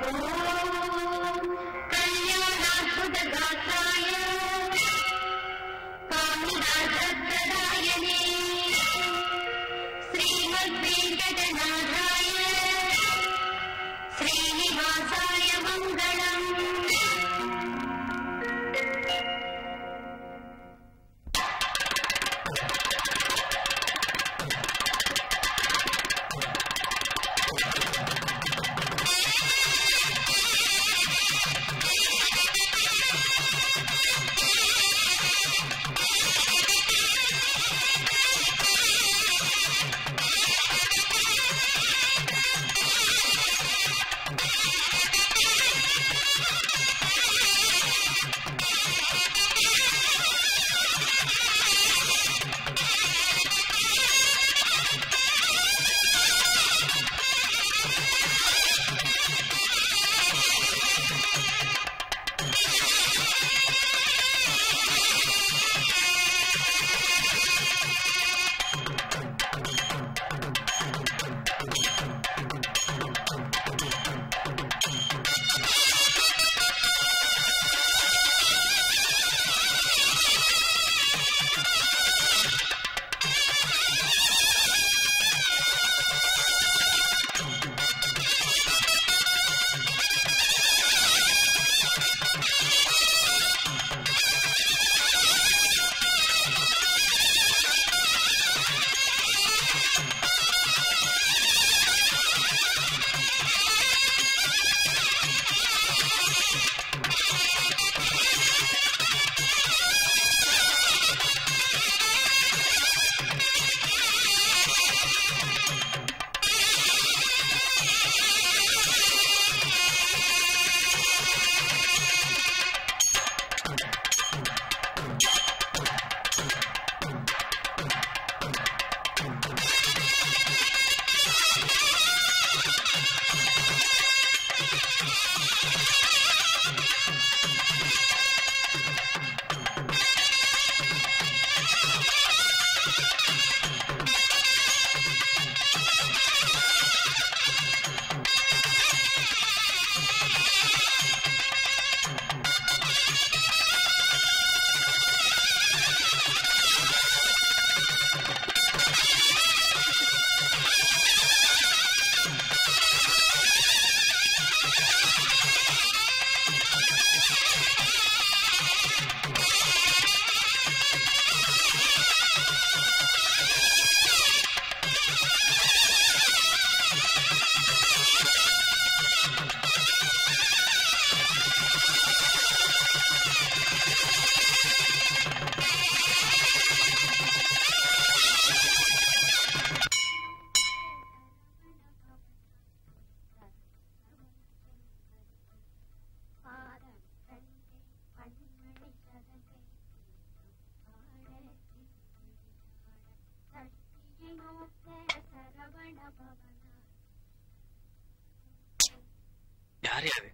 யார் யாரு?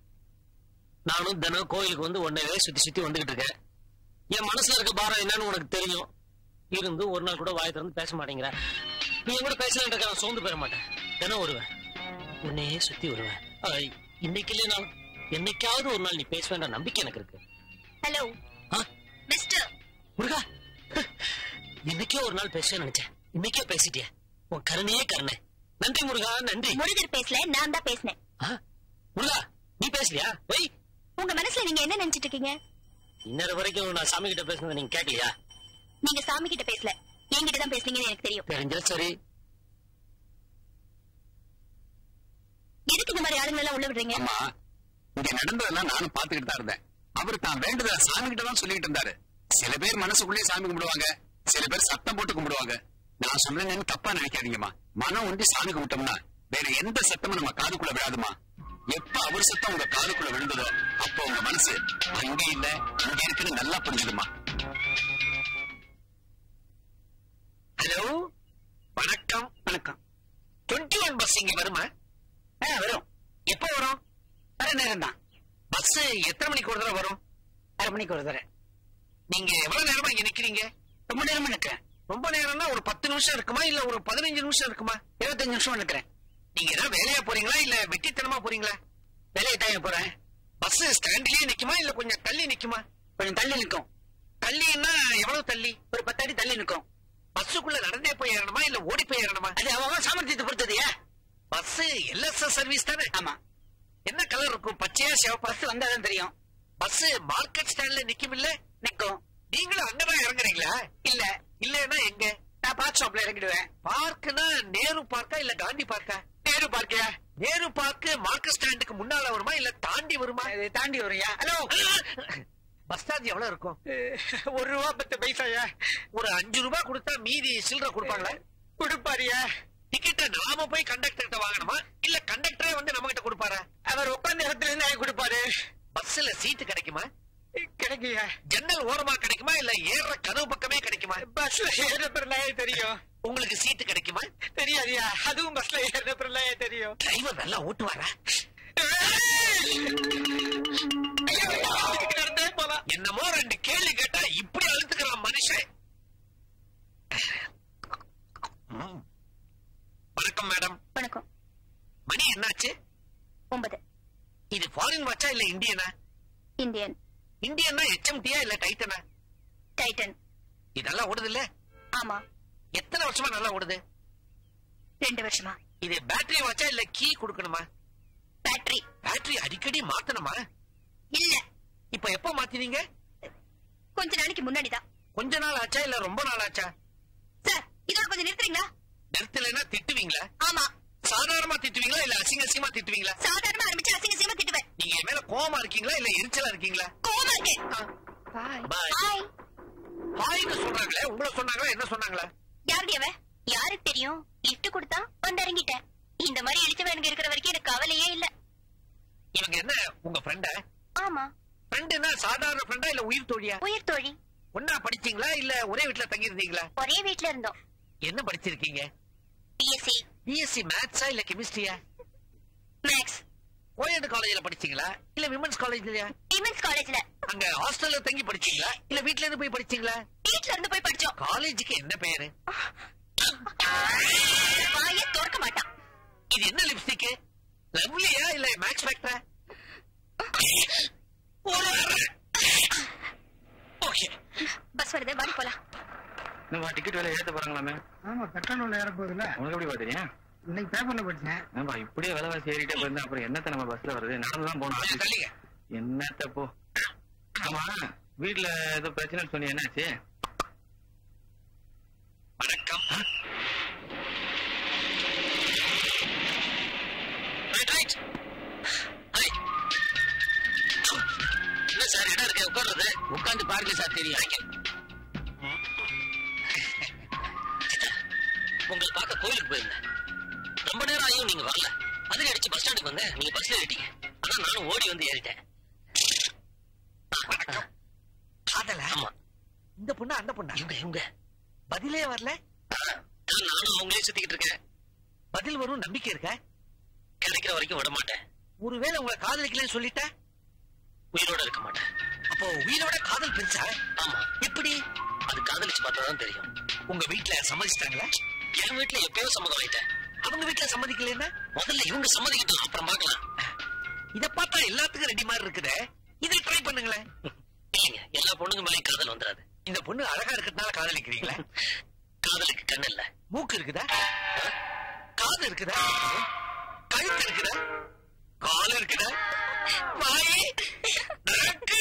நானும் தினம் கோயிலுக்கு வந்து ஒன்னவே சுத்தி சுத்தி வந்துகிட்டு இருக்கேன். என் மனசுல இருக்க பாரம் என்னன்னு உனக்கு தெரியும். இருந்து ஒரு நாள் கூட வாய் திறந்து பேச மாட்டேங்கிற. நீ கூட பேசலான்ற நான் சோர்ந்து போயிட மாட்டேன். தினம் வருவேன், உன்னையே சுத்தி வருவேன். இன்னைக்கு இல்லைனாலும் என்னைக்காவது ஒரு நாள் நீ பேசுவேன்ற நம்பிக்கை எனக்கு இருக்கு. ஹலோ மிஸ்டர் முருகா, இன்னைக்கே ஒரு நாள் பேச நினைச்சேன், இன்னைக்கே பேசிட்டிய. உன் கருணையே கருணை. நன்றி முருகா, நன்றி. முருகர் பேசல, நான் தான் பேசினேன். முருகா, நீ பேசலையா? போய் உங்க மனசுல நீங்க என்ன நினைச்சிட்டு இருக்கீங்க? இன்னொரு வரைக்கும் நான் சாமி கிட்ட பேசுனதை நீங்க கேட்கலையா? நீங்க சாமி கிட்ட பேசல, என்கிட்ட தான் பேசுனீங்கன்னு எனக்கு தெரியும். தெரிஞ்சா சரி. எதுக்கு இந்த மாதிரி ஆளுங்க எல்லாம் உள்ள விடுறீங்க? அம்மா, இங்க நடந்ததெல்லாம் நானும் பாத்துக்கிட்டு தான் இருந்தேன். அவர் தான் வேண்டுதல சாமி கிட்ட தான் சொல்லிக்கிட்டு இருந்தாரு. சில பேர் மனசுக்குள்ளேயே சாமி கும்பிடுவாங்க, சில பேர் சத்தம் போட்டு கும்பிடுவாங்க. நான் சொல்றேன்னு தப்பா நினைக்காதீங்கம்மா. மனம் ஒண்டி சாமி கும்பிட்டோம்னா வேற எந்த சத்தமும் நம்ம காதுக்குள்ள விழாதுமா. எப்ப அவர் சத்தம் உங்க காதுக்குள்ள விழுந்ததோ அப்போ உங்க மனசு அங்க இல்ல அங்க இருக்குன்னு நல்லா புரிஞ்சுதுமா. ஹலோ, வணக்கம். வணக்கம். 21 பஸ் இங்க வருமா? வரும். எப்போ வரும்? வர நேரம் தான். பஸ் எத்தனை மணிக்கு ஒரு தடவை வரும்? 1/2 மணிக்கு ஒரு தடவை. நீங்க எவ்வளவு நேரமா இங்க நிக்கிறீங்க? ரொம்ப நேரமா நிக்கிறேன். ரொம்ப நேரம்னா ஒரு 10 நிமிஷம் இருக்குமா இல்ல ஒரு 15 நிமிஷம் இருக்குமா? 25 நிமிஷம் நிக்கிறேன். நீங்க ஏதாவது வேலையா போறீங்களா இல்ல வெட்டித்தனமா போறீங்களா? வெளியே போறேன். பஸ் ஸ்டாண்ட்லயே நிக்குமா இல்ல கொஞ்சம் தள்ளி நிக்குமா? கொஞ்சம் தள்ளி நிற்கும். தள்ளின்னா எவ்வளவு தள்ளி? ஒரு 10 அடி தள்ளி நிற்கும். பஸ்ஸுக்குள்ள நடந்தே போய் ஏறணுமா இல்ல ஓடி போய் ஏறணுமா? அது அவன் சாமர்த்தியத்தை பொறுத்தது. பஸ் எல்எஸ்எஸ் சர்வீஸ் தானே? ஆமா. என்ன கலர் இருக்கும்? பச்சையா சிவப்பா? பஸ் வந்தாதான் தெரியும். பஸ் மார்க்கெட் ஸ்டாண்ட்ல நிக்கும் இல்ல? நிற்கும். நீங்களும் அங்கதான் இறங்குறீங்களா? இல்ல இல்லன்னா எங்க? நான் பார்க் ஷாப்ல இறங்கிடுவேன். பார்க்னா நேரு பார்க்கா இல்ல காந்தி பார்க்கா? நேரு பார்க்கியா? நேரு பார்க் மார்க்கெட் ஸ்டாண்டுக்கு முன்னால வருமா இல்ல தாண்டி வருமா? தாண்டி வருயா? ஹலோ, பஸ் சார்ஜ் எவ்வளவு இருக்கும்? ₹1.10. ஒரு 5 ரூபாய் கொடுத்தா மீதி சில்லற கொடுப்பாங்களா? கொடுப்பாரியா? டிக்கெட்டை நாம போய் கண்டக்டர் கிட்ட வாங்கணுமா இல்ல கண்டக்டரே வந்து நம்ம கிட்ட கொடுப்பாரா? அவர் உட்கார்ந்த இடத்துல இருந்து கொடுப்பாரு. பஸ்ல சீட்டு கிடைக்குமா? கிடைக்கியா? ஜன்னல் ஓரமா கிடைக்குமா இல்ல ஏற கதவு பக்கமே கிடைக்குமா? பஸ்ல ஏற பிறலாயே தெரியும். உங்களுக்கு சீட்டு கிடைக்குமா? தெரியாதியா? அதுவும் பஸ்ல ஏற பிறலாயே தெரியும். டிரைவர் நல்லா ஓட்டுவாரா? என்னமோ 2 கேள்வி கேட்டா இப்படி அழுத்துக்கிறான் மனுஷன். வணக்கம் மேடம். வணக்கம். மணி என்னாச்சு? 9. இது ஃபாரின் வாட்சா இல்ல இந்தியனா? இந்தியன். இந்தியன்னா HMTயா இல்ல டைட்டனா? டைட்டன். இதெல்லாம் ஓடுது இல்ல? ஆமா. எத்தனை வருஷமா நல்லா ஓடுது? 2 வருஷமா. இது பேட்டரி வாட்சா இல்ல கீ கொடுக்கணுமா? பேட்டரி. பேட்டரி அடிக்கடி மாத்தணுமா? இல்ல. இப்ப எப்ப மாத்தினீங்க? கொஞ்ச நாளைக்கு முன்னாடிதான். கொஞ்ச நாள் ஆச்சா இல்ல ரொம்ப நாள் ஆச்சா? சார், இதோட கொஞ்சம் நிறுத்துறீங்களா? நிறுத்தலைன்னா திட்டுவீங்களா? ஆமா. சாதாரணமா திட்டுவீங்களா இல்ல அசிங்கமா திட்டுவீங்களா? சாதாரணமா ஆரம்பிச்சு அசிங்கமா திட்டுவேன். நீங்க என் மேல கோவமா இருக்கீங்களா இல்ல எரிச்சலா இருக்கீங்களா? கோவமா இருக்கேன். பாய். ஹாய்னு சொல்றாங்களே, உங்களை சொன்னாங்களா என்ன சொன்னாங்களா? யாருடைய அவ? யாருக்கு தெரியும்? லிஃப்ட் கொடுத்தா வந்து இறங்கிட்டேன். இந்த மாதிரி இழிச்சவனுங்க இருக்கிற வரைக்கும் எனக்கு கவலையே இல்ல. இவங்க என்ன உங்க ஃப்ரெண்டா? ஆமா. ஃப்ரெண்டுனா சாதாரண ஃப்ரெண்டா இல்ல உயிர் தோழியா? உயிர் தோழி. ஒன்னா படிச்சீங்களா இல்ல ஒரே வீட்டுல தங்கி இருந்தீங்களா? ஒரே வீட்ல இருந்தோம். என்ன படிச்சிருக்கீங்க? பிஎஸ்சி. பிஎஸ்சி மேத்ஸா இல்ல கெமிஸ்ட்ரியா? மேக்ஸ். கோயட் காலேஜ்ல படிச்சீங்களா இல்ல விமென்ஸ் காலேஜ்லயா? விமென்ஸ் காலேஜ்ல. அங்க ஹாஸ்டல்ல தங்கி படிச்சீங்களா இல்ல வீட்ல இருந்து போய் படிச்சீங்களா? வீட்ல இருந்து போய் படிச்சோம். காலேஜுக்கு என்ன பேரு? வாயே தோற்க மாட்டான். இது என்ன லிப்ஸ்டிக்? லவ்லியா இல்ல மேக்ஸ் ஃபேக்டரா? ஓகே. பஸ் வருது, வாடி போலாம். நம்ம டிக்கெட் விலை ஏத்த போறாங்களாமே? ஆமா, பெட்ரோல் விலை ஏற போகுதுல்ல. உனக்கு எப்படி பாத்தீங்க? இன்னைக்கு பேப்பர்ல படிச்சேன். நம்ம இப்படியே விலைவாசி ஏறிட்டே போயிருந்தா அப்புறம் என்னத்த நம்ம பஸ்ல வருது? நடந்துதான் போனோம். தள்ளிங்க. என்னத்த போ. ஆமா, வீட்டுல ஏதோ பிரச்சனை சொன்னி, என்னாச்சு? வணக்கம். என்ன சார் இடம் இருக்கு உட்கார்றது? உட்கார்ந்து பாருங்க சார், தெரியும். உங்களை பார்க்க கோயிலுக்கு போயிருந்தேன். ரொம்ப நேரம் ஆகியும் நீங்க வரல. அதுக்கு அடிச்சு பஸ் ஸ்டாண்டுக்கு வந்தேன். நீங்க பஸ்ல ஏறிட்டீங்க. ஆனா நானும் ஓடி வந்து ஏறிட்டேன். வணக்கம். காதலா? ஆமா. இந்த பொண்ணு அந்த பொண்ணா? இவங்க பதிலே வரல. நானும் அவங்களே சுத்திக்கிட்டு இருக்கேன். பதில் வரும் நம்பிக்கை இருக்க? கிடைக்கிற வரைக்கும் விட மாட்டேன். ஒருவேளை உங்களை காதலிக்கலன்னு சொல்லிட்டா? உயிரோட இருக்க மாட்டேன். அப்போ உயிரோட காதல் பெருசா? ஆமா. எப்படி? அது காதலிச்சு பார்த்தாதான் தெரியும். உங்க வீட்டுல சம்மதிச்சிட்டாங்களா? என் வீட்டுல எப்பயோ சம்மதம் ஆயிட்டேன். அவங்க வீட்டுல சம்மதிக்கலன்னா? முதல்ல இவங்க சம்மதிக்கட்டும், அப்புறம் பார்க்கலாம். இத பார்த்தா எல்லாத்துக்கும் ரெடி மாதிரி இருக்குதே. இதை ட்ரை பண்ணுங்களேன். இல்லைங்க, எல்லா பொண்ணுங்க மேலே காதல் வந்துடாது. இந்த பொண்ணு அழகா இருக்கிறதுனால காதலிக்கிறீங்களா? காதலுக்கு கண்ணு இல்ல. மூக்கு இருக்குதா? காது இருக்குதா? கழுத்து இருக்குதா? கால் இருக்குதா? வாய், நாக்கு,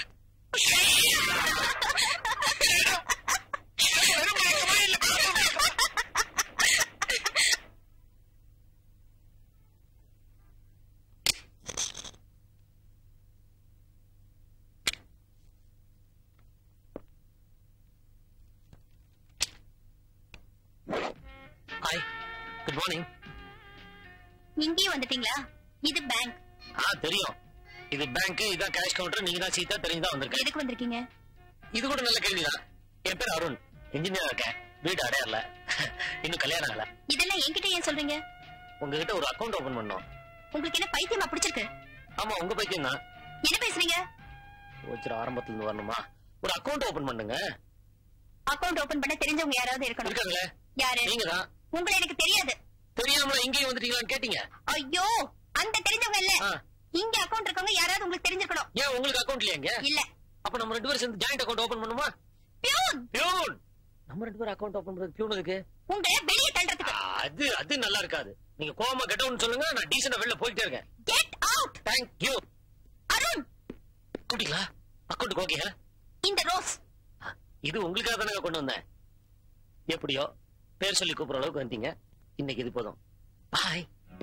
ஹாய், குட் மார்னிங். இங்கேயும் வந்துட்டீங்களா? இது பேங்க். தெரியும். இது பேங்க், இதான் கேஷ் கவுண்டர். நீங்க தான் சீதா, தெரிஞ்சுதான் வந்திருக்கேன். எதுக்கு வந்திருக்கீங்க? இது கூட நல்ல கேள்விதான். என் பேர் அருண், இன்ஜினியர் இருக்கேன். வீடு அடையாள, இன்னும் கல்யாணம் ஆகல. இதெல்லாம் என்கிட்ட ஏன் சொல்றீங்க? உங்ககிட்ட ஒரு அக்கௌண்ட் ஓபன் பண்ணோம். உங்களுக்கு என்ன பைத்தியமா பிடிச்சிருக்கு? ஆமா, உங்க பைத்தியம் தான். என்ன பேசுறீங்க? ஆரம்பத்துல இருந்து வரணுமா? ஒரு அக்கௌண்ட் ஓபன் பண்ணுங்க. அக்கவுண்ட் ஓபன் பண்ண தெரிஞ்சவங்க யாராவது இருக்கணும். இருக்காங்களே. யாரு? நீங்க தான். உங்களை எனக்கு தெரியாது. தெரியாமல இங்கேயும் வந்துட்டீங்களான்னு கேட்டீங்க. ஐயோ, அந்த தெரிஞ்சவங்க இல்ல. இங்க அக்கவுண்ட் இருக்கவங்க யாராவது உங்களுக்கு தெரிஞ்சிருக்கணும். ஏன் உங்களுக்கு அக்கவுண்ட் இல்லையாங்க? இல்ல. அப்ப நம்ம 2 பேரும் சேர்ந்து ஜாயிண்ட் அக்கவுண்ட் ஓபன் பண்ணுமா? பியூன். பியூன். நம்ம 2 பேரும் அக்கவுண்ட் ஓபன் பண்றது பியூன் இருக்கு. உங்களை வெளிய தள்ளுறதுக்கு. அது நல்லா இருக்காது. நீங்க கோவமா கெட் அவுட்னு சொல்லுங்க, நான் டீசன்ட்டா வெளிய போயிட்டே இருக்கேன். Get out. Thank you. Arun. குடிங்களா? அக்கவுண்ட் ஓகேயா? இந்த ரோஸ். இது உங்களுக்காக தானே கொண்டு வந்தேன். எப்படியோ பேர் சொல்லி கூப்பிடுற அளவுக்கு வந்தீங்க. இன்னைக்கு இது போதும். பாய்.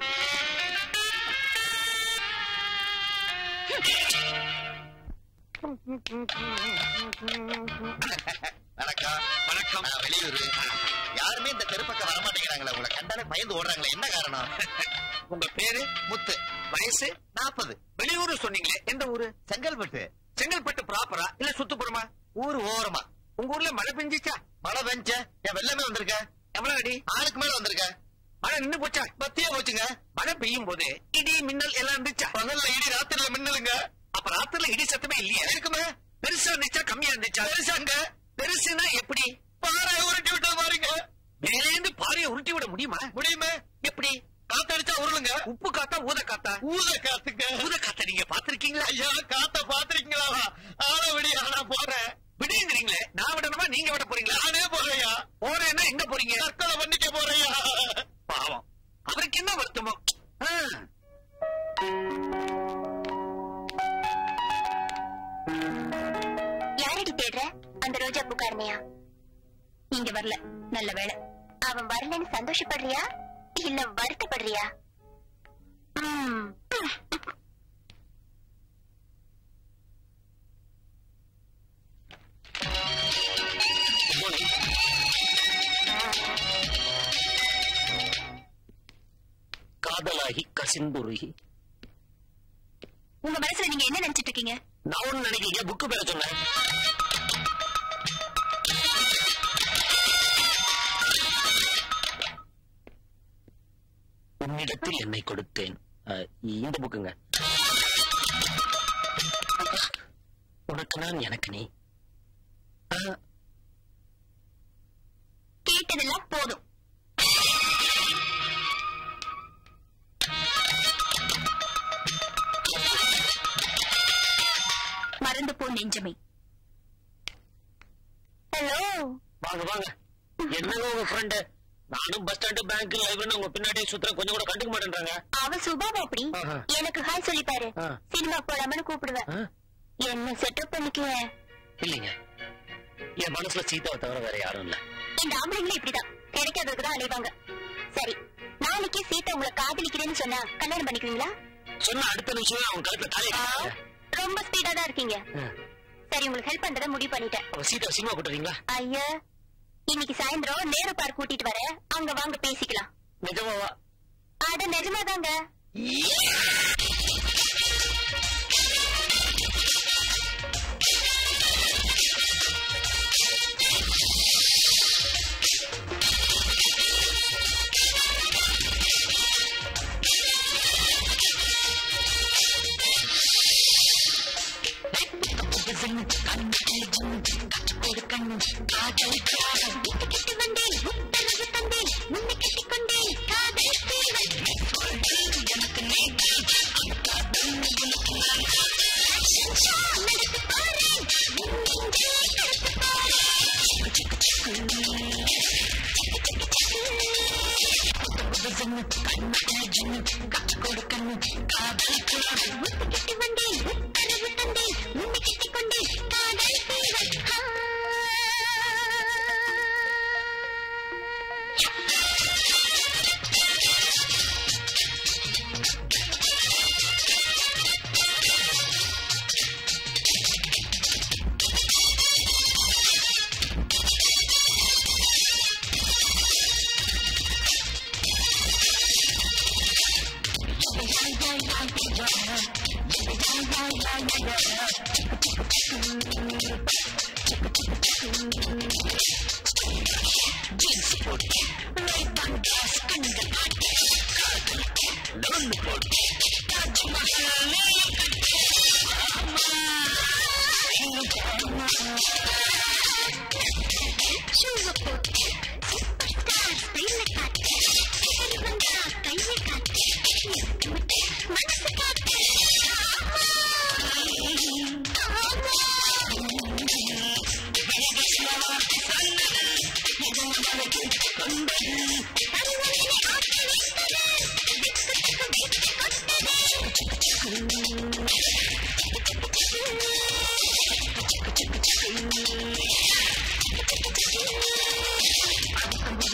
வணக்கம். வணக்கம். வெளியூர் யாருமே இந்த தெருப்பக்கம் வர மாட்டேங்கிறாங்களே. உங்களை கண்டாலே பயந்து ஓடுறாங்களே, என்ன காரணம்? உங்க பேரு? முத்து. வயசு? 40. வெளியூர் சொன்னீங்களே, எந்த ஊரு? செங்கல்பட்டு. செங்கல்பட்டு ப்ராப்பரா இல்ல சுத்துப்புறமா? ஊரு ஓரமா. உங்க ஊர்ல மழை பெஞ்சிச்சா? மழை பெஞ்ச என் வெள்ளமே வந்திருக்க. எவ்வளவு அடி? ஆளுக்கு மேல வந்திருக்க. மழை நின்னு போச்சா? பத்தியா போச்சுங்க. மழை பெய்யும் போது இடி மின்னல் எல்லாம் இருந்துச்சா? பகல்ல இடி, ராத்திரில மின்னலுங்க. அப்ப ராத்திரில இடி சத்தமே இல்லையா? இருக்குமே. பெருசா இருந்துச்சா கம்மியா இருந்துச்சா? பெருசாங்க. பெருசுனா எப்படி? பாறை உருட்டி விட்டா பாருங்க. மேலேந்து பாறையை உருட்டி விட முடியுமா? முடியுமே. எப்படி? காத்தடிச்சா உருளுங்க. உப்பு காத்தா ஊத காத்தா? ஊத காத்துங்க. ஊத காத்த நீங்க பாத்திருக்கீங்களா? ஐயா, காத்த பாத்திருக்கீங்களா? ஆள விடி, ஆனா போறேன். விடுங்கிறீங்களே, நான் விடணுமா நீங்க விட போறீங்களா? நானே போறேயா. போறேன்னா எங்க போறீங்க? தற்கொலை பண்ணிக்க போறேயா. பாவம், அவருக்கு என்ன வருத்தமோ? யாரடி தேடுற? அந்த ரோஜா பூக்காரனையா? இங்க வரல. நல்ல வேளை. அவன் வரலன்னு சந்தோஷப்படுறியா இல்ல வருத்தப்படுறியா? காதலாகி கசிந்துருகி. உங்க மனசுல நீங்க என்ன நினைச்சிட்டு இருக்கீங்க? நான் ஒண்ணு நினைக்கிறீங்க, புக்கு பேர சொன்னேன். உன்னிடத்தில் என்னை கொடுத்தேன். இந்த புக்குங்க. உனக்கு நான், எனக்கு நீ. கேட்டதெல்லாம் போதும். மறந்து போ நெஞ்சமே. ஹலோ. வாங்க வாங்க. என்னங்க உங்க ஃப்ரெண்டு? நானும் பஸ் ஸ்டாண்டு, பேங்க், லைப்ரரி உங்க பின்னாடியே சுத்துறேன், கொஞ்சம் கூட கண்டுக்க மாட்டேன்றாங்க. அவ சுபாவ அப்படி. எனக்கு ஹாய் சொல்லி பாரு. சினிமா போடாமனு கூப்பிடுவேன். என்ன செட்டப் பண்ணிக்குவேன். இல்லைங்க, என் மனசுல சீதாவை தவிர வேற யாரும் இல்ல. இந்த ஆம்பளைங்களும் இப்படிதான், கிடைக்காததுக்கு தான் அலைவாங்க. சரி, நாளைக்கு சீதா உங்களை காதலிக்கிறேன்னு சொன்னா கல்யாணம் பண்ணிக்குவீங்களா? சொன்ன அடுத்த நிமிஷமே அவங்க கழுத்துல தாலி. ரொம்ப ஸ்பீடா தான் இருக்கீங்க. சரி, உங்களுக்கு ஹெல்ப் பண்றத முடிவு பண்ணிட்டேன். அப்ப சீதா சினிமா கூட்டுறீங்களா? ஐயா, இன்னைக்கு சாயந்தரம் நேரு பார்க் கூட்டிட்டு வர, அங்க வாங்க பேசிக்கலாம். நிஜமாவா? அட நிஜமாதாங்க.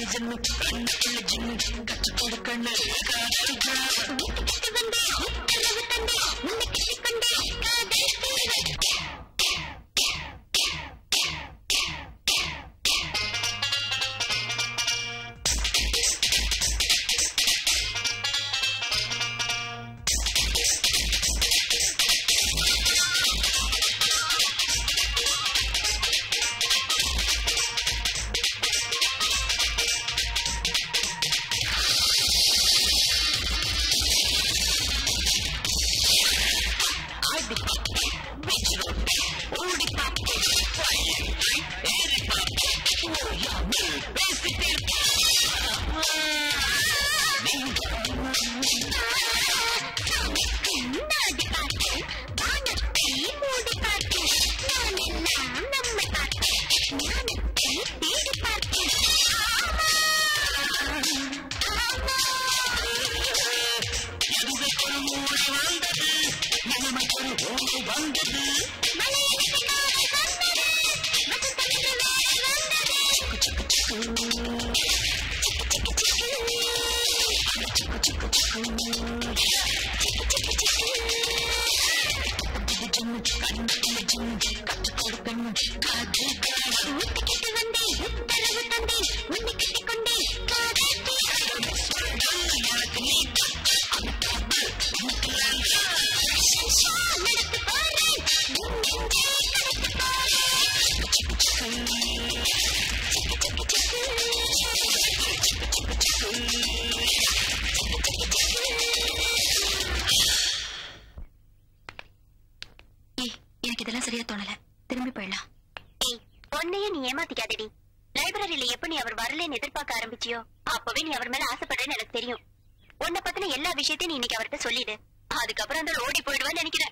அப்பவே நீ அவர் மேல ஆசைப்படுறேன்னு எனக்கு தெரியும். உன்னை பத்தின எல்லா விஷயத்தையும் நீ இன்னைக்கு அவர்கிட்ட சொல்லிடு. அதுக்கப்புறம் அந்த ஓடி போயிடுவான்னு நினைக்கிறேன்.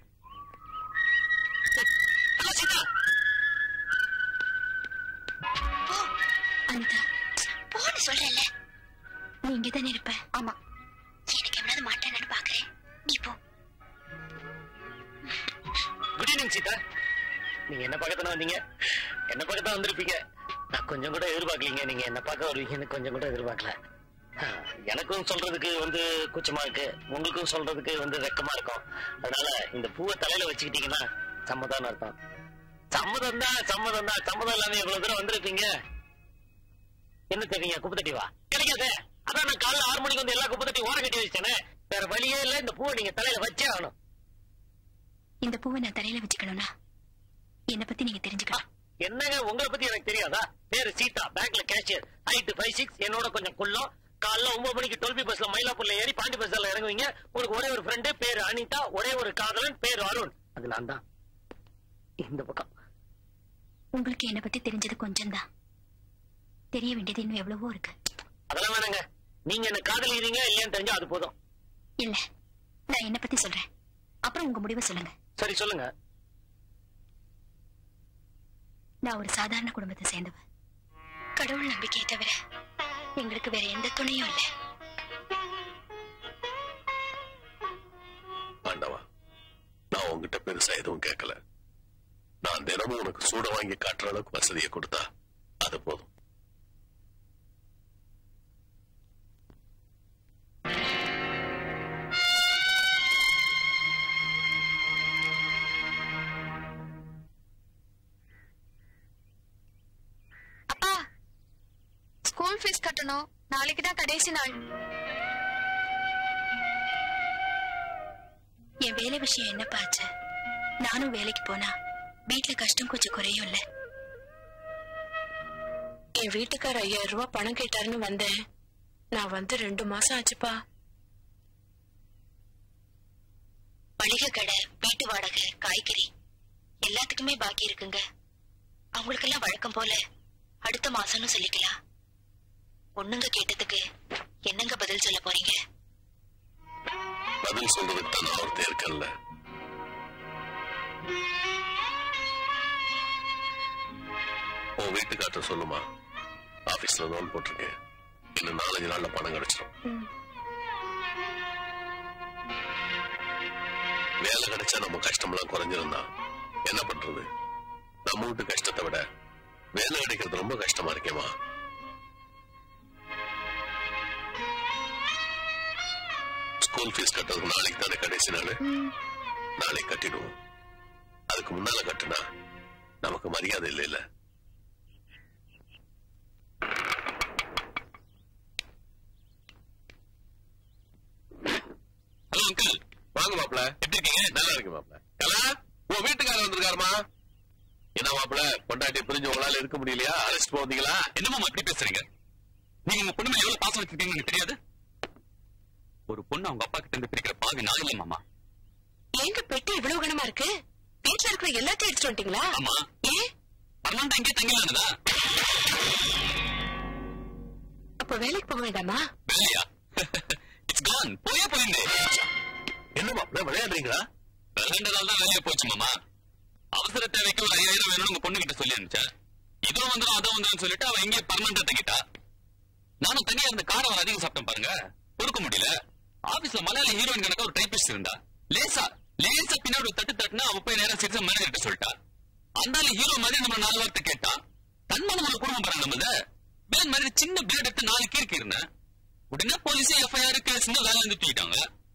அனிதா போன்னு சொல்றேன்ல, நீ இங்கதானே இருப்ப? ஆமா. எனக்கு எவ்வளவு மாட்டேன்னு பாக்குறேன். நீ போ. Good evening Seetha. நீங்க என்ன பார்க்கத்தானே வந்தீங்க? என்ன பார்க்கத்தான் வந்திருப்பீங்க. நான் கொஞ்சம் கூட எதிர்பார்க்கலீங்க. நீங்க என்ன பார்க்க வருவீங்கன்னு கொஞ்சம் கூட எதிர்பார்க்கல. எனக்கும் சொல்றதுக்கு கூச்சமா இருக்கு, உங்களுக்கும் சொல்றதுக்கு வெக்கமா இருக்கும். அதனால இந்த பூவை தலையில வச்சுக்கிட்டீங்கன்னா சம்மதம் அர்த்தம். சம்மதம் தான், சம்மதம் தான். சம்மதம் இல்லாம எவ்வளவு தூரம் வந்திருப்பீங்க. என்ன தெரியுங்க, குப்பை தட்டி வா கிடைக்காது. அதான் நான் காலைல 6 மணிக்கு வந்து எல்லா குப்பை தட்டி ஓரம் கட்டி வச்சேனே. வேற வழியே இல்ல, இந்த பூவை நீங்க தலையில வச்சே ஆகணும். இந்த பூவை நான் தலையில வச்சுக்கணும்னா என்ன பத்தி நீங்க தெரிஞ்சுக்கலாம். என்னங்க உங்களை பத்தி எனக்கு தெரியாதா? பேரு சீதா, பேங்க்ல கேஷியர், ஹைட் 5'6", என்னோட கொஞ்சம் குள்ளம். காலைல 9 மணிக்கு 12B பஸ்ல மயிலாப்பூர்ல ஏறி பாண்டி பஸ்ல இறங்குவீங்க. உங்களுக்கு ஒரே ஒரு ஃப்ரெண்டு, பேரு அனிதா. ஒரே ஒரு காதலன், பேரு அருண். அது நான் தான். இந்த பக்கம் உங்களுக்கு என்ன பத்தி தெரிஞ்சது கொஞ்சம் தான். தெரிய வேண்டியது இன்னும் எவ்வளவோ இருக்கு. அதெல்லாம் வேணாங்க. நீங்க என்ன காதலிக்கிறீங்க இல்லையான்னு தெரிஞ்சா அது போதும். இல்ல, நான் என்ன பத்தி சொல்றேன், அப்புறம் உங்க முடிவை சொல்லுங்க. சரி சொல்லுங்க. நான் ஒரு சாதாரண குடும்பத்தை சேர்ந்தவ. கடவுள் நம்பிக்கையை தவிர எங்களுக்கு வேற எந்த துணையும் இல்ல. ஆண்டவா, நான் உங்ககிட்ட பெருசா எதுவும் கேட்கல. நான் தினமும் உனக்கு சூட வாங்கி காட்டுற அளவுக்கு வசதியை கொடுத்தா அது போதும். ஸ்கூல் ஃபீஸ் கட்டணும். நாளைக்கு தான் கடைசி நாள். என் வேலை விஷயம் என்ன பாச்சு? நானும் வேலைக்கு போனா வீட்டுல கஷ்டம் கொஞ்சம் குறையும் இல்ல. என் வீட்டுக்கார 5000 ரூபாய் பணம் கேட்டாருன்னு வந்தேன். நான் வந்து 2 மாசம் ஆச்சுப்பா. மளிகை கடை, வீட்டு வாடகை, காய்கறி எல்லாத்துக்குமே பாக்கி இருக்குங்க. அவங்களுக்கெல்லாம் வழக்கம் போல அடுத்த மாசம்னு சொல்லிக்கலாம். ஒண்ணுங்க கேட்டதுக்கு என்னங்க பதில் சொல்ல போறீங்க? பதில் சொல்றதுக்கு தான் நான் ஒருத்தர் இருக்கேன்ல. உன் வீட்டுக்கார்ட்ட சொல்லுமா, ஆபீஸ்ல லோன் போட்டிருக்கேன், இன்னும் 4-5 நாள்ல பணம் கிடைச்சிடும். வேலை கிடைச்சா நம்ம கஷ்டம்லாம் குறைஞ்சிருந்தா என்ன பண்றது? நம்ம வீட்டு கஷ்டத்தை விட வேலை கிடைக்கிறது ரொம்ப கஷ்டமா இருக்கேமா. ஸ்கூல் ஃபீஸ் கட்டுறதுக்கு நாளைக்கு தானே கடைசி நாள். நாளைக்கு கட்டிடுவோம். அதுக்கு முன்னால கட்டுனா நமக்கு மரியாதை இல்லை. இல்ல ஹலோ அங்கிள், வாங்க மாப்பிள்ள. எப்படி இருக்கீங்க? நல்லா இருக்கு மாப்பிள்ள. கலா, உன் வீட்டுக்காரர் வந்திருக்காருமா. என்ன மாப்பிள்ள, பொண்டாட்டி புரிஞ்சு உங்களால இருக்க முடியலையா? அழைச்சிட்டு போவீங்களா? என்னமா அப்படி பேசுறீங்க? நீங்க உங்க பொண்ணு எவ்வளவு பாசம் வச்சிருக்கீங்கன்னு தெரியாது? ஒரு பொண்ணு அவங்க அப்பா கிட்ட இருந்து பிரிக்கிற பாவி நான் இல்ல மாமா. எங்க பெட்டி இவ்வளவு கனமா இருக்கு? வீட்டுல இருக்கிற எல்லாத்தையும் எடுத்துட்டு வந்துட்டீங்களா? ஆமா. ஏன் பர்மனண்டா இங்கே தங்கிலானதா? அப்ப வேலைக்கு போக வேண்டாமா? வேலையா? It's gone. போயே போயிருந்தே. என்ன மாப்பிள்ள விளையாடுறீங்களா? விளையாண்டதால தான் வேலையா போச்சு மாமா. அவசர தேவைக்கு ஒரு 5000 வேணும்னு உங்க பொண்ணு கிட்ட சொல்லி அனுப்பிச்சேன். இதோ வந்துடும் அதோ வந்துடும் சொல்லிட்டு அவன் இங்கே பர்மனண்டா தங்கிட்டா. நானும் தனியா இருந்த காரம் அதிகம் சாப்பிட்டேன் பாருங்க. பொறுக்க முடியல. ஆபீஸ்ல மலையாள ஹீரோயின் கணக்கா ஒரு டைபிஸ்ட் இருந்தா. லேசா பின்னாடி ஒரு தட்டுனா அவ போய் நேரம் சிரிச்ச மேனேஜர்கிட்ட சொல்லிட்டா. அந்த ஹீரோ மாதிரி நம்ம 4 வார்த்தை கேட்டா. தன்மான குடும்பம் பாருங்க நம்மள. பிளேட் மாதிரி சின்ன பிளேட் எடுத்து 4 கீர்க்கு இருந்தேன். உடனே போலீஸ் எஃப்ஐஆர் கேஸ்னு வேலை வந்து தூக்கிட்டாங்க.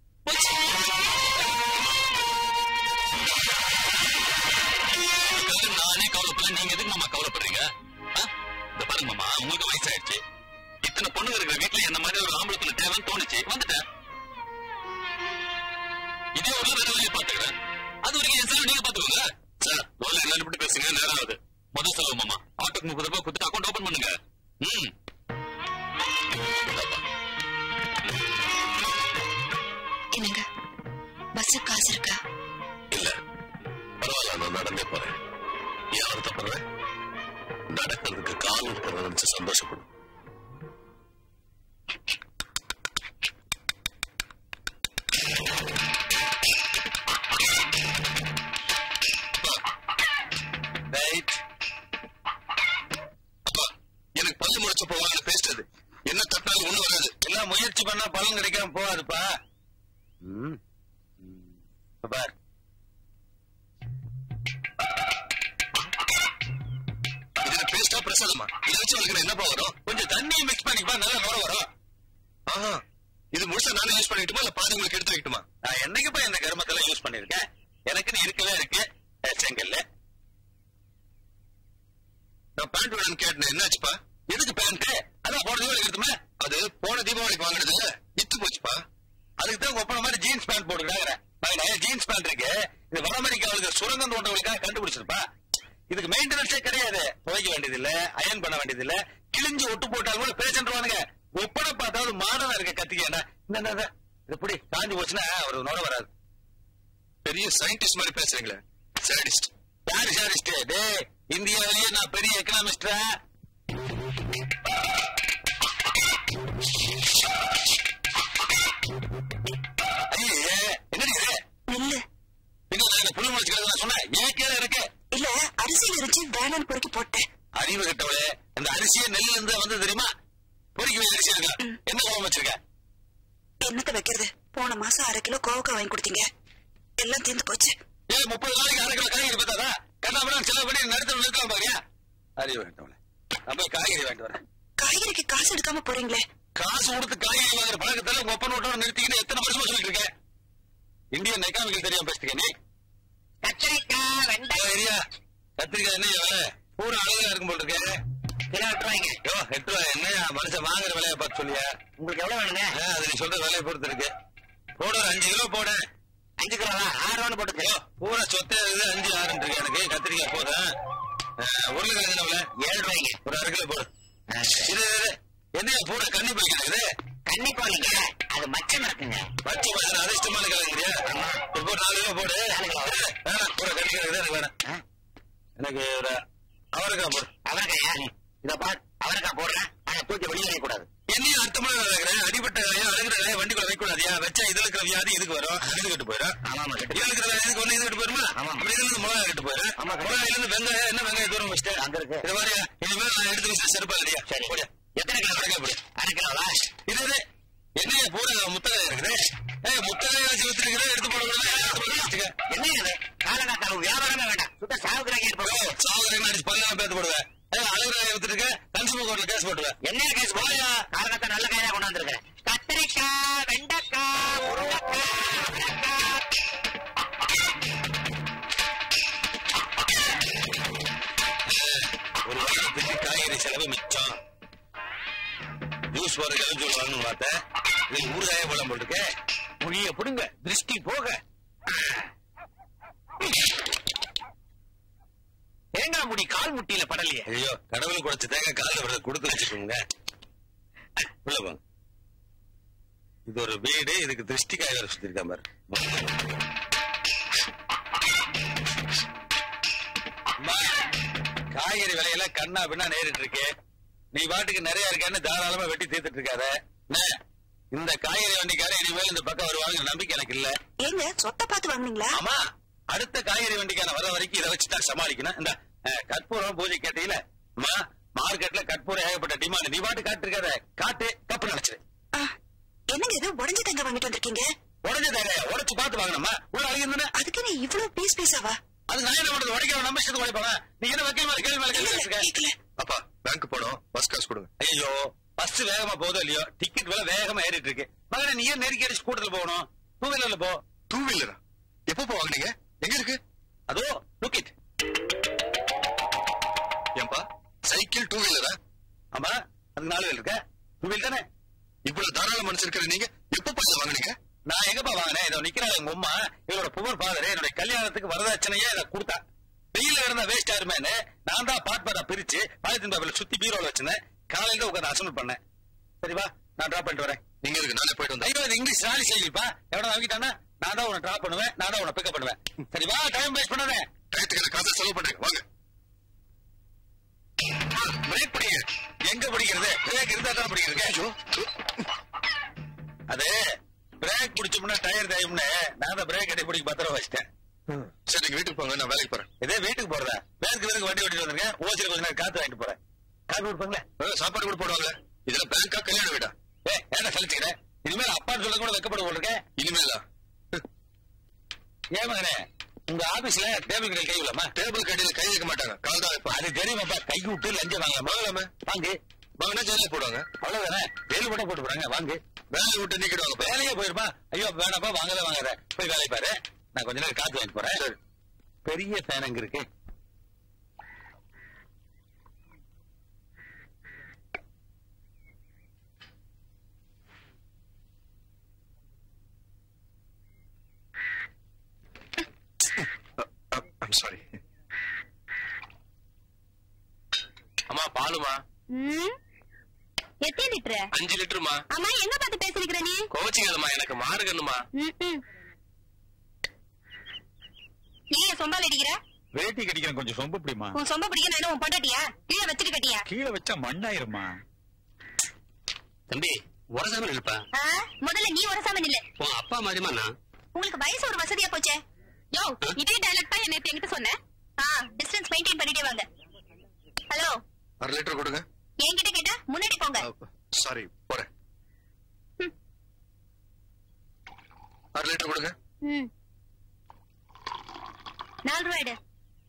நானே கவலைப்பட, நீங்க எதுக்கு மாமா கவலைப்படுறீங்க? இந்த பாருங்க மாமா, உங்களுக்கு வயசாயிடுச்சு. இத்தனை பொண்ணுங்க இருக்கிற வீட்டுல என்ன மாதிரி ஒரு ஆம்பளத்துல தேவைன்னு தோணுச்சு, வந்துட்டேன். இதே ஒரு வேற வேலையை பாத்துக்கிறேன். அது வரைக்கும் என் செலவு நீங்க பாத்துக்கோங்க. சார், முதல்ல எல்லாரும் இப்படி பேசுங்க, நேரம் ஆகுது. முதல் செலவு மாமா, ஆட்டோக்கு 30 ரூபாய் கொடுத்துட்டு அக்கௌண்ட் ஓபன் பண்ணுங்க. என்னங்க பஸ் காசு இருக்கா? இல்ல, பரவாயில்ல, நான் நடந்தே போறேன். ஏன் வருத்தப்படுறேன்? நடக்கிறதுக்கு கால் இருக்கிறத நினைச்சு சந்தோஷப்படும். எனக்கு பல்லு முடிச்ச போவாங்க பேசுறது. என்ன தட்டாலும் ஒண்ணு வராது. எல்லாம் முயற்சி பண்ணா பலன் கிடைக்காம போவாதுப்பா. பார், இதுல பேஸ்டா பிரசாதமா? இதை வச்சு உங்களுக்கு என்ன வரும்? கொஞ்சம் தண்ணியை மிக்ஸ் பண்ணிப்பா, நல்லா நுர வரும். ஆஹா, இது முழுசா நானே யூஸ் பண்ணிக்கிட்டுமா இல்ல பாதி உங்களுக்கு எடுத்து வைக்கட்டுமா? நான் என்னைக்குப்பா இந்த கருமத்தெல்லாம் யூஸ் பண்ணிருக்கேன். எனக்குன்னு இருக்கவே இருக்கு செங்கல்ல. நான் பேண்ட் வேணும்னு கேட்டேன், என்னாச்சுப்பா? எதுக்கு பேண்ட்? அதான் போன தீபாவளிக்கு எடுத்துமே. அது போன தீபாவளிக்கு வாங்கினது வித்து போச்சுப்பா. அதுக்கு தான் ஒப்பன மாதிரி ஜீன்ஸ் பேண்ட் போட்டுக்கிறாங்க. ஜீன்ஸ் பேண்ட் இருக்கு, இது வட அமெரிக்காவுக்கு சுரங்கம் தோன்றவங்களுக்காக கண்டுபிடிச்சிருப்பா. இதுக்கு மெயின்டெனன்ஸே கிடையாது. துவைக்க வேண்டியது இல்ல, அயன் பண்ண வேண்டியது இல்ல. கிழிஞ்சு ஒட்டு போட்டாலும் கூட பேசன்றானுங்க. ஒப்பனை பார்த்தாவது மாடனா இருக்க கத்திக்கா. இந்த இப்படி காஞ்சி போச்சுன்னா ஒரு நோட வராது. பெரிய சயின்டிஸ்ட் மாதிரி பேசுறீங்களே. சாடிஸ்ட். யாரு சாடிஸ்ட்? டே, இந்தியாவிலேயே நான் பெரிய எக்கனாமிஸ்டா. அறிவு கிட்டவளே, அந்த அரிசியை நெல்ல இருந்து வந்து தெரியுமா? பொறுக்கி அரிசி இருக்கா? என்ன கோவம் வச்சிருக்க? என்னத்தை வைக்கிறது? போன மாசம் 1/2 கிலோ கோவக்காய் வாங்கி கொடுத்தீங்க, எல்லாம் தீர்ந்து போச்சு. 30 நாளைக்கு 1/2 கிலோ காய்கறி பார்த்தாதா? கண்ணாமலாம் செலவு பண்ணி நிறுத்தலாம் பாரியா? அறிவு கிட்டவளே, நம்ம காய்கறி வாங்கிட்டு வரேன். காய்கறிக்கு காசு எடுக்காம போறீங்களே. காசு கொடுத்து காய்கறி வாங்குற பழக்கத்தால உங்க ஒப்பன் ஓட்டோட நிறுத்திக்கிட்டு எத்தனை வருஷமா சொல்லிட்டு இருக்கேன். இந்தியன் எக்கானமிக்கல் தெரியாம பேசிட்டீங்க நீ. கத்திரிக்காய் 2 கத்திரிக்காய் என்ன விலை? பூரா அழகா இருக்கும் போல் இருக்கு. கிலோ 8 ரூபாய்ங்க. 8 ரூபாய் என்ன மனுஷன் வாங்குற விலையை பார்த்து சொல்லியா? உங்களுக்கு எவ்வளவு வேணுங்க? அது நீ சொல்ற விலையை பொறுத்து இருக்கு. போட ஒரு 5 கிலோ போட. 5 கிலோ 6 ரூபான்னு போட்டுக்கோ. பூரா சொத்தே 5 6 இருக்கு எனக்கு. கத்திரிக்காய் போதும். உருளைக்கிழங்கு எவ்வளவு? 7 ரூபாய்ங்க. ஒரு 1/2 கிலோ போடு. இது என்ன பூரா கன்னி போய்க்கிறது? கன்னி போலீங்க, அது மச்சம் இருக்குங்க. மச்சம் மச்சம் அதிர்ஷ்டமான கிழங்குறியா? இப்போ 4 கிலோ போடு. பூரா கறிக்கிறது எனக்கு வேணும். எனக்கு ஒரு அவரைக்காய் போடு. அவரைக்காயா? இத பார், அவரைக்காய் போடுறேன். ஆனா தூக்கி வெளியே வைக்க கூடாது. என்னையும் அர்த்தமா வைக்கிறேன். அடிபட்ட காயம் அழுகிற காயம் வண்டிக்குள்ள வைக்க கூடாதியா? வச்சா இதுல இருக்கிற வியாதி இதுக்கு வரும், இது கட்டு போயிடும். இதுல இருக்கிற இதுக்கு ஒண்ணு இது கட்டு போயிருமா? அப்படி இதுல இருந்து மிளகா கட்டு போயிடும். மிளகாயில இருந்து வெங்காயம், என்ன வெங்காயம் தூரம் வச்சுட்டு அங்க இருக்கு. இது மாதிரியா? இனிமேல் நான் எடுத்து வச்சு செருப்பா இல்லையா? சரி போடு. எத்தனை கிலோ அவரைக்காய் போடு? 1/2 கிலோவா? இது என்ன பூரா முத்தகாய் இருக்குது? முத்தகாய் வச்சு வித்துருக்குது, எடுத்து போடுறது. என்ன இது? காலங்காத்தால வியாபாரமே வேண்டாம். சுத்த சாவுக்கிறாங்க. சாவுக்கிறாங்க அடிச்சு 15 பேத்து போடுவேன். அழகா எடுத்துட்டு இருக்க கன்சூமர் கோர்ட்ல கேஸ் போட்டுருவேன். என்ன கேஸ் போயா? காரணத்தை நல்ல கையில கொண்டாந்துருக்க. கத்திரிக்காய், வெண்டைக்காய், முருங்கைக்காய், ஒரு வாரத்துக்கு காய்கறி செலவு மிச்சம். ஜூஸ் போற ஜூஸ் வாங்கணும் பார்த்தேன். இது ஊறுகாய பழம் போட்டுக்க. புளிய புடுங்க, திருஷ்டி போக. தேங்காய் முடி கால் முட்டியில படலையே. ஐயோ, கடவுள் குறைச்ச தேங்காய் காலில் கொடுத்து வச்சுக்கோங்க. உள்ள போங்க. இது ஒரு வீடு, இதுக்கு திருஷ்டி காய் வேற சுத்தி இருக்கா பாரு. காய்கறி விலையெல்லாம் கண்ணா பின்னா நேரிட்டு இருக்கு. நீ பாட்டுக்கு நிறைய இருக்கான்னு தாராளமா வெட்டி தீர்த்துட்டு இருக்காத. இந்த காய்கறி வண்டிக்கார இனிமேல் இந்த பக்கம் வருவாங்க நம்பிக்கை எனக்கு இல்ல. ஏங்க சொத்தை பார்த்து வாங்குனீங்களா? ஆமா, அடுத்த காய்கறி வண்டிக்கான வர வரைக்கும் இதை வச்சுதான் சமாளிக்கணும். இந்த கற்பூரம் பூஜை கேட்டீங்களா? மார்க்கெட்ல கற்பூரம் ஏகப்பட்ட டிமாண்ட். நீ பாட்டு காட்டு இருக்காத, காட்டு கப்பு நினைச்சிரு. என்னங்க இது உடஞ்ச தேங்காய் வாங்கிட்டு வந்திருக்கீங்க? உடஞ்ச தேங்காய் உடச்சு பார்த்து வாங்கணுமா? உள்ள அழகிருந்தா அதுக்கு நீ இவ்வளவு பீஸ் பீஸாவா? அது நான் என்ன பண்றது? உடைக்க நம்ம இஷ்டத்துக்கு உடைப்பாங்க. நீ என்ன வக்கீல் மேல கேள்வி மேல கேள்வி. அப்பா பேங்க் போனோம், பஸ் காசு கொடுங்க. ஐயோ, பஸ் வேகமா போதோ இல்லையோ, டிக்கெட் விலை வேகமா ஏறிட்டு இருக்கு. மகனே, நீ ஏன் நெருக்கி அடிச்சு கூட்டத்துல போகணும்? டூ வீலர்ல போ. டூ வீலரா? எப்போ வாங்குனீங்க? எங்க இருக்கு? அதோ லுக் இட். ஏன்பா சைக்கிள் டூ வீலரா? ஆமா, அதுக்கு 4 வீலர் இருக்க. டூ வீலர் தானே. இவ்வளவு தாராள மனசு இருக்கிற நீங்க எப்போ வாங்குனீங்க? நான் எங்கப்பா வாங்கினேன்? இதோ நிக்கிற எங்க அம்மா, இவரோட புகழ் ஃபாதர் என்னுடைய கல்யாணத்துக்கு வரதட்சணையே இதை கொடுத்தா. வெயில இருந்தா வேஸ்ட் ஆயிருமேன்னு நான் தான் பாட்பாடா பிரிச்சு பாலித்தீன் பேப்பர்ல சுத்தி பீரோல வச்சிருந்தேன். காலையில உட்காந்து அசம்பிள் பண்ணேன். சரிவா, நான் டிராப் பண்ணிட்டு வரேன். நீங்க இருக்கு, நானே போயிட்டு வந்தேன். ஐயோ, இது இங்கிலீஷ் நாளை செய்யப்பா. எவ்வளவு வாங்கிட்டானா நான் தான் உன்னை டிராப் பண்ணுவேன், நான் தான் உன்னை பிக்கப் பண்ணுவேன். சரிவா, டைம் வேஸ்ட் பண்ணாதே. டயத்துக்கு காசை செலவு பண்றேன், வாங்க. பிரேக் பிடிங்க. எங்க பிடிக்கிறது? பிரேக் இருந்தா தான் பிடிக்கிறது. அது பிரேக் பிடிச்சோம்னா டயர் தேயும்னு நான் தான் பிரேக் அடி பிடிக்க 10 ரூபா வச்சிட்டேன். சரி, நீங்க வீட்டுக்கு போங்க, நான் வேலைக்கு போறேன். இதே வீட்டுக்கு போறதா? பேருக்கு வண்டி ஓட்டிட்டு வந்திருக்கேன். ஓசில கொஞ்ச நேரம் காத்து வாங்கிட்டு போறேன். காப்பி கொடுப்பாங்களே, சாப்பாடு கூட போடுவாங்க. இதுல பேங்கா கல்யாண வீடா? ஏன்னா சலிச்சுக்கிறேன். இனிமேல் அப்பான்னு சொல்ல கூட வைக்கப்பட போட்டிருக்கேன். இனிமேலா? ஏன் மகனே, உங்க ஆபீஸ்ல டேபிள் கடையில் கை விடலாமா? டேபிள் கடையில கை வைக்க மாட்டாங்க, கால் தான் வைப்பாங்க. அது தெரியுமாப்பா. கை விட்டு லஞ்சம் வாங்கலாமா? வாங்கலாமே. வாங்கு. வாங்கினா ஜெயில போடுவாங்க. அவ்வளவுதானே, ஜெயிலு போட போட்டு போறாங்க. வாங்கு. வேலையை விட்டு நீக்கிடுவாங்க. வேலையே போயிருப்பா. ஐயோ வேணாப்பா, வாங்கதான் வாங்காத. போய் வேலையை பாரு. நான் கொஞ்ச நேரம் காத்து வாங்கிட்டு போறேன். சரி. பெரிய ஃபேன் அங்க இருக்கு. I'm sorry. அம்மா பாலுமா? எத்தனை லிட்டர்? 5 லிட்டருமா. அம்மா எங்க பார்த்து பேசிருக்கிற நீ? கோச்சிக்கலமா, எனக்கு மாறுகண்ணுமா. ஏன் சொம்பால் அடிக்கிற? வேட்டி கடிக்கிறேன், கொஞ்சம் சொம்ப பிடிமா. உன் சொம்ப பிடிக்க நான் உன் பொண்டாட்டியா? கீழே வச்சுட்டு கட்டியா? கீழே வச்சா மண்ணாயிருமா. தம்பி உரசாம நில்லுப்பா. முதல்ல நீ உரசாம நில்லு. உன் அப்பா மாதிரிமா நான். உங்களுக்கு வயசு ஒரு வசதியா போச்சே. யோ, இதே டயலாக் தான் என்ன என்கிட்ட சொன்னேன். டிஸ்டன்ஸ் மெயின்டைன் பண்ணிட்டே வாங்க. ஹலோ, 1/2 லிட்டர் கொடுங்க. என்கிட்ட கேட்டா முன்னாடி போங்க. சாரி, போறேன். 1/2 லிட்டர் கொடுங்க. 4 ரூபாய் எடு.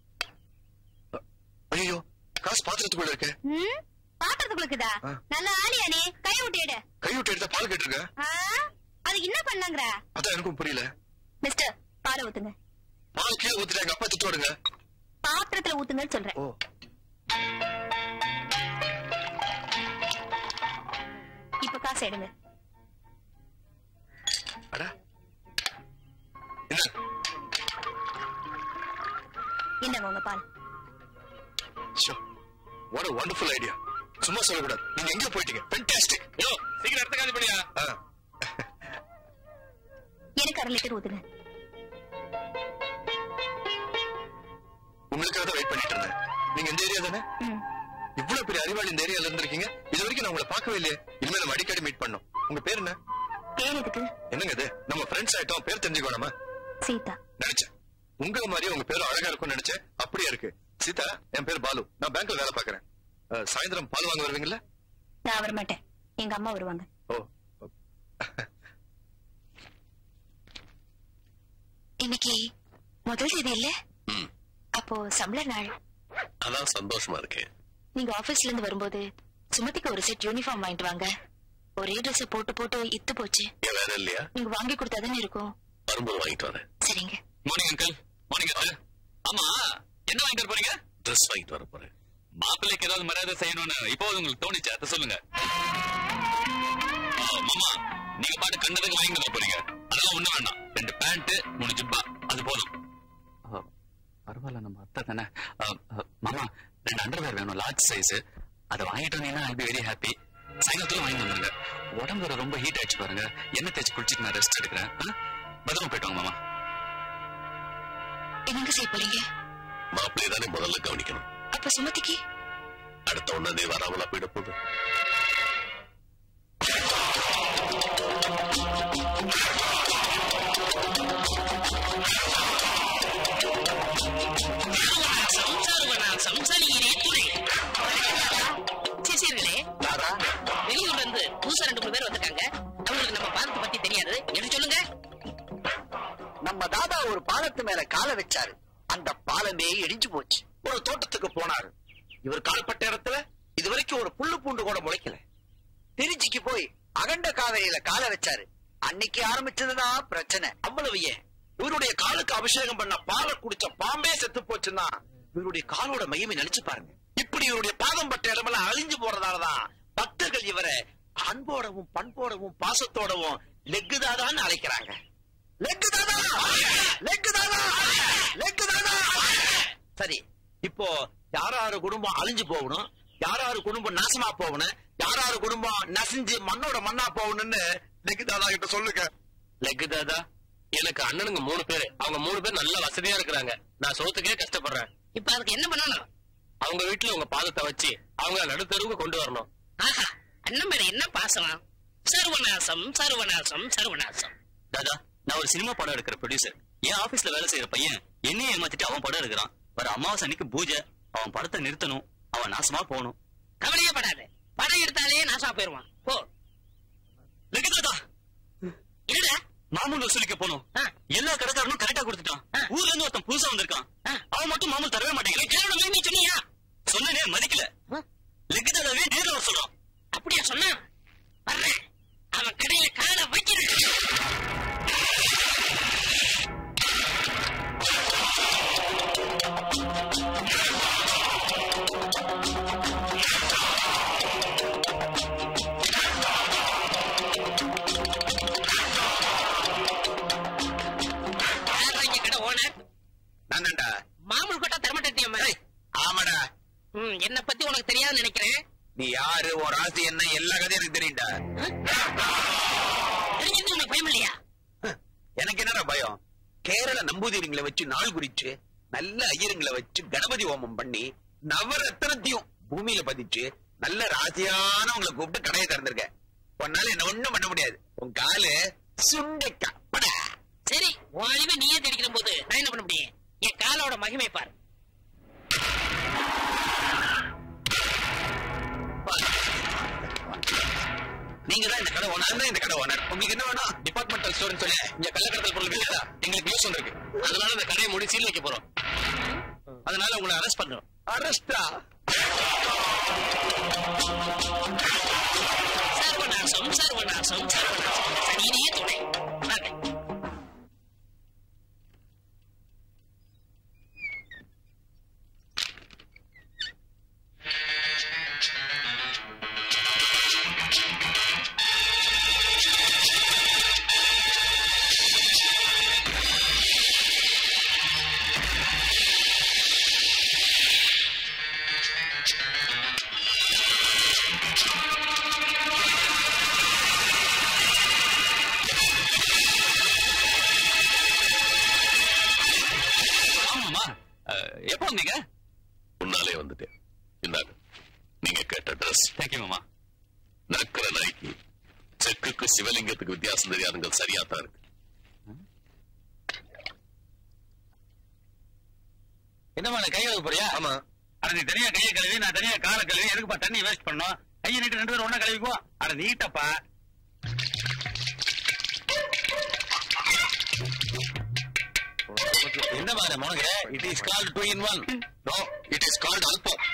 ஐயோ, காசு பாத்திரத்துக்குள்ள இருக்கு. பாத்திரத்துக்குள்ளக்குதா? நல்ல ஆளியா நீ? கை விட்டு எடு. கை விட்டு எடுத்தா பால் கேட்டுருக்க. அது என்ன பண்ணாங்கற? அதான் எனக்கும் புரியல. மிஸ்டர், பால் ஊத்துங்க. பால் கீழே ஊத்துறாங்க, அப்பா திட்டு வாடுங்க. பாத்திரத்துல ஊத்துங்கன்னு சொல்றேன். ஓ, இப்ப காசு எடுங்க. அட என்ன? என்னங்க உங்க பால்? What a wonderful idea. சும்மா சொல்லக்கூடாது. நீங்க எங்க போயிட்டீங்க? Fantastic. யோ, சீக்கிரம் எடுத்து காலி பண்ணியா. எனக்கு 1/2 லிட்டர் ஊத்துங்க. உங்களுக்காக தான் வெயிட் பண்ணிட்டு இருந்தேன். நீங்க இந்த ஏரியா தானே? இவ்வளவு பெரிய அறிவாளி இந்த ஏரியால இருந்திருக்கீங்க. இது வரைக்கும் நான் உங்களை பார்க்கவே இல்லையே. இனிமே நம்ம அடிக்கடி மீட் பண்ணோம். உங்க பேர் என்ன? பேர் எதுக்கு? என்னங்க இது? நம்ம ஃப்ரெண்ட்ஸ் ஆயிட்டோம், பேர் தெரிஞ்சுக்கணுமா? சீதா. நினைச்சேன் உங்க மாதிரியே உங்க பேரும் அழகா இருக்கும்னு நினைச்சேன். அப்படியே இருக்கு. சீதா, என் பேர் பாலு. நான் பேங்க்ல வேலை பாக்குறேன். சாயந்தரம் பால் வாங்க வருவீங்களா? நான் வர மாட்டேன், எங்க அம்மா வருவாங்க. ஓ, இன்னைக்கு முதல் தேதி இல்ல? அப்போ சம்பள நாள். அதான் சந்தோஷமா இருக்கு. நீங்க ஆபீஸ்ல இருந்து வரும்போது சுமதிக்கு ஒரு செட் யூனிஃபார்ம் வாங்கிட்டு வாங்க. ஒரே ட்ரெஸ் போட்டு போட்டு இத்து போச்சு. வேற இல்லையா? நீங்க வாங்கி கொடுத்தாதானே இருக்கும். வரும்போது வாங்கிட்டு வரேன். சரிங்க. Morning uncle. Morning uncle. ஆமா, என்ன வாங்கிட்டு போறீங்க? ட்ரெஸ் வாங்கிட்டு வர போறேன். மாப்பிள்ளைக்கு ஏதாவது மரியாதை செய்யணும்னு இப்போ உங்களுக்கு தோணிச்சு, அதை சொல்லுங்க. மாமா, நீங்க பாட்டு கண்டதுக்கு வாங்கிட்டு போறீங்க. அதெல்லாம் ஒண்ணு வேண்டாம். 2 பேண்ட் 3 ஜிப்பா அது போதும். பரவாயில்ல, நம்ம அத்தை தானே. மாமா, 2 அண்டர்வேர் வேணும், லார்ஜ் சைஸ். அதை வாங்கிட்டு வந்தீங்கன்னா ஐ பி வெரி ஹாப்பி. சாயங்காலத்துல வாங்கி வந்துருங்க. உடம்பு ரொம்ப ஹீட் ஆயிடுச்சு பாருங்க. எண்ணெய் தேய்ச்சி குளிச்சுட்டு நான் ரெஸ்ட் எடுக்கிறேன். பத்திரமா போயிட்டு வாங்க மாமா. என்னங்க செய்ய போறீங்க? மாப்பிள்ளையை தானே முதல்ல கவனிக்கணும். அப்ப சுமதிக்கு அடுத்த 1 வராமலா போயிட போகுது. வெளியூர்ல இருந்து புதுசா 2-3 பேர் வந்திருக்காங்க. அவங்களுக்கு நம்ம பாலத்தை பத்தி தெரியாது. என்ன சொல்லுங்க? நம்ம தாதா ஒரு பாலத்து மேல காலை வச்சாரு. அந்த பாலமே இடிஞ்சு போச்சு. ஒரு தோட்டத்துக்கு போனாரு. இவர் கால்பட்ட இடத்துல இதுவரைக்கும் ஒரு புல்லு பூண்டு கூட முளைக்கல. திருச்சிக்கு போய் அகண்ட காவிரியில காலை வச்சாரு. அன்னைக்கு ஆரம்பிச்சதுதான் பிரச்சனை. அவ்வளவு ஏன், இவருடைய காலுக்கு அபிஷேகம் பண்ண பாலை குடிச்ச பாம்பே செத்து போச்சுன்னா இவருடைய காலோட மையமை நினைச்சு பாருங்க. இப்படி இவருடைய பாதம் பட்ட இடமெல்லாம் அழிஞ்சு போறதாலதான் பக்தர்கள் இவரை அன்போடவும் பண்போடவும் பாசத்தோடவும் லெக்கு தாதான்னு அழைக்கிறாங்க. லெக்கு தாதா, லெக்கு தாதா, லெக்கு தாதா. சரி, இப்போ யாராரு குடும்பம் அழிஞ்சு போகணும், யாராரு குடும்பம் நாசமா போகணும், யாராரு குடும்பம் நசிஞ்சு மண்ணோட மண்ணா போகணும்னு லெக்கு தாதா கிட்ட சொல்லுங்க. லெக்கு தாதா, எனக்கு அண்ணனுங்க 3 பேரு. அவங்க 3 பேர் நல்ல வசதியா இருக்கிறாங்க. நான் சோத்துக்கே கஷ்டப்படுறேன். இப்ப அதுக்கு என்ன பண்ணணும்? அவங்க வீட்டுல உங்க பாதத்தை வச்சு அவங்க நடுத்தருவுக்கு கொண்டு வரணும். ஆஹா, அண்ணன் மேல என்ன பாசம்! சர்வநாசம் சர்வநாசம் சர்வநாசம். தாதா, நான் ஒரு சினிமா படம் எடுக்கிற ப்ரொடியூசர். என் ஆபீஸ்ல வேலை செய்யற பையன் என்னையே ஏமாத்திட்டு அவன் படம் எடுக்கிறான். வர அமாவாசை அன்னைக்கு பூஜை. அவன் படத்தை நிறுத்தணும். அவன் நாசமா போகணும். கவலையே படாது. படம் எடுத்தாலே நாசமா போயிருவான். போ. தாதா, என்னடா மாமூல் வசூலிக்க போனோம். எல்லா கடைக்காரனும் கரெக்டா கொடுத்துட்டான். ஊர்ல இருந்து ஒருத்தன் புதுசா வந்திருக்கான். அவன் மட்டும் மாமூல் தரவே மாட்டேங்கிறான். நீ சொன்னியா? சொன்னே மதிக்கல. லெக்கு தாதாவே நேர்ல வர சொல்றான். அப்படியா சொன்னா? வர்றேன். அவன் கடையில காலை வைக்கிறேன். மாமூல் கொட்டா தரமாட்டேன். ஆமாடா. என்ன பத்தி உனக்கு தெரியாதுன்னு நினைக்கிறேன். நீ யாரு, ஒரு ராசி என்ன, எல்லா கதையும் எனக்கு தெரியும்டா. தெரிஞ்சது உனக்கு பயம் இல்லையா? எனக்கு என்னடா பயம்? கேரள நம்பூதிரிங்களை வச்சு நாள் குறிச்சு நல்ல ஐயருங்களை வச்சு கணபதி ஹோமம் பண்ணி நவரத்னத்தையும் பூமியில பதிச்சு நல்ல ராசியானவங்களை கூப்பிட்டு கடையை திறந்திருக்க. உன்னால என்ன ஒண்ணும் பண்ண முடியாது. உன் காலு சுண்டைக்கா. சரி, உன் அழிவை நீயே தெரிக்கிற போது நான் என்ன பண்ண முடியும்? என் காலோட மகிமை பாரு. நீங்க தான் இந்த கடை ஓனர். இந்த கடை ஓனர். உங்களுக்கு என்ன வேணும்? டிபார்ட்மெண்டல் ஸ்டோர்னு சொல்லி இங்க கள்ளக்கடத்தல் பொருள் இல்லையா? எங்களுக்கு நியூஸ் வந்திருக்கு. அதனால இந்த கடையை மூடி சீல் வைக்க போறோம். அதனால உங்களை அரெஸ்ட் பண்றோம். அரெஸ்டா? சர்வநாசம் சர்வநாசம் சர்வநாசம். சனியே துணை. எப்போ வந்தீங்க? முன்னாலே வந்துட்டேன். இந்தாங்க நீங்க கேட்ட ட்ரெஸ். தேங்க்யூ மாமா. நக்கிற நாய்க்கு செக்குக்கு சிவலிங்கத்துக்கு வித்தியாசம் தெரியாதுங்க. சரியா தான் இருக்கு. என்னமா கை கழுவ போறியா? ஆமா. அட நீ தனியா கையை கழுவி நான் தனியா காலை கழுவி எதுக்குப்பா தண்ணி வேஸ்ட் பண்ணோம்? கையை நீட்டு 2 பேரும் ஒண்ணா கழுவிக்குவோம். அட நீட்டப்பா. என்ன மாதிரி மோனங்க? It is called 2 in 1. No, it is called album.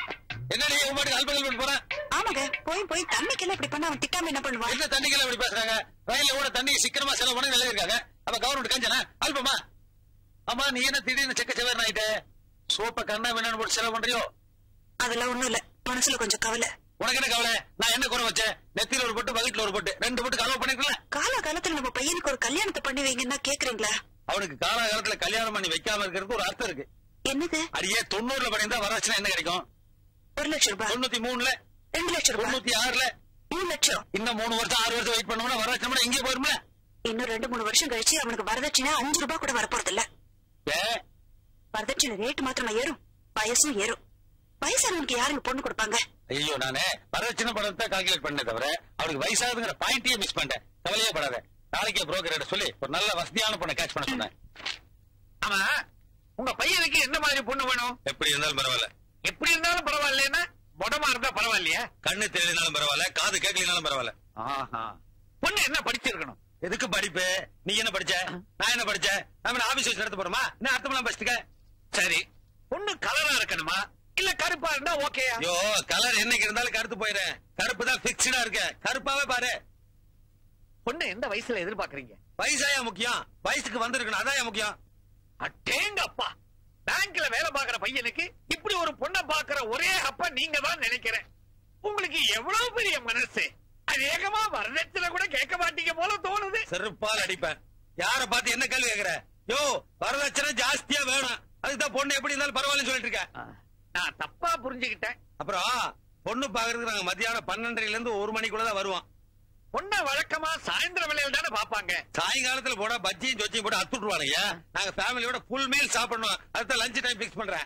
என்ன நீ உங்க பாட்டுக்கு அல்ப கல்பன் போற? ஆமாங்க, போய் தண்ணிக்கெல்லாம் இப்படி பண்ண அவன் திட்டாம என்ன பண்ணுவான்? என்ன தண்ணிக்கெல்லாம் இப்படி பேசுறாங்க? ரயில்ல கூட தண்ணி சிக்கனமா செலவு பண்ணி எழுதிருக்காங்க. அப்ப கவர்மெண்ட் கஞ்சனா அல்பமா? ஆமா, நீ என்ன திடீர்னு செக்க செவேர் ஆயிட்ட? சோப்ப கண்ணா வேணான்னு போட்டு செலவு பண்றியோ? அதெல்லாம் ஒண்ணும் இல்ல, மனசுல கொஞ்சம் கவலை. உனக்கு என்ன கவலை? நான் என்ன குறை வச்சேன்? நெத்தில ஒரு பொட்டு, வயிற்றுல ஒரு பொட்டு, 2 பொட்டு கலவு பண்ணிருக்கல? காலகாலத்துல நம்ம பையனுக்கு ஒரு கல்யாணத்தை பண்ணி வைங்கன்னா கேக்குறீங்களா? அவனுக்கு காலகாலத்துல கல்யாணம் பண்ணி வைக்காம இருக்கிறதுக்கு ஒரு அர்த்தம் இருக்கு. என்னது? அடியே 90ல பண்ணியிருந்தா வரச்சுன்னா என்ன கிடைக்கும்? 1 லட்சம் ரூபாய். 93ல 2 லட்சம் ரூபாய். 96ல 3 லட்சம். இன்னும் 3 வருஷம் 6 வருஷம் வெயிட் பண்ணோம்னா வரச்சுனா எங்கே போயிருமே? இன்னும் 2-3 வருஷம் கழிச்சு அவனுக்கு வரதட்சணை 5 ரூபாய் கூட வரப்போறது இல்ல. வரதட்சணை ரேட் மாத்திரமா ஏறும், வயசும் ஏறும். வயசானவனுக்கு யாருங்க பொண்ணு கொடுப்பாங்க? ஐயோ, நானே வரதட்சணை படத்தை கால்குலேட் பண்ண தவிர அவனுக்கு வயசாகுதுங்கிற பாயிண்டே மிஸ் பண்ணிட்டேன். கவலையே படாத, நாளைக்கே புரோக்கர் சொல்லி ஒரு நல்ல வசதியான பொண்ணை கேட்ச் பண்ண சொன்னேன். ஆமா, உங்க பையனுக்கு என்ன மாதிரி பொண்ணு வேணும்? எப்படி இருந்தாலும் பரவாயில்ல. எப்படி இருந்தாலும் பரவாயில்லைன்னா மொடமா இருந்தா பரவாயில்லையா? கண்ணு தெரியலனாலும் பரவாயில்ல, காது கேட்கலனாலும் பரவாயில்ல. பொண்ணு என்ன படிச்சிருக்கணும்? எதுக்கு படிப்பு? நீ என்ன படிச்ச? நான் என்ன படிச்சேன்? நம்ம ஆபீஸ் வச்சு நடத்த போறோமா? என்ன அர்த்தமெல்லாம் படிச்சுக்க? சரி, பொண்ணு கலரா இருக்கணுமா இல்ல கருப்பா இருந்தா ஓகேயா? ஐயோ, கலர் என்னைக்கு இருந்தாலும் கருத்து போயிடுறேன். கருப்பு தான் பிக்ஸ்டா இருக்கு. கருப்பாவே பாரு. பொண்ணு எந்த வயசுல எதிர்பார்க்கறீங்க? வயசாயா முக்கியம்? வயசுக்கு வந்திருக்கணும், அதான் முக்கியம். அட்டேங்க அப்பா, பேங்க்ல வேலை பாக்குற பையனுக்கு இப்படி ஒரு பொண்ணை பாக்குற ஒரே அப்பா நீங்க தான் நினைக்கிறேன். உங்களுக்கு எவ்வளவு பெரிய மனசு! அநேகமா வரதட்சணை கூட கேட்க மாட்டீங்க போல தோணுது. செருப்பால் அடிப்பேன். யார பார்த்து என்ன கேள்வி கேக்குற? யோ, வரதட்சணை ஜாஸ்தியா வேணும், அதுதான் பொண்ணு எப்படி இருந்தாலும் பரவாயில்லன்னு சொல்லிட்டு இருக்கேன். நான் தப்பா புரிஞ்சுக்கிட்டேன். அப்புறம் பொண்ணு பாக்குறதுக்கு நாங்க மத்தியானம் 12:30ல இருந்து 1 மணிக்குள்ளதான் வருவோம். பொண்ணை வழக்கமா சாயந்தர வேலையில தானே பாப்பாங்க. சாயங்காலத்துல போட பஜ்ஜியும் சொச்சியும் போட்டு அத்துட்டுருவானுங்க. நாங்க ஃபேமிலியோட ஃபுல் மீல் சாப்பிடணும். அதுதான் லஞ்ச் டைம் பிக்ஸ் பண்றேன்.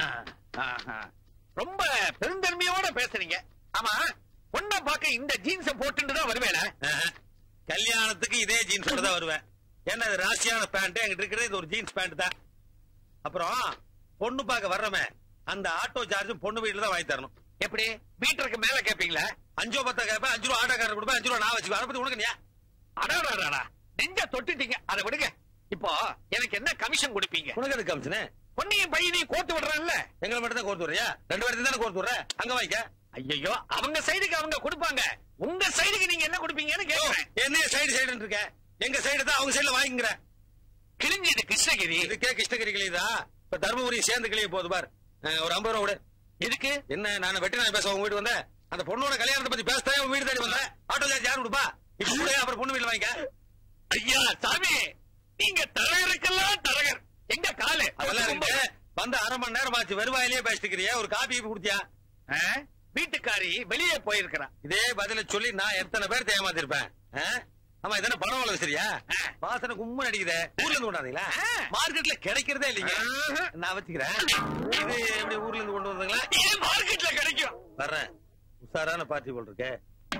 ரொம்ப பெருந்தன்மையோட பேசுறீங்க. ஆமா, பொண்ணை பார்க்க இந்த ஜீன்ஸ போட்டுட்டு தான் வருவேன். கல்யாணத்துக்கு இதே ஜீன்ஸோட தான் வருவேன். ஏன்னா இது ராசியான பேண்ட், எங்கிட்ட இருக்கிறது இது ஒரு ஜீன்ஸ் பேண்ட் தான். அப்புறம் பொண்ணு பார்க்க வர்றமே அந்த ஆட்டோ சார்ஜும் பொண்ணு வீட்டுல தான் வாங்கி தரணும். எப்படி? மீட்டருக்கு மேல கேப்பீங்களா? 5 10 கேப்பேன். 5 ரூபா ஆட்டோக்காரர் கொடுப்பேன், 5 ரூபா நான் வச்சுக்குவேன். அதை பத்தி உனக்கு நீ அடாடா நெஞ்ச தொட்டுட்டீங்க. அதை விடுங்க. இப்போ எனக்கு என்ன கமிஷன் கொடுப்பீங்க? உனக்கு எது கமிஷன்? பொண்ணையும் பையனையும் கோர்த்து விடுறேன்ல. எங்களை மட்டும் தான் கோர்த்து விடுறியா? 2 பேருக்கு தானே கோர்த்து விடுற. அங்க வாங்கிக்க. ஐயோ, அவங்க சைடுக்கு அவங்க கொடுப்பாங்க, உங்க சைடுக்கு நீங்க என்ன கொடுப்பீங்கன்னு கேக்குறேன். என்ன சைடு இருக்க? எங்க சைடு தான் அவங்க சைடுல வாங்கிக்கிற. கிழிஞ்சது கிருஷ்ணகிரி. இதுக்கே கிருஷ்ணகிரி கிளியுதா? இப்ப தர்மபுரி சேர்ந்து கிளிய போகுது பார். ஒரு 50 ரூபா விடு. எதுக்கு? என்ன நான் வெட்டி நான் பேச உங்க வீட்டு வந்தேன்? அந்த பொண்ணோட கல்யாணத்தை பத்தி பேசுறேன். உங்க வீடு தேடி வந்தேன். ஆட்டோ சார்ஜ் யாரு கொடுப்பா? இப்ப கூட அப்புறம் பொண்ணு வீட்டுல வாங்கிக்க. ஐயா சாமி, நீங்க தரகருக்கெல்லாம் தரகர். எங்க காலு அதெல்லாம் இருக்கு. வந்து 1/2 மணி நேரம் ஆச்சு, வெறுவாயிலேயே பேசிக்கிறியா? ஒரு காபி குடிச்சியா? வீட்டுக்காரி வெளியே போயிருக்கிறா. இதே பதில சொல்லி நான் எத்தனை பேர் ஏமாத்திருப்பேன். ஆமா, இதென்ன பணம் வளவு சரியா? வாசனை கும்மன் அடிக்குதே. ஊர்ல இருந்து கொண்டாந்தீங்களா? மார்க்கெட்ல கிடைக்கிறதே இல்லைங்க. நான் வச்சுக்கிறேன். இது எப்படி ஊர்ல இருந்து கொண்டு வந்தீங்களா? ஏன் மார்க்கெட்ல கிடைக்கும்? வர்றேன். உஷாரான பார்ட்டி போல் இருக்கே.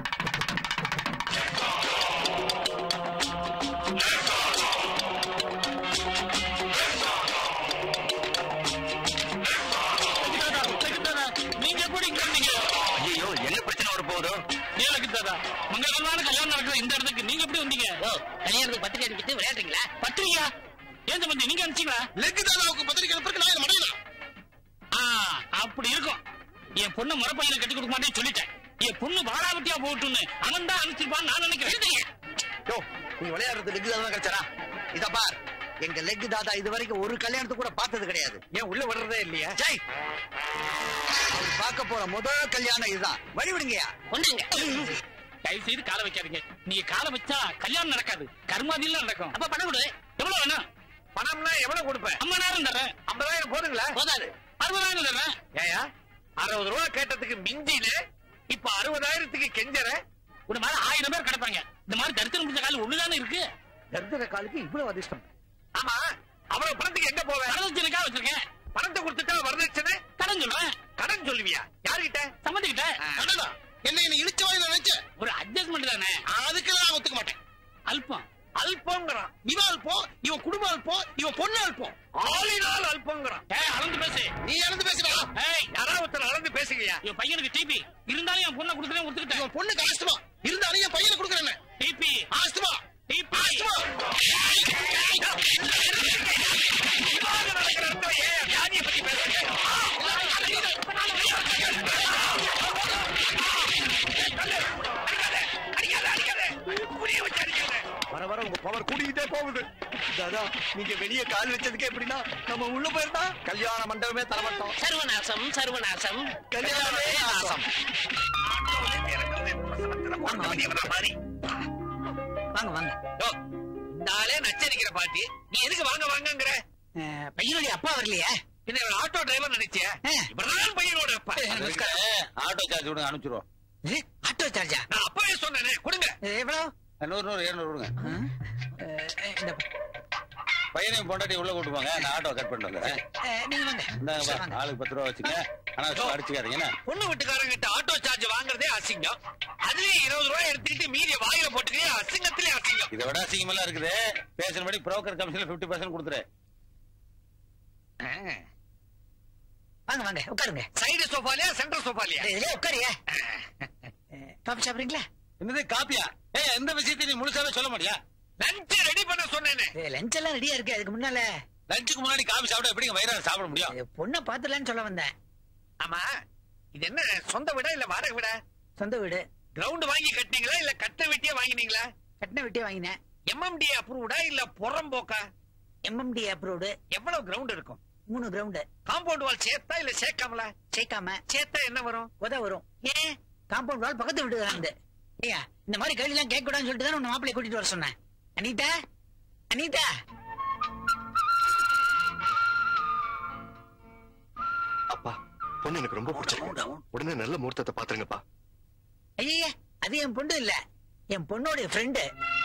நீங்க எப்படி இருந்தீங்க? ஐயோ, என்ன பிரச்சனை வர போகுதோ? மங்களகரமான கல்யாணம் நடக்கிற இந்த இடத்துக்கு நீங்க எப்படி வந்தீங்க? கல்யாணத்துக்கு பத்திரிகை அனுப்பிட்டு விளையாடுறீங்களா? பத்திரிகையா? ஏன் சம்பந்தி நீங்க அனுப்பிச்சீங்களா? லெக்கு தாதாவுக்கு பத்திரிக்கை அனுப்புறதுக்கு நான் மடையலாம். அப்படி இருக்கும். என் பொண்ணு மரப்பையில கட்டி கொடுக்க மாட்டேன்னு சொல்லிட்டேன். என் பொண்ணு வாராவட்டியா போட்டுன்னு அவன் தான் அனுப்பிச்சிருப்பான்னு நான் நினைக்கிறேன். நீ விளையாடுறது லெக்கு தாதா கிடைச்சாரா? இத பார், எங்க லெக்கு தாதா இது வரைக்கும் ஒரு கல்யாணத்துக்கு கூட பார்த்தது கிடையாது. ஏன் உள்ள விடுறதே இல்லையா? அவர் பார்க்க போற முதல் கல்யாணம் இதுதான். வழி விடுங்கயா. ஒண்ணுங்க, தயவு செய்து காலை வைக்காதீங்க. நீங்க காலை வச்சா கல்யாணம் நடக்காது, கர்மாதியில நடக்கும். அப்ப பணம் கொடு. எவ்வளவு வேணும்? பணம்னா எவ்வளவு கொடுப்பேன்? 50,000 தரேன். 50,000 போதுங்களா? போதாது, 60,000 தரேன். ஏயா 60 ரூபா கேட்டதுக்கு மிஞ்சில இப்ப 60,000க்கு கெஞ்சற? ஒரு மாதிரி 1000 பேர் கிடப்பாங்க. இந்த மாதிரி தரித்திரம் முடிஞ்ச காலம் ஒண்ணுதானே இருக்கு. தரித்திர காலுக்கு இவ்வளவு அதிர்ஷ்டம். ஆமா, அவ்வளவு பணத்துக்கு எங்க போவேன்? வரதட்சணைக்காக வச்சிருக்கேன். பணத்தை கொடுத்துட்டா வரதட்சணை கடன் சொல்றேன். கடன் சொல்லுவியா? யாருகிட்ட? சம்மந்திக்கிட்ட. என்ன இழுச்ச வாயில நினைச்ச? ஒரு அட்ஜஸ்ட்மெண்ட் தானே. அதுக்கு நான் ஒத்துக்க மாட்டேன். அல்பம் அல்பங்கிறான். இவன் அல்பம், இவன் குடும்பம் அல்பம், இவன் பொண்ணு அல்பம். ஆளினால் அல்பங்கிறான். அளந்து பேசு. நீ அளந்து பேசுறா? யாராவது ஒருத்தர் அளந்து பேசுங்கயா. என் பையனுக்கு டிபி இருந்தாலும் என் பொண்ணை கொடுக்குறேன், ஒத்துக்கிட்டேன். இவன் பொண்ணுக்கு ஆஸ்துமா இருந்தாலும் என் பையனை கொடுக்குறேன். டிபி ஆஸ்துமா டிபி நடக்கிற ஏன் வியாதியை பத்தி பேசுறீங்க? தாதா நீங்க வெளியே கால் வச்சதுக்கு எப்படின்னா நம்ம உள்ள போயிருந்தா கல்யாண மண்டபமே தரமாட்டோம். சர்வநாசம் சர்வநாசம் கல்யாணமே நாசம். வாங்க வாங்க. நாளே நச்சரிக்கிற பாட்டி நீ எதுக்கு வாங்க வாங்கங்கிற? பையனுடைய அப்பா வரலையே? என்ன ஆட்டோ டிரைவர் நினைச்சியா? இப்பதான் பையனோட அப்பா. ஆட்டோ சார்ஜ் விடுங்க, அனுப்பிச்சிருவோம். ஆட்டோ சார்ஜா? நான் அப்பவே சொன்னேனே, கொடுங்க. எவ்வளவு? 100 200 விடுங்க. இந்த பையனையும் பொண்டாட்டி உள்ள கூட்டு போங்க, நான் ஆட்டோ கட் பண்ணிட்டு வந்துடுறேன். நீங்க வாங்க. இந்தாங்க, ஆளுக்கு 10 ரூபா வச்சுக்க. ஆனா அடிச்சுக்காதீங்க. பொண்ணு வீட்டுக்காரங்கிட்ட ஆட்டோ சார்ஜ் வாங்குறதே அசிங்கம். அதுலயே 20 ரூபாய் எடுத்துக்கிட்டு மீதிய வாயில போட்டுக்கே அசிங்கத்திலே அசிங்கம். இதை விட அசிங்கமெல்லாம் இருக்குது. பேசுறபடி புரோக்கர் கமிஷன்ல 50% கொடுத்துரு. வாங்க வாங்க உட்காருங்க. சைடு சோஃபாலியா சென்டர் சோஃபாலியா? இதுலயே உட்காரியா. காபி சாப்பிடுறீங்களா? என்னது காப்பியா? எந்த விஷயத்தையும் நீ முழுசாவே சொல்ல மாட்டியா? லஞ்ச் ரெடி பண்ண சொன்னேனே. லஞ்ச் எல்லாம் ரெடியா இருக்கு. அதுக்கு முன்னால லஞ்சுக்கு முன்னாடி காபி சாப்பிட எப்படி வயிறார சாப்பிட முடியும்? பொண்ணை பாத்துலான்னு சொல்ல வந்தேன். ஆமா, இது என்ன சொந்த வீடா இல்ல வாடகை வீடா? சொந்த வீடு. கிரவுண்ட் வாங்கி கட்டினீங்களா இல்ல கட்ட வெட்டியே வாங்கினீங்களா? கட்டின வெட்டியே வாங்கினேன். MMD அப்ரூவ்டா இல்ல புறம்போக்கா? MMD approved. எவ்வளவு கிரவுண்ட் இருக்கும்? 3 கிரவுண்ட். காம்பவுண்ட் வால் சேர்த்தா இல்ல சேர்க்காமல? சேர்க்காம. சேர்த்தா என்ன வரும்? உத வரும். ஏன்? காம்பவுண்ட் வால் பக்கத்து வீட்டுக்கு. ஏயா இந்த மாதிரி கேள்வி எல்லாம் கேட்க கூடாதுன்னு சொல்லிட்டு தான் உன்னை மாப்பிள்ளை கூட்டிட்டு வர சொன்னேன். அனிதா அனிதா. அப்பா பொண்ணு எனக்கு ரொம்ப பிடிச்சிருக்கு. உடனே நல்ல முகூர்த்தத்தை பாத்துருங்கப்பா. ஐயா அது என் பொண்ணு இல்ல, என் பொண்ணோட ஃப்ரெண்டு.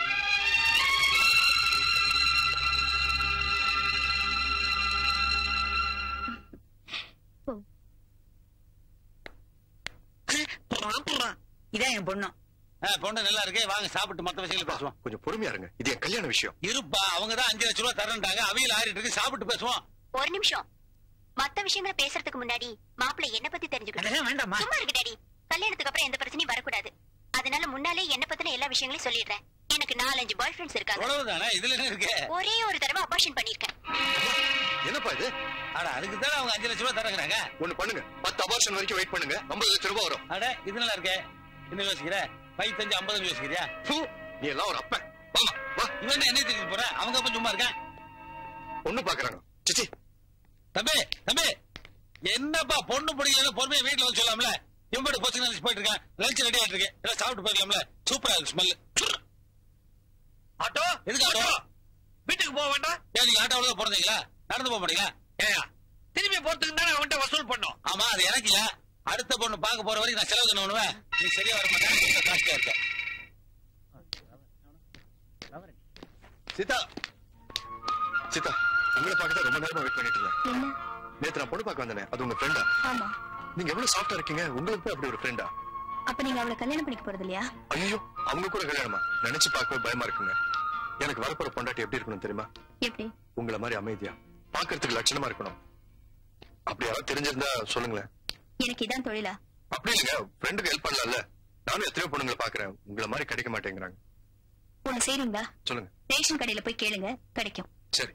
இதான் என் பொண்ணு. பொண்ணு நல்லா இருக்கே, வாங்க சாப்பிட்டு மத்த விஷயங்களை பேசுவோம். கொஞ்சம் பொறுமையா இருங்க, இது என் கல்யாண விஷயம். இருப்பா, அவங்கதான் 5 லட்சம் ரூபாய் தரேன்டாங்க. அவையில் ஆறிட்டு இருக்கு, சாப்பிட்டு பேசுவோம். ஒரு நிமிஷம். மத்த விஷயங்களை பேசுறதுக்கு முன்னாடி மாப்பிள்ளை என்ன பத்தி தெரிஞ்சுக்கணும். வேண்டாமா? சும்மா இருக்கு டாடி. கல்யாணத்துக்கு அப்புறம் எந்த பிரச்சனையும் வரக்கூடாது. அதனால முன்னாலே என்ன பத்தின எல்லா விஷயங்களையும் சொல்லிடுறேன். எனக்கு 4-5 பாய் ஃப்ரெண்ட்ஸ் இருக்காங்க. அவ்வளவுதானே, இதுல என்ன இருக்கு? ஒரே ஒரு தடவை அபார்ஷன் பண்ணிருக்கேன். என்னப்பா இது? அட அதுக்கு தானே அவங்க 5 லட்சம் ரூபாய் தரங்கிறாங்க. ஒண்ணு பண்ணுங்க, 10 அபார்ஷன் வரைக்கும் வெயிட் பண்ணுங்க, 50 லட்சம் ரூபாய் வரும். அட இது நல்லா இருக்கே. என்ன யோசிக்கிற? 5 5 50 யோசிக்கிறியா? நீ எல்லாம் ஒரு அப்பன். இவன் என்ன தெரிஞ்சு போற? அவங்க அப்ப சும்மா இருக்கான். பொண்ணு பாக்குறாங்க. சிச்சி தம்பி தம்பி, என்னப்பா பொண்ணு பிடிக்கல பொறுமையா வீட்டுல வந்து சொல்லாமல? இவன் போச்சு போயிட்டு இருக்கேன். லஞ்ச் ரெடி ஆயிட்டு இருக்கு, எல்லாம் சாப்பிட்டு போயிடலாம்ல? சூப்பரா இருக்கு ஸ்மெல். ஆட்டோ எதுக்கு ஆட்டோ? வீட்டுக்கு போக வேண்டாம்? ஏன் நீங்க ஆட்டோவில் தான் பிறந்தீங்களா? நடந்து போக மாட்டீங்களா? ஏயா திரும்பி போறதுக்கு தானே அவன்கிட்ட வசூல் பண்ணோம். ஆமா, அது எனக்கு இல்ல. அடுத்த பொண்ணு பார்க்க போற வரைக்கும் நான் செலவு பண்ண பண்ணுவேன். நீ சரியா வர மாட்டேன், காஸ்ட்லியா இருக்க. சீதா சீதா, உங்களை பார்க்க ரொம்ப நேரமா வெயிட் பண்ணிட்டு இருந்தேன். நேத்து நான் பொண்ணு பார்க்க வந்தேன், அது உங்க ஃப்ரெண்டா? ஆமா. நீங்க எவ்வளவு சாஃப்டா இருக்கீங்க, உங்களுக்கு அப்படி ஒரு ஃப்ரெண்டா? அப்ப நீங்க அவளை கல்யாணம் பண்ணிக்க போறது இல்லையா? ஐயோ, அவங்க கூட கல்யாணமா? நினைச்சு பார்க்கவே பயமா இருக்குங்க. எனக்கு வரப்போற பொண்டாட்டி எப்படி இருக்கணும் தெரியுமா? எப்படி? உங்களை மாதிரி அமைதியா, பார்க்கறதுக்கு லட்சணமா இருக்கணும். அப்படி யாராவது தெரிஞ்சிருந்தா சொல்லுங்களேன். எனக்கு இதான் தொழிலா? அப்படி இல்லைங்க, ஃப்ரெண்டுக்கு ஹெல்ப் பண்ணலாம்ல. நானும் எத்தனையோ பொண்ணுங்களை பாக்குறேன், உங்களை மாதிரி கிடைக்க மாட்டேங்கிறாங்க. ஒண்ணு செய்றீங்களா? சொல்லுங்க. ரேஷன் கடையில போய் கேளுங்க, கிடைக்கும். சரி.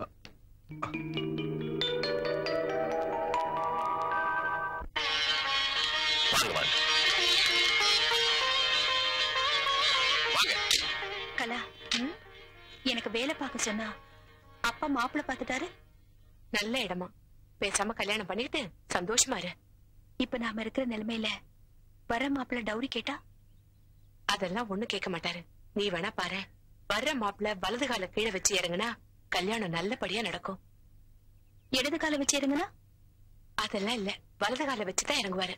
கலா, எனக்கு வேலை பார்க்க சொன்னா அப்பா மாப்பிள்ளை பார்த்துட்டாரு. நல்ல இடமா, பேசாம கல்யாணம் பண்ணிட்டு சந்தோஷமா இரு. இப்ப நாம இருக்கிற நிலைமையில வர மாப்பிள்ளை டவுரி கேட்டா அதெல்லாம் ஒண்ணு கேட்க மாட்டாரு. நீ வேணா பாரு, வர்ற மாப்பிள்ளை வலது கால கீழே வச்சு இறங்குனா கல்யாணம் நல்லபடியா நடக்கும். இடது கால வச்சு இறங்குனா? அதெல்லாம் இல்ல, வலது கால வச்சுதான் இறங்குவாரு.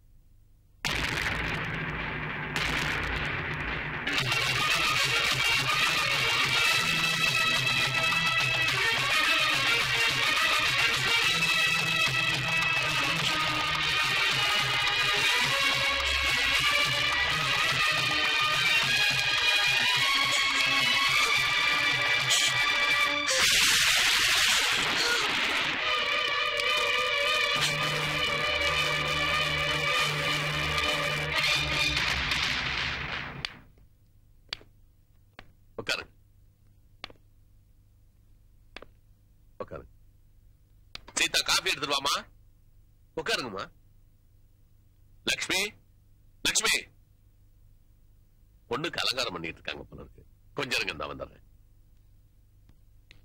சீதா, காபி எடுத்துட்டு வாமா. உட்காருங்கம்மா. லக்ஷ்மி, லக்ஷ்மி, பொண்ணுக்கு அலங்காரம் பண்ணிட்டு இருக்காங்க போல இருக்கு. கொஞ்சம் இருங்க, நான் வந்துடுறேன்.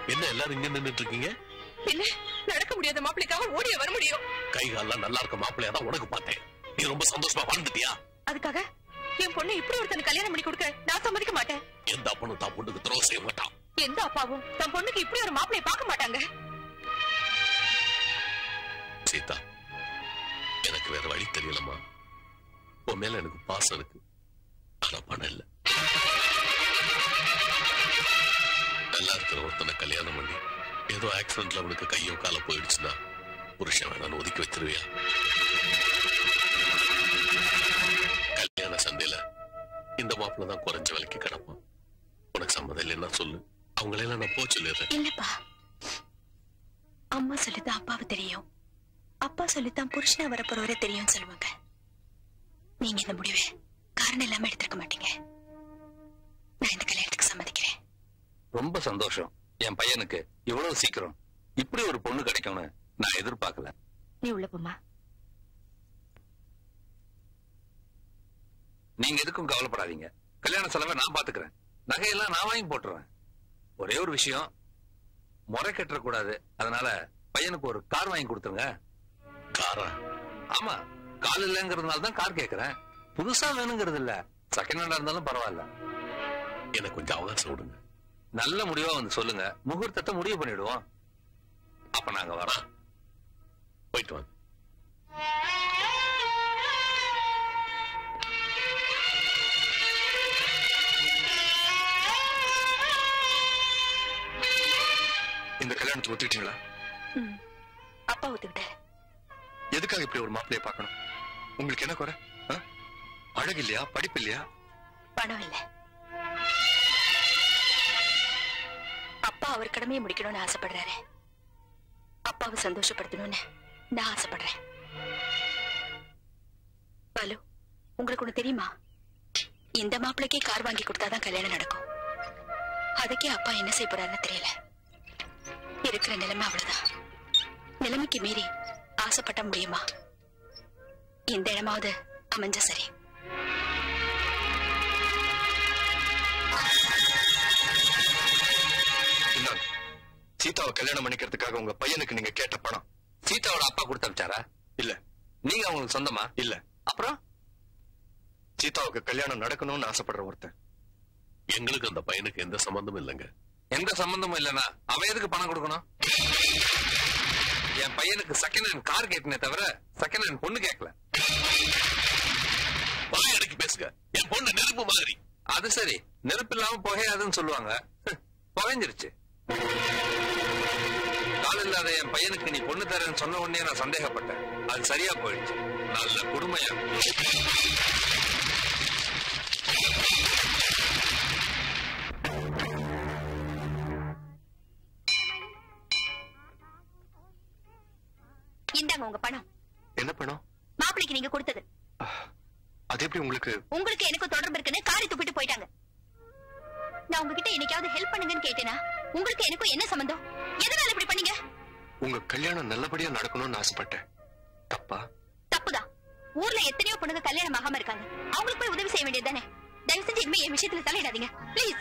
என்ன எல்லாரும் இங்க நின்னுட்டு இருக்கீங்க? என்ன நடக்க முடியாத மாப்பிளைக்காக ஓடிய வர முடியும்? கை கால்லாம் நல்லா இருக்க மாப்பிள்ளையா தான் உனக்கு பார்த்தேன். நீ ரொம்ப சந்தோஷமா வாழ்ந்துட்டியா? அதுக்காக என் பொண்ணு இப்படி ஒருத்தன் கல்யாணம் பண்ணி கொடுக்க நான் சம்மதிக்க மாட்டேன். எந்த அப்பனும் தான் பொண்ணுக்கு துரோகம் செய்ய மாட்டான். எந்த அப்பாவும் தன் பொண்ணுக்கு இப்படி ஒரு மாப்பிளைய பார்க்க மாட்டாங்க. சீதா, எனக்கு வேற வழி தெரியலம்மா. உன் மேல எனக்கு பாசம் இருக்கு, ஆனா பணம் இல்ல. நல்லா இருக்கிற ஒருத்தனை கல்யாணம் பண்ணி ஏதோ ஆக்சிடென்ட்ல அவனுக்கு கையோ கால போயிடுச்சுன்னா புருஷன் வேணான்னு ஒதுக்கி வச்சிருவியா? கல்யாண சந்தையில இந்த மாப்பிள்ள தான் குறைஞ்ச விலைக்கு கிடப்பான். உனக்கு சம்மதம் இல்லைன்னா சொல்லு, அவங்களெல்லாம் நான் போக சொல்லிடுறேன். இல்லப்பா, அம்மா சொல்லித்தான் அப்பாவை தெரியும், அப்பா சொல்லித்தான் புருஷனா வரப்போறவரை தெரியும் சொல்லுவாங்க. நீங்க இந்த முடிவை காரணம் இல்லாம எடுத்திருக்க மாட்டீங்க. நான் இந்த கல்யாணத்துக்கு சம்மதிக்கிறேன். ரொம்ப சந்தோஷம். என் பையனுக்கு இவ்வளவு சீக்கிரம் இப்படி ஒரு பொண்ணு கிடைக்கும்னு நான் எதிர்பார்க்கல. நீ உள்ள போமா. நீங்க எதுக்கும் கவலைப்படாதீங்க. கல்யாண செலவை நான் பாத்துக்கிறேன். நகையெல்லாம் நான் வாங்கி போட்டுறேன். ஒரே ஒரு விஷயம், முறை கட்ட கூடாது. அதனால பையனுக்கு ஒரு கார் வாங்கி கொடுத்துருங்க. காரா? ஆமா, கால் இல்லைங்கிறதுனால தான் கார் கேட்கிறேன். புதுசா வேணுங்கிறது இல்ல, செகண்ட் ஹேண்டா இருந்தாலும் பரவாயில்ல. எனக்கு கொஞ்சம் அவகாசம் விடுங்க. நல்ல முடிவா வந்து சொல்லுங்க, முகூர்த்தத்தை முடிவு பண்ணிடுவோம். அப்ப நாங்க வரோம். போயிட்டு வாங்க. இந்த கல்யாணத்துக்கு ஒத்துக்கிட்டீங்களா? அப்பா ஒத்துக்கிட்டாரு. எதுக்காக இப்படி ஒரு மாப்பிள்ளைய பார்க்கணும்? உங்களுக்கு என்ன குறை? அழகு இல்லையா, படிப்பு இல்லையா? பணம் இல்ல. அப்பா அவர் கடமையை முடிக்கணும்னு ஆசைப்படுறாரு. அப்பாவை சந்தோஷப்படுத்தணும்னு நான் ஆசைப்படுறேன். பாலு, உங்களுக்கு ஒண்ணு தெரியுமா? இந்த மாப்பிள்ளைக்கே கார் வாங்கி கொடுத்தாதான் கல்யாணம் நடக்கும். அதுக்கே அப்பா என்ன செய்ய போறாருன்னு தெரியல. இருக்கிற நிலைமை அவ்வளவுதான். நிலைமைக்கு மீறி ஆசைப்பட்ட முடியுமா? இந்த இடமாவது அமைஞ்ச சரி. சீதாவை கல்யாணம் பண்ணிக்கிறதுக்காக உங்க பையனுக்கு நீங்க கேட்ட பணம் சீதாவோட அப்பா கொடுத்தா? இல்ல. நீங்க அவங்களுக்கு சொந்தமா? இல்ல. அப்புறம் சீதாவுக்கு கல்யாணம் நடக்கணும்னு ஆசைப்படுற ஒருத்தன். எங்களுக்கு அந்த பையனுக்கு எந்த சம்பந்தமும் இல்லைங்க. எந்த சம்பந்தமும் இல்லைன்னா அவன் எதுக்கு பணம் கொடுக்கணும்? என் பையனுக்கு செகண்ட் ஹேண்ட் கார் கேட்டனே தவிர செகண்ட் ஹேண்ட் பொண்ணு கேட்கல. வாயடைக்கு பேசுங்க. என் பொண்ணு நெருப்பு மாதிரி. அது சரி, நெருப்பு இல்லாம புகையாதுன்னு சொல்லுவாங்க. புகைஞ்சிருச்சு. கால் இல்லாத என் பையனுக்கு நீ பொண்ணு தரேன்னு சொன்ன உடனே நான் சந்தேகப்பட்டேன். அது சரியா போயிடுச்சு. நல்ல கொடுமையா. இந்தாங்க உங்க பணம். என்ன பணம்? மாப்பிளைக்கு நீங்க கொடுத்தது. அது எப்படி உங்களுக்கு? உங்களுக்கு எனக்கு தொடர்பு இருக்குன்னு காரி துப்பிட்டு போயிட்டாங்க. நான் உங்ககிட்ட என்னைக்காவது ஹெல்ப் பண்ணுங்கன்னு கேட்டேனா? உங்களுக்கு எனக்கும் என்ன சம்பந்தம்? எதனால இப்படி பண்ணீங்க? உங்க கல்யாணம் நல்லபடியா நடக்கணும்னு ஆசைப்பட்டேன். தப்பா? தப்புதான். ஊர்ல எத்தனையோ பொண்ணுங்க கல்யாணம் ஆகாம இருக்காங்க. அவங்களுக்கு போய் உதவி செய்ய வேண்டியது தானே. தயவு செஞ்சு இனிமே என் விஷயத்துல தலையிடாதீங்க பிளீஸ்.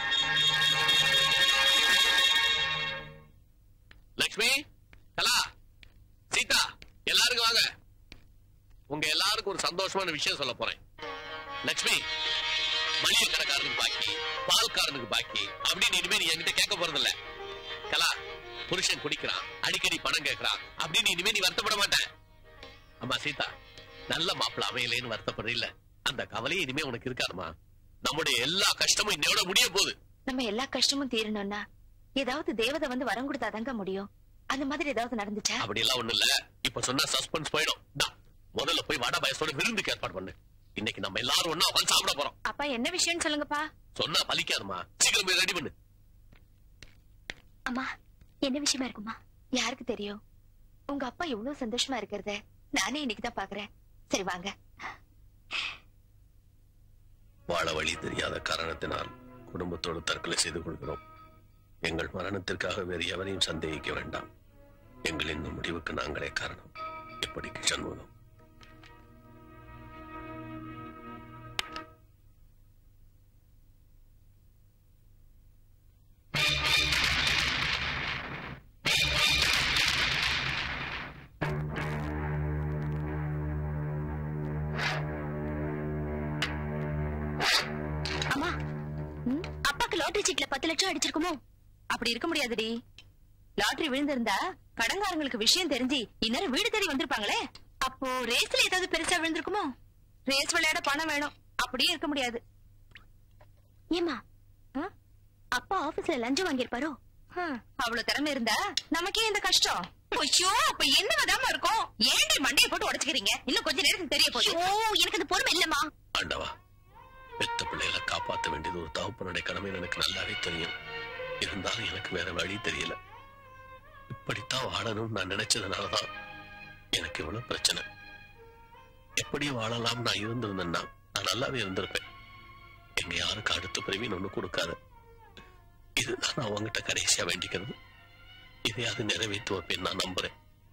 லட்சுமி, கலா, சீதா, எல்லாருக்கும் வாங்க. உங்க எல்லாருக்கும் ஒரு சந்தோஷமான விஷயம் சொல்ல போறேன். லட்சுமி, மளிகை கடைக்காரனுக்கு பாக்கி, பால்காரனுக்கு பாக்கி அப்படின்னு இனிமே நீ என்கிட்ட கேட்க போறது இல்ல. கலா, புருஷன் குடிக்கிறான், அடிக்கடி பணம் கேட்கறான் அப்படின்னு இனிமே நீ வருத்தப்பட மாட்டேன். அம்மா சீதா, நல்ல மாப்பிள்ள அமையலேன்னு வருத்தப்படுற இல்ல, அந்த கவலையே இனிமே உனக்கு இருக்காதுமா. நம்முடைய எல்லா கஷ்டமும் இன்னையோட முடிய போகுது. நம்ம எல்லா கஷ்டமும் தீரணும்னா ஏதாவது தேவதை வந்து வரம் கொடுத்தாதாங்க முடியும். அந்த மாதிரி ஏதாவது நடந்துச்சா? அப்படி எல்லாம் ஒண்ணு இல்ல. இப்ப சொன்னா சஸ்பென்ஸ் போயிடும். முதல்ல போய் வட பயசோட விருந்துக்கு ஏற்பாடு பண்ணு. இன்னைக்கு நம்ம எல்லாரும் ஒண்ணா உட்கார்ந்து சாப்பிட போறோம். அப்பா என்ன விஷயம்னு சொல்லுங்கப்பா. சொன்னா பலிக்காதுமா, சீக்கிரம் போய் ரெடி பண்ணு. அம்மா, என்ன விஷயமா இருக்குமா? யாருக்கு தெரியும்? உங்க அப்பா எவ்வளவு சந்தோஷமா இருக்கிறத நானே இன்னைக்குதான் பாக்குறேன். சரி வாங்க. வாழ வழி தெரியாத காரணத்தினால் குடும்பத்தோடு தற்கொலை செய்து கொள்கிறோம். எங்கள் மரணத்திற்காக வேறு எவரையும் சந்தேகிக்க வேண்டாம். எங்களின் இந்த முடிவுக்கு நாங்களே காரணம். இப்படிக்கு சண்முகம். ஒருவேளை லாட்டரி சீட்ல 10 லட்சம் அடிச்சிருக்குமோ? அப்படி இருக்க முடியாதுடி. லாட்டரி விழுந்திருந்தா கடங்காரங்களுக்கு விஷயம் தெரிஞ்சு இந்நேரம் வீடு தேடி வந்திருப்பாங்களே. அப்போ ரேஸ்ல ஏதாவது பெருசா விழுந்திருக்குமோ? ரேஸ் விளையாட பணம் வேணும். அப்படியே இருக்க முடியாது. ஏமா அப்பா ஆபீஸ்ல லஞ்சம் வாங்கியிருப்பாரோ? அவ்வளவு திறமை இருந்தா நமக்கே இந்த கஷ்டம். ஐயோ, அப்ப என்னதாம இருக்கும்? ஏண்டி மண்டையை போட்டு உடைச்சுக்கிறீங்க? இன்னும் கொஞ்ச நேரத்துக்கு தெரிய போகுது. எனக்கு அது பொறுமை இல்லம்மா. ஆண்டவா, பெத்த பிள்ளைகளை காப்பாற்ற வேண்டியது ஒரு தகப்பனுடைய கடமை எனக்கு நல்லாவே தெரியும். இருந்தாலும் எனக்கு வேற வழி தெரியல. இப்படித்தான் வாழணும்னு நான் நினைச்சதுனாலதான் எனக்கு இவ்வளவு பிரச்சனை. எப்படி வாழலாம் நான் இருந்திருந்தேன்னா நான் நல்லாவே இருந்திருப்பேன். எங்க யாருக்கு அடுத்த பிரிவின் ஒண்ணு கொடுக்காத. இதுதான் நான் உங்ககிட்ட கடைசியா வேண்டிக்கிறது. இதையாவது நிறைவேற்றி வைப்பேன் நான் நம்புறேன்.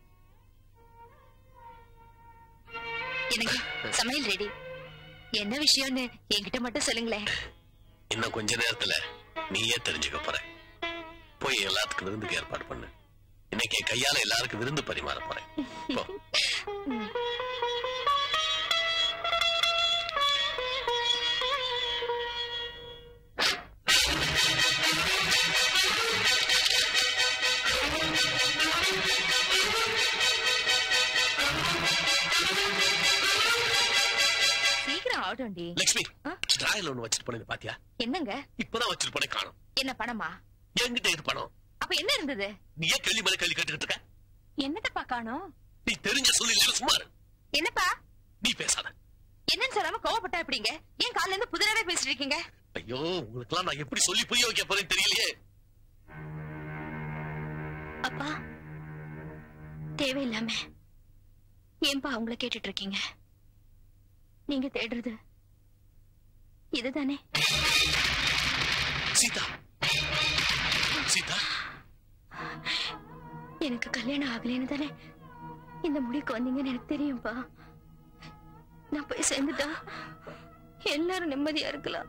எனக்கு சமையல் ரெடி. என்ன விஷயம்னு என்கிட்ட மட்டும் சொல்லுங்களேன். இன்னும் கொஞ்ச நேரத்துல நீயே தெரிஞ்சுக்க போற. போய் எல்லாத்துக்கும் விருந்துக்கு ஏற்பாடு பண்ணு. இன்னைக்கு என் கையால எல்லாருக்கும் விருந்து பரிமாற போறேன். சீக்கிரம் ஆகட்டும்டி. லட்சுமி, டிராயல் ஒண்ணு வச்சிட்டு போனது பாத்தியா? என்னங்க? இப்பதான் வச்சிட்டு போனேன், காணோம். என்ன பணமா? என்கிட்ட இது பணம். அப்ப என்ன இருந்தது? நீ ஏன் கேள்வி மேல கேள்வி கேட்டுக்கிட்டு இருக்க? என்னதப்பா காணோம்? நீ தெரிஞ்ச சொல்லி சும்மா இரு. என்னப்பா? நீ பேசாத. என்னன்னு சொல்லாம கோவப்பட்டா எப்படிங்க? ஏன் காலையில இருந்து புதிராவே பேசிட்டு இருக்கீங்க? ஐயோ, உங்களுக்கெல்லாம் நான் எப்படி சொல்லி புரிய வைக்க போறேன்னு தெரியலையே. அப்பா, தேவையில்லாம ஏன்பா அவங்கள கேட்டுட்டு இருக்கீங்க? நீங்க தேடுறது இதுதானே? சீதா, சீதா, எனக்கு கல்யாணம் ஆகலைன்னு தானே இந்த முடிவுக்கு வந்தீங்கன்னு எனக்கு தெரியும்பா. நான் போய் சேர்ந்துட்டா எல்லாரும் நிம்மதியா இருக்கலாம்.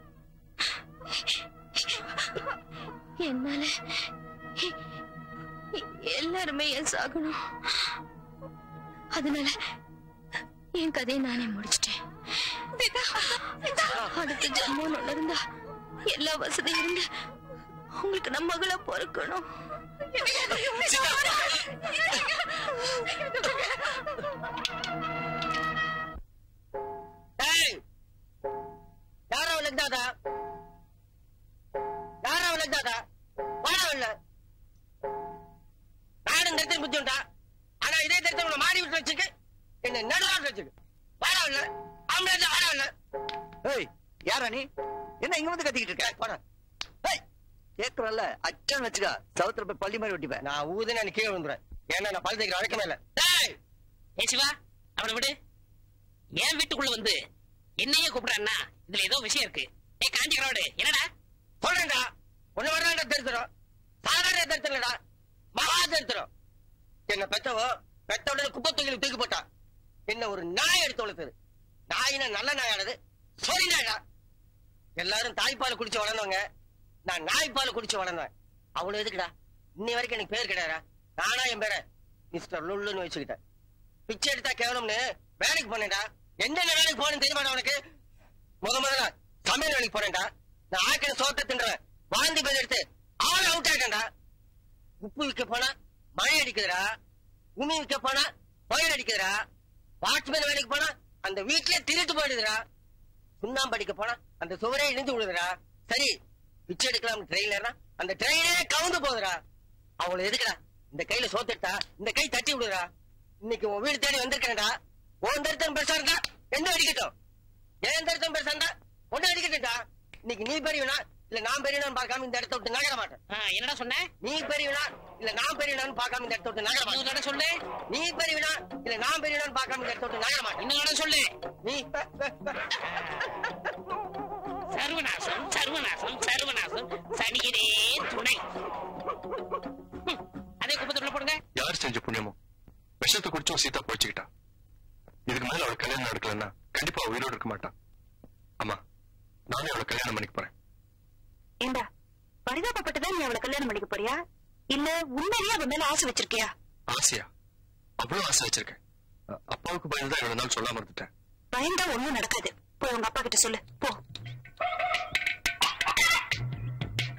என்னால எல்லாருமே ஏன் சாகணும்? அதனால என் கதையை நானே முடிச்சிட்டேன். அடுத்த ஜென்மம் ஒண்ணு இருந்தா எல்லா வசதியும் இருந்து உங்களுக்கு நம்ம மகளா பொறுக்கணும். ஆனா இதே தெரிஞ்சவங்களை மாறி விட்டு வச்சுக்கு என்ன நடுவாட்டு வச்சுக்கு வாழ ஆம்பளை வாழ. ஏய், யாரா நீ? என்ன இங்க வந்து கத்திக்கிட்டு இருக்க? போட கேக்குறல்ல, அச்சன் வச்சுக்கா. சவுத்துல போய் பள்ளி மாதிரி ஒட்டிப்பேன். நான் ஊதுனா நீ கீழே வந்துடுறேன். ஏன்னா நான் பழு தைக்கிற வழக்கமே இல்ல. ஏ சிவா, அவனை விடு. ஏன் வீட்டுக்குள்ள வந்து என்னையே கூப்பிடான்னா இதுல ஏதோ விஷயம் இருக்கு. ஏ காஞ்சிக்கிறோடு, என்னடா சொல்றேன்டா? ஒண்ணு வரலாண்டா தெரிஞ்சிடும். சாதாரண தெரிஞ்சிடலடா, மகா தெரிஞ்சிடும். என்ன பெத்தவோ பெத்தவுடனே குப்பை தொழில் தூக்கி போட்டா. என்ன ஒரு நாய் எடுத்து வளர்த்தது. நாயினா நல்ல நாயானது சோரி நாயா. எல்லாரும் தாய்ப்பால் குடிச்சு வளர்ந்தவங்க, நான் நாய்ப்பால் குடிச்சு வளர்ந்தேன். அவ்வளவு எதுக்குடா? இன்னை வரைக்கும் எனக்கு பேர் கிடையாதா? நானா என் பேரை மிஸ்டர் லுல்லுன்னு வச்சுக்கிட்டேன். பிச்சை எடுத்தா கேவலம்னு வேலைக்கு போனேன்டா. என்னென்ன வேலைக்கு போனேன்னு தெரியுமாடா உனக்கு? முதல்ல சமையல் வேலைக்கு போனேன்டா. நான் ஆக்கின சோத்தை தின்றேன். வாந்தி பேர் எடுத்து ஆள் அவுட் ஆகிட்டேன்டா. உப்பு விற்க போனா மழை அடிக்குதுடா. உமி விற்க போனா புயல் அடிக்குதுடா. வாட்ச்மேன் வேலைக்கு போனா அந்த வீட்லயே திருட்டு போயிடுதுடா. சுண்ணாம்பு அடிக்க போனா அந்த சுவரே இணைந்து விடுதுடா. சரி, பிச்சை எடுக்கலாம் ட்ரெயின்ல அந்த ட்ரெயினே கவுந்து போகுதுடா. அவ்வளவு எதுக்குடா? இந்த கையில சோத்துட்டா இந்த கை தட்டி விடுறா. இன்னைக்கு உன் வீடு தேடி வந்திருக்கேன்டா. உன் தரிசனம் பெருசா இருந்தா என்ன அடிக்கட்டும், என் தரிசனம் பெருசா இருந்தா ஒண்ணு அடிக்கட்டா. இன்னைக்கு நீ பெரியவனா இல்ல நான் பெரியவனான்னு பார்க்காம இந்த இடத்த விட்டு நகர மாட்டேன். என்னடா சொன்ன? நீ பெரியவனா இல்ல நான் பெரியவனான்னு பார்க்காம இந்த இடத்த விட்டு நகர மாட்டேன். சொல்லு, நீ பெரியவனா இல்ல நான் பெரியவனான்னு பார்க்காம இந்த இடத்த விட்டு நகர மாட்டேன். இன்னும் சொல்லு. நீ சர்வநாசம் சர்வநாசம் சர்வநாசம் சனியனே துணை. அதே குப்பத்துல போடுங்க. யார் செஞ்ச புண்ணியமோ விஷத்தை குடிச்சும் சீதா போச்சுக்கிட்டா. இதுக்கு மேல அவளுக்கு கல்யாணம் நடக்கலன்னா கண்டிப்பா உயிரோடு இருக்க மாட்டான். அம்மா, நானே அவளை கல்யாணம் பண்ணிக்க போறேன். ஏண்டா, பரிதாபப்பட்டுதான் நீ அவளை கல்யாணம் பண்ணிக்க போறியா இல்ல உண்மையிலேயே அவன் மேல ஆசை வச்சிருக்கியா? ஆசையா? அவ்வளவு ஆசை வச்சிருக்கேன். அப்பாவுக்கு பயந்துதான் இவ்வளவு நாள் சொல்லாம இருந்துட்டேன். பயந்தா ஒண்ணும் நடக்காது. போய் உங்க அப்பா கிட்ட சொல்லு போ.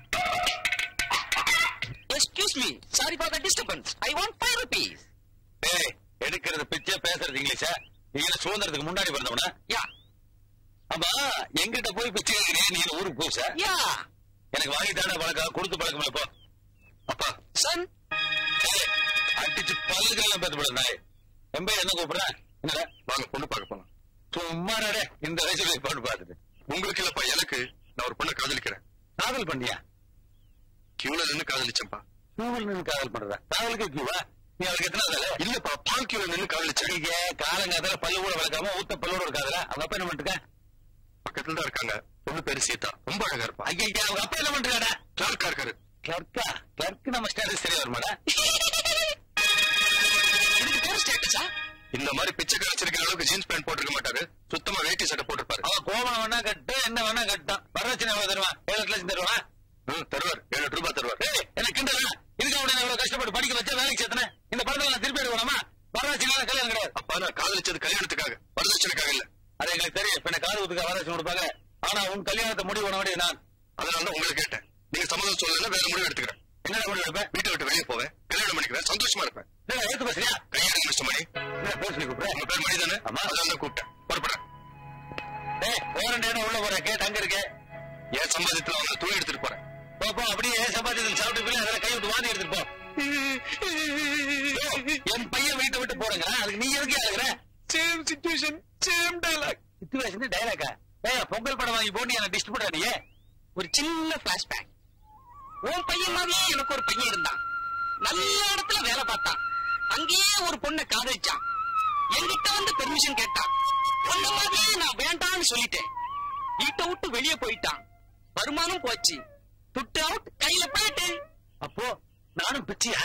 me. Sorry for the disturbance. I want 5 rupees. ஏய், எடுக்கிறது பிச்சை பேசுறது இங்கிலீஷா? நீங்க சுதந்திரத்துக்கு முன்னாடி பிறந்தவனா? யா. அப்பா எங்கிட்ட போய் பிச்சை கேட்கிறீங்க, நீ ஊருக்கு போசா? யா. எனக்கு வாங்கிட்டான பழக்கம், கொடுத்து பழக்கம் இல்ல. போ. அப்பா சன். அடிச்சு பல்லுக்கெல்லாம் பேத்து போட நாய். எம்ப என்ன கூப்பிடுறேன்? என்னடா? வாங்க பொண்ணு பார்க்க போலாம். சும்மா நடே, இந்த வயசுல பொண்ணு பார்த்துட்டு. உங்களுக்கு இல்லப்பா, எனக்கு. நான் ஒரு பொண்ணை காதலிக்கிறேன். காதல் பண்ணியா? கியூல நின்னு காதலிச்சேன்ப்பா. கியூவில் நின்று காதல் பண்றதா? காதலுக்கு கியூவா? நீ அவளுக்கு எத்தனை காதல? இல்லப்பா, பால் கியூல நின்னு காதலிச்சேன். காலங்காதால பல்லு கூட வளர்க்காம ஊத்த பல்லோட இருக்காதல. அவங்க அப்பா என்ன பண்ணிருக்க? பக்கத்துல தான் இருக்காங்க. பொண்ணு பேரு சீதா, ரொம்ப அழகா இருப்பா. ஐயா, அவங்க அப்பா என்ன பண்றாடா? கிளார்க்கா இருக்காரு. கிளர்க்கா? கிளர்க்கு நம்ம ஸ்டேட்டஸ் சரியா வருமாடா? இதுக்கு பேர் ஸ்டேட்டஸா? இந்த மாதிரி பிச்சை காய்ச்சிருக்கிற அளவுக்கு ஜீன்ஸ் பேண்ட் போட்டிருக்க மாட்டாரு. சுத்தமா வேட்டி சட்டை போட்டிருப்பாரு. அவன் கோபம் வேணா கட்டு, என்ன வேணா கட்டான். வரவச்சு எவ்வளவு தருவான்? 7 லட்சம் தருவான். தருவார். 7 ரூபாய் தருவார். எனக்கு கிண்டலா? இதுக்கு அவனை எவ்வளவு கஷ்டப்பட்டு படிக்க வச்சா வேலைக்கு சேர்த்தன? இந்த படத்துல நான் திருப்பி எடுக்கணுமா? வரவச்சு கல்யாணம் கிடையாது. அப்பா நான் காதலிச்சது கல்யாணத்துக்காக, வரதட்சணைக்காக இல்ல. அது எங்களுக்கு தெரியும். இப்ப காது ஊத்துக்க வரவச்சு கொடுப்பாங்க. ஆனா உன் கல்யாணத்தை முடிவு பண்ண வேண்டியது நான். அதனாலதான் உங்களை கேட்டேன். நீங்க சம்மதம் சொல்லல, வேற முடிவு எடுத்துக்கிறேன். என்ன முடிவு எடுப்பேன்? வீட்டை விட்டு வெளியே போவேன், கல்யாணம் பண்ணிக்கிறேன், சந்தோஷமா இருப்பேன். எடுத்து பேசுறியா? கையாடுங்க மிஸ்டர் மணி. என்ன பேர் சொல்லி கூப்பிடுறேன்? உங்க பேர் மணி தானே? அதான் கூப்பிட்டேன். புறப்படுறேன். போறேன் உள்ள போறேன். கேட்டு அங்க இருக்கு. என் சம்பாதியத்துல அவங்க துணி எடுத்துட்டு போறேன். போ அப்படியே சம்பாதியத்தில் சாப்பிட்டு அதில் கை விட்டு வாங்கி எடுத்துட்டு போ. என் பையன் வீட்டை விட்டு போறேங்க. அதுக்கு நீ எதுக்கு ஆகுற? Same situation, same dialogue. Situation டயலாக்கா? பொங்கல் படம் வாங்கி போட்டு என்ன டிஸ்ட் பண்ண நீ? ஒரு சின்ன பிளாஷ்பேக். உன் பையன் மாதிரியே எனக்கு ஒரு பையன் இருந்தான். நல்ல இடத்துல வேலை பார்த்தான். அங்கேயே ஒரு பொண்ணை காதலிச்சான். என்கிட்ட வந்து பெர்மிஷன் கேட்டான். பொண்ணு மாதிரியே நான் வேண்டான்னு சொல்லிட்டேன். வீட்டை விட்டு வெளியே போயிட்டான். வருமானம் போச்சு. துட்டு அவுட், கையில போயிட்டு. அப்போ நானும் பிச்சையா?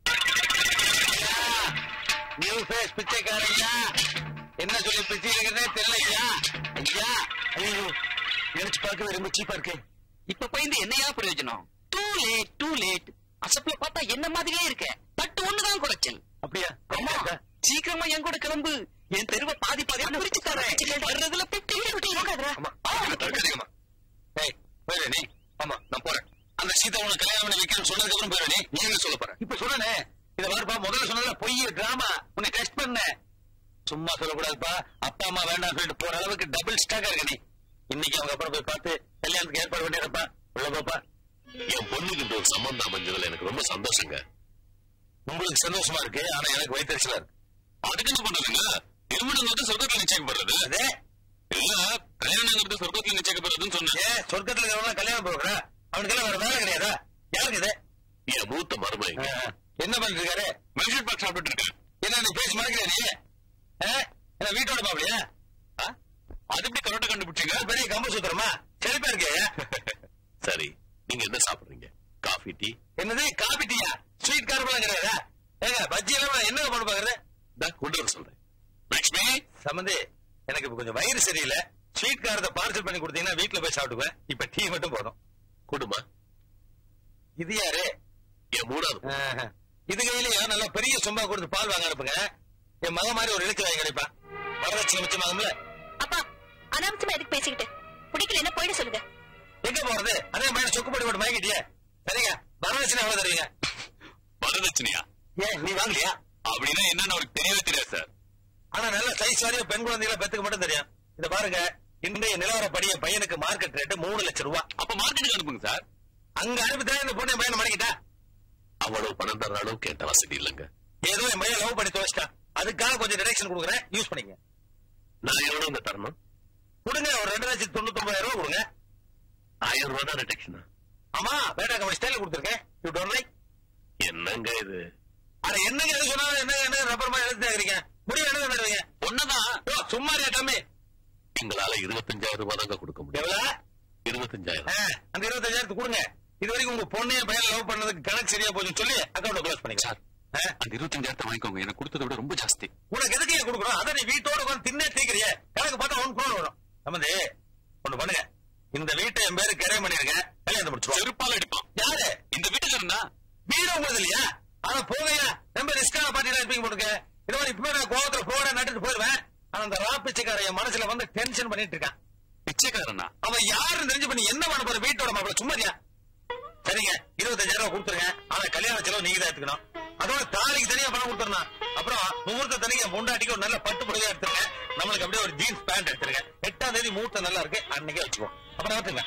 New face பிச்சைக்காரையா? என்ன சொல்லி பிச்சை இருக்கிறதே தெரியலையா? ஐயா, ஐயோ, நினைச்சு பார்க்கவே ரொம்ப சீப்பா இருக்கு. இப்ப போய் என்னையா பிரயோஜனம்? Too late. அசப்ல பார்த்தா என்ன மாதிரியே இருக்க. தட்டு ஒண்ணுதான் குறைச்சல். அப்படியா? ஆமா, சீக்கிரமா என் கூட கிளம்பு. என் தெருவை பாதி பாதியா பிரிச்சு தரேன். வர்றதுல 50 தற்காலிகமா. ஏய், போயிரு நீ. ஆமா, நான் போறேன். அந்த சீதா உனக்கு கல்யாணம் பண்ணி வைக்கணும்னு சொன்னதுக்கு அப்புறம் போயிரு நீ. நீ என்ன சொல்ல போற? இப்ப சொன்னே. இத பாருப்பா, முதல்ல சொன்னதுல பொய் டிராமா. உன்னை டெஸ்ட் பண்ண. சும்மா சொல்லக்கூடாதுப்பா. அப்பா அம்மா வேண்டாம் சொல்லிட்டு போற அளவுக்கு டபுள் ஸ்டாக்கா இருக்க நீ. இன்னைக்கு அவங்க அப்புறம் போய் பார்த்து கல்யாணத்துக்கு ஏற்பாடு பண்ணிடுறப்பா. உள்ள போப்பா. என் பொண்ணுக்கு இந்த ஒரு சம்பந்தம் அமைஞ்சதுல எனக்கு ரொம்ப சந்தோஷங்க. உங்களுக்கு சந்தோஷமா இருக்கு, ஆனா எனக்கு வயிற்றுச்சலா இருக்கு. அதுக்கு என்ன பண்றதுங்க? திருமணம் சொர்க்கத்துல நிச்சயிக்கப்படுறது இல்ல, கல்யாணம் சொர்க்கத்துல நிச்சயிக்கப்படுறதுன்னு சொன்னேன். சொர்க்கத்துல இருக்கிறவங்க கல்யாணம் போடுற அவனுக்கு எல்லாம் வேற வேலை கிடையாதா? யாருக்கு இது? என் மூத்த மருமை. என்ன பண்ணிட்டு இருக்காரு? மென்ஷன் பாக் சாப்பிட்டு இருக்கேன். என்ன நீ பேசி மறக்கிற நீ? என்ன வீட்டோட பாப்பலையா? அது எப்படி கரெக்டா கண்டுபிடிச்சீங்க? பெரிய கம்பு சுத்துறமா? செழிப்பா இருக்கே. சரி, நீங்க என்ன சாப்பிடுறீங்க? Coffee, tea? என்னது காபி டீயா? ஸ்வீட் கார்பெல்லாம் கிடையாதா? ஏங்க பஜ்ஜி எல்லாம் என்ன பண்ண பாக்குறது? கொண்டு வர சொல்றேன். லட்சுமி சம்பந்தி, எனக்கு இப்ப கொஞ்சம் வயிறு சரியில்லை. ஸ்வீட் காரத்தை பார்சல் பண்ணி கொடுத்தீங்கன்னா வீட்டுல போய் சாப்பிடுவேன். இப்ப டீ மட்டும் போதும். குடுமா. இது யாரு? என் மூணாவது. இது கையிலயா நல்லா பெரிய சொம்பா கொடுத்து பால் வாங்க அனுப்புங்க. என் மக மாதிரி ஒரு இழுத்து வாங்கி கிடைப்பான். வரதட்சணை மிச்சமாகும்ல. அப்பா, அனாவசியமா எதுக்கு பேசிக்கிட்டு? பிடிக்கல என்ன போயிட சொல்லுங்க. எங்க போறது? அதே மாதிரி சொக்கு போட்டு போட்டு வாங்கிட்டியே. சரிங்க, வரதட்சணை எவ்வளவு தருவீங்க? வரதட்சணையா? ஏன் நீ வாங்கலையா? அப்படின்னா என்னன்னு அவருக்கு தெரியவே தெரியாது சார். ஆனா நல்ல சைஸ் வாரியா பெண் குழந்தைகளை பெத்துக்கு மட்டும் தெரியும். இத பாருங்க, இன்றைய நிலவரப்படி என் பையனுக்கு மார்க்கெட் ரேட் 3 லட்சம் ரூபாய். அப்ப மார்க்கெட்டுக்கு அனுப்புங்க சார். அங்க அனுப்பிதான் இந்த பொண்ணு என் பையனை மடக்கிட்டா. அவ்வளவு பணம் தர அளவுக்கு என்கிட்ட வசதி இல்லைங்க. ஏதோ என் பையன் லவ் பண்ணி துவச்சிட்டான். அதுக்காக கொஞ்சம் டிரெக்ஷன் கொடுக்குறேன், யூஸ் பண்ணிக்க. நான் எவ்வளவு தரணும்? கொடுங்க, ஒரு 2,99,000 ரூபாய் கொடுங்க. 1000 ரூபாய் தான் ரிடக்ஷனா? ஆமா, வேட்டா கம்பெனி ஸ்டைல கொடுத்துருக்கேன். You don't like? என்னங்க இது? அட என்னங்க எது சொன்னாலும் என்ன ரப்பர் மாதிரி எழுதி கேக்குறீங்க? முடிவு என்ன தருவீங்க? ஒண்ணுதான். சும்மா தம்பி, எங்களால 25,000 ரூபாய் தாங்க கொடுக்க முடியும். எவ்வளவு? 25,000. அந்த 25,000 கொடுங்க. இது வரைக்கும் உங்க பொண்ணைய பையன் லவ் பண்ணதுக்கு கணக்கு சரியா போச்சுன்னு சொல்லி அக்கௌண்ட் க்ளோஸ் பண்ணிக்கலாம். அந்த 25,000 வாங்கிக்கோங்க. எனக்கு கொடுத்ததை விட ரொம்ப ஜாஸ்தி. உனக்கு எதுக்கு கொடுக்குறோம்? அதான் நீ வீட்டோட உட்காந்து தின்னே தீக்கிறிய. கணக்கு பார்த்தா 1 crore வரும். சம்பந்தி, ஒண்ணு பண்ணுங்க. இந்த வீட்டை என் பேரு கரை பண்ணிருங்க, கல்யாணம் முடிச்சுருவோம். செருப்பால அடிப்பான். யாரு? இந்த வீட்டுக்கு இருந்தா வீடு உங்களுக்கு இல்லையா? ஆனா போகையா ரொம்ப ரிஸ்கான பாட்டிலாம் இருப்பீங்க போட்டுக்க. இது மாதிரி இப்ப நான் கோவத்துல போட நட்டுட்டு போயிருவேன். ஆனா அந்த ரா பிச்சைக்கார என் மனசுல வந்து டென்ஷன் பண்ணிட்டு இருக்கான். பிச்சைக்காரனா? அவன் யாருன்னு தெரிஞ்சு பண்ணி என்ன பண்ண போற? வீட்டோட மாப்பிள்ள சும்மாதியா? சரிங்க 25,000 ரூபாய் கொடுத்துருங்க. ஆனா கல்யாண செலவு நீங்க தான் எடுத்துக்கணும். அதோட தாலிக்கு தனியா பணம் கொடுத்துருந்தா அப்புறம் முகூர்த்த தனியா பொண்டாட்டிக்கு ஒரு நல்ல பட்டு புடவையா எடுத்துருங்க. நம்மளுக்கு அப்படியே ஒரு ஜீன்ஸ் பேண்ட் எடுத்துருங்க. 8ஆம் தேதி முகூர்த்தம் நல்லா இருக்கு, அன்னைக்கே வச்சுக்கோ. அப்புறம் எடுத்துங்க.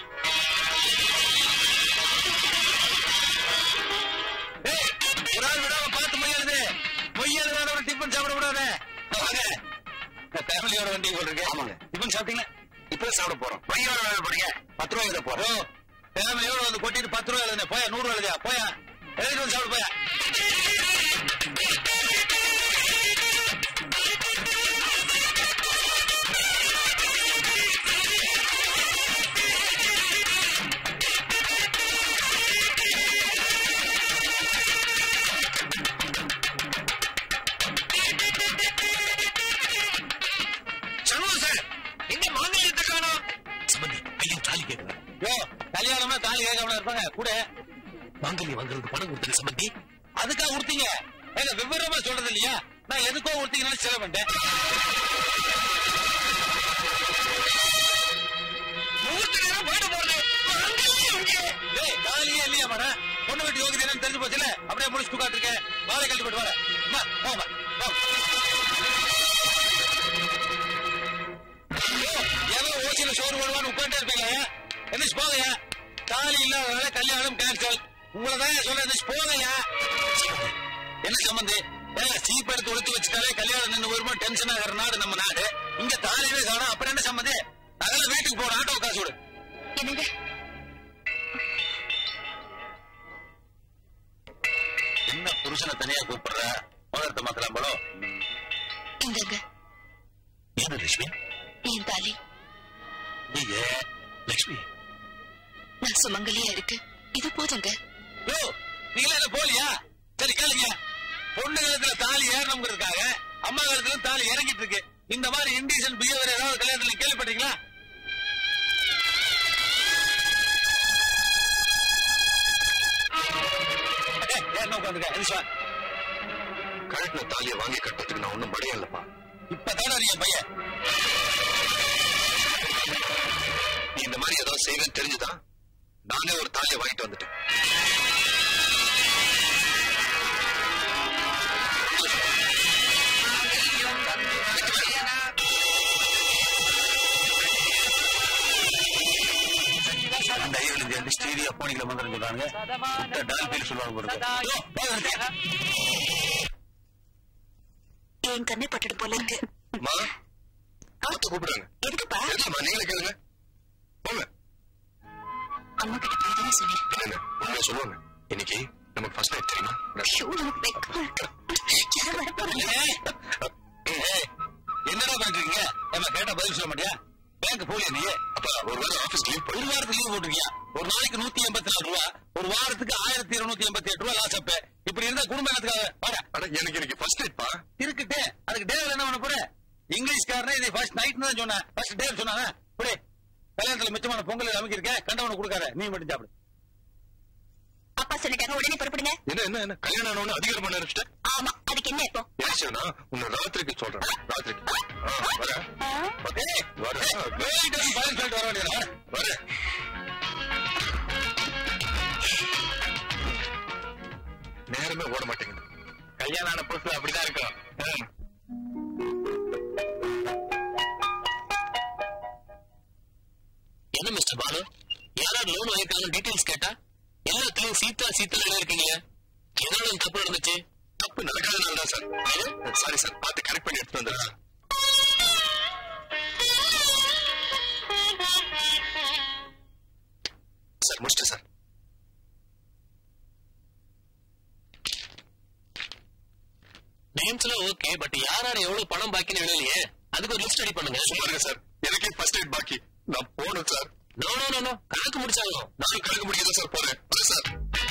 ஒரு ஆள் விடாம பார்த்து மொய்யாளுதான ஒரு டிஃபன் சாப்பிட விடாத. வாங்க ஃபேமிலியோட வண்டி போட்டுருக்கு. ஆமாங்க. டிஃபன் சாப்பிட்டீங்களா? இப்ப சாப்பிட போறோம். மொய்யோட படிக்க 10 ரூபாய் இதை போறோம். ஃபேமிலியோட வந்து கொட்டிட்டு 10 ரூபாய் எழுதுனே. போயா 100 ரூபாய் எழுதியா? போயா எழுதிட்டு வந்து சாப்பிட போயா. கல்யாணமா தாலி கேட்காம இருப்பாங்க கூட. மாங்கல்யம் வாங்குறது பணம் கொடுத்தது சம்பந்தி. அதுக்காக கொடுத்தீங்க? விவரமா சொல்றது இல்லையா? நான் எதுக்கோ கொடுத்தீங்கன்னு செலவு பண்ணிட்டேன். தாலியே இல்லையா மாடா? பொண்ணு வீட்டு யோகிதை என்னன்னு தெரிஞ்சு போச்சுல, அப்படியே முடிச்சு உட்காந்துருக்கேன். வாழை கழிச்சு போட்டு வர ஏதோ ஓசியில சோறு போடுவான்னு உட்காந்துட்டே இருப்பீங்க. என்ன போகையா? தாலி இல்லாதனால கல்யாணம் கேன்சல். உங்களதான் சொல்ல போகையா? என்ன சம்பந்தி? சீப் எடுத்து ஒழிச்சு வச்சுட்டாலே கல்யாணம் நின்று வருமா டென்ஷன் ஆகிற நாடு நம்ம நாடு. இங்க தாலியே காணும். அப்புறம் என்ன சம்பந்தி? அதெல்லாம் வீட்டுக்கு போற ஆட்டோ காசு விடு. என்ன புருஷனை தனியா கூப்பிடுற? முதலத்தை மாத்தலாம் போல. என்ன லட்சுமி? என் தாலி. நீங்க லட்சுமி நான் சுமங்கலியா இருக்கு. இது போதுங்க. நீங்களே என்ன போலியா? சரி கேளுங்க. பொண்ணு காலத்துல தாலி ஏறணுங்கிறதுக்காக அம்மா காலத்துல தாலி இறங்கிட்டு இருக்கு. இந்த மாதிரி இன்டீசன் பிஹேவியர் ஏதாவது கல்யாணத்துல கேள்விப்பட்டீங்களா? என்ன உட்காந்துக்க கழுத்துல தாலியை வாங்கி கட்டுறதுக்கு நான் ஒன்னும் படையா இல்லப்பா. இப்பதான என் பையன் நீ இந்த மாதிரி ஏதாவது செய்யணும்னு தெரிஞ்சுதான் நானே ஒரு தாலியை வாங்கிட்டு வந்துட்டேன். ஸ்டீரியா போனிக்கல மந்திரம் சொல்றாங்க. டால்பில் சொல்லுவாங்க. என் கண்ணை பட்டுட்டு போல இருக்கு. கூப்பிடுறாங்க. எதுக்குப்பா? நீங்களே கேளுங்க. போங்க. அம்மா கிட்ட போய் சொன்னேன். உண்மையை சொல்லுவாங்க. இன்னைக்கு நமக்கு ஃபர்ஸ்ட் நைட் தெரியுமா? என்னடா பண்றீங்க? கேட்டா பதில் சொல்ல மாட்டியா? பேங்க் போலியா நீ? அப்ப ஒரு வாரம் ஆபீஸ் லீவ் ஒரு வாரத்துக்கு லீவ் போட்டுருக்கியா? ஒரு நாளைக்கு 184 ரூபா, ஒரு வாரத்துக்கு 1288 ரூபா லாஸ். அப்ப இப்படி இருந்தா குடும்பம் எனக்கு எனக்கு ஃபர்ஸ்ட் நைட் பா இருக்குட்டு. அதுக்கு டேவில் என்ன பண்ண போற? இங்கிலீஷ்காரனே இதை ஃபர்ஸ்ட் நைட் தான் சொன்னேன். ஃபர்ஸ்ட் டே சொன்னாங்க. புடி கல்யாணத்துல மிச்சமான பொங்கல் அமைக்கிருக்கேன். கண்டவனை கொடுக்காத, நீ மட்டும் சாப்பிடு. அப்பா சொல்லிட்டாங்க, உடனே புறப்படுங்க. என்ன கல்யாணம் ஆனவன அதிகாரம் பண்ண ஆரம்பிச்சிட்ட? ஆமா, அதுக்கு என்ன இப்போ? ஏச்சனா உன்னை ராத்திரிக்கு சொல்றேன். ராத்திரிக்கு வர நேரமே ஓட மாட்டேங்குது. கல்யாணம் ஆன புதுசுல அப்படிதான் இருக்கும். என்ன மிஸ்டர் பாலு, யாராவது லோன் வாங்கிருக்காங்க டீடைல்ஸ் கேட்டா எல்லாத்துலயும் சீதா சீத்தா இருக்கீங்க. எதனால தப்பு நடந்துச்சு? தப்பு நடக்காதனால தான் சார். சாரி சார், பார்த்து கரெக்ட் பண்ணி எடுத்துட்டு வந்துடுறேன். சார் முடிச்சிட்டேன் சார். நேம்ஸ்ல ஓகே, பட் யார் எவ்வளவு பணம் பாக்கின்னு எழுதலையே. அதுக்கு ஒரு லிஸ்ட் ரெடி பண்ணுங்க. சொல்லுங்க சார், எனக்கே ஃபர்ஸ்ட் எய்ட் பாக்கி. நான் போகணும் சார். நோ கணக்கு முடிச்சாங்க. நானும் கணக்கு முடிக்கதான் சார் போறேன். சார்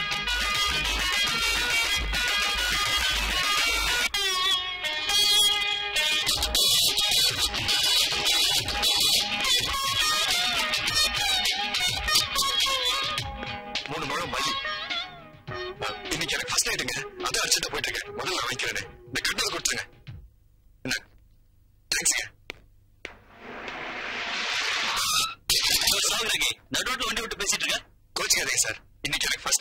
மூணு முழம் மல்லி. இன்னைக்கு எனக்கு ஃபர்ஸ்ட் நைட்டுங்க. அதான் அர்ஜென்ட்டா போயிட்டு இருக்கேன். முதல்ல நான் வைக்கிறேன். இந்த கட்டணத்தை கொடுத்துருங்க. என்ன தேங்க்ஸ்ங்க. நடுவோட்டு வண்டி விட்டு பேசிட்டு இருக்க. கோச்சிக்காதீங்க சார், இன்னைக்கு எனக்கு ஃபர்ஸ்ட்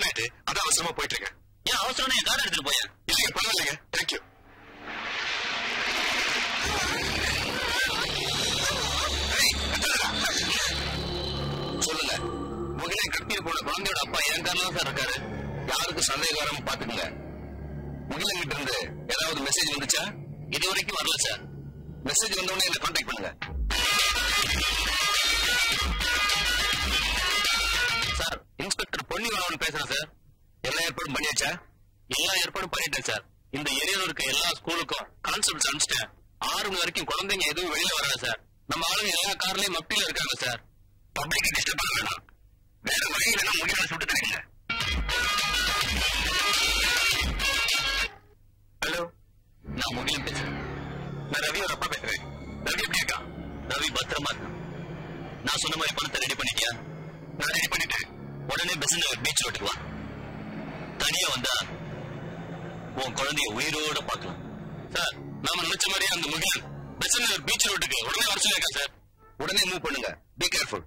யாருக்கும் சந்தேகம் வராம பாத்துக்கோங்க. முகிலங்கிட்ட இருந்து ஏதாவது மெசேஜ் வந்துச்சா? இது வரைக்கும் வரல சார். மெசேஜ் வந்தோடனே என்ன கான்டாக்ட் பண்ணுங்க சார். இன்ஸ்பெக்டர் பொன்னிவரவன் பேசுறேன் சார். எல்லா ஏற்பாடும் பண்ணியாச்சா? எல்லா ஏற்பாடும் பண்ணிட்டேன் சார். இந்த ஏரியாவில் இருக்க எல்லா ஸ்கூலுக்கும் கான்ஸ்டபிள்ஸ் அனுப்பிச்சிட்டேன். 6 மணி வரைக்கும் குழந்தைங்க எதுவும் வெளியில வராது சார். நம்ம ஆளுங்க எல்லா கார்லயும் மப்டியில இருக்காங்க சார். பப்ளிக் டிஸ்டர்ப் பண்ண வேணாம். வேற வழியில நான் முடியாத சுட்டு தரீங்க. ஹலோ, நான் முகிலன் பேசுறேன். நான் ரவியோட அப்பா பேசுறேன். ரவி எப்படி இருக்கா? ரவி பத்திரமா இருக்கா? நான் சொன்ன மாதிரி பணத்தை ரெடி பண்ணிட்டியா? நான் ரெடி பண்ணிட்டேன். உடனே பெசன்ட் பீச் ரோட்டுக்கு வா. தனியா வந்தா உன் குழந்தைய உயிரோட பார்க்கலாம் சார். நாம நினைச்ச மாதிரியே அந்த முகிலன் பெசன்ட் பீச் ரோட்டுக்கு உடனே வர சொல்லிருக்கேன் சார். உடனே மூவ் பண்ணுங்க. Be careful.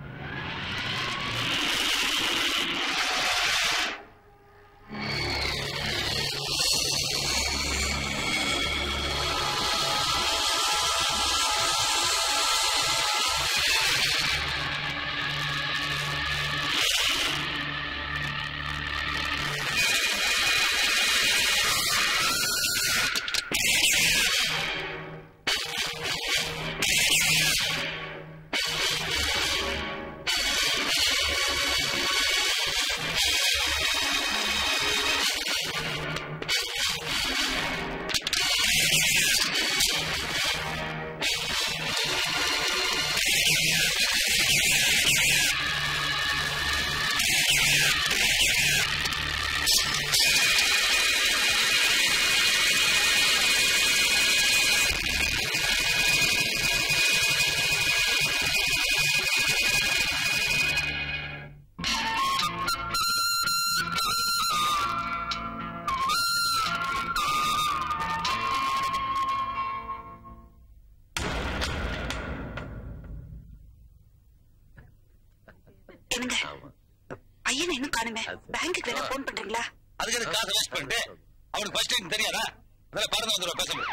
பேங்க்குக்கு வேணா போன் பண்றீங்களா? அதுக்கு காசு வேஸ்ட் பண்ணிட்டு அவனுக்கு ஃபர்ஸ்ட் டைம் தெரியாதா? அதெல்லாம் பறந்து வந்துடும் பேச.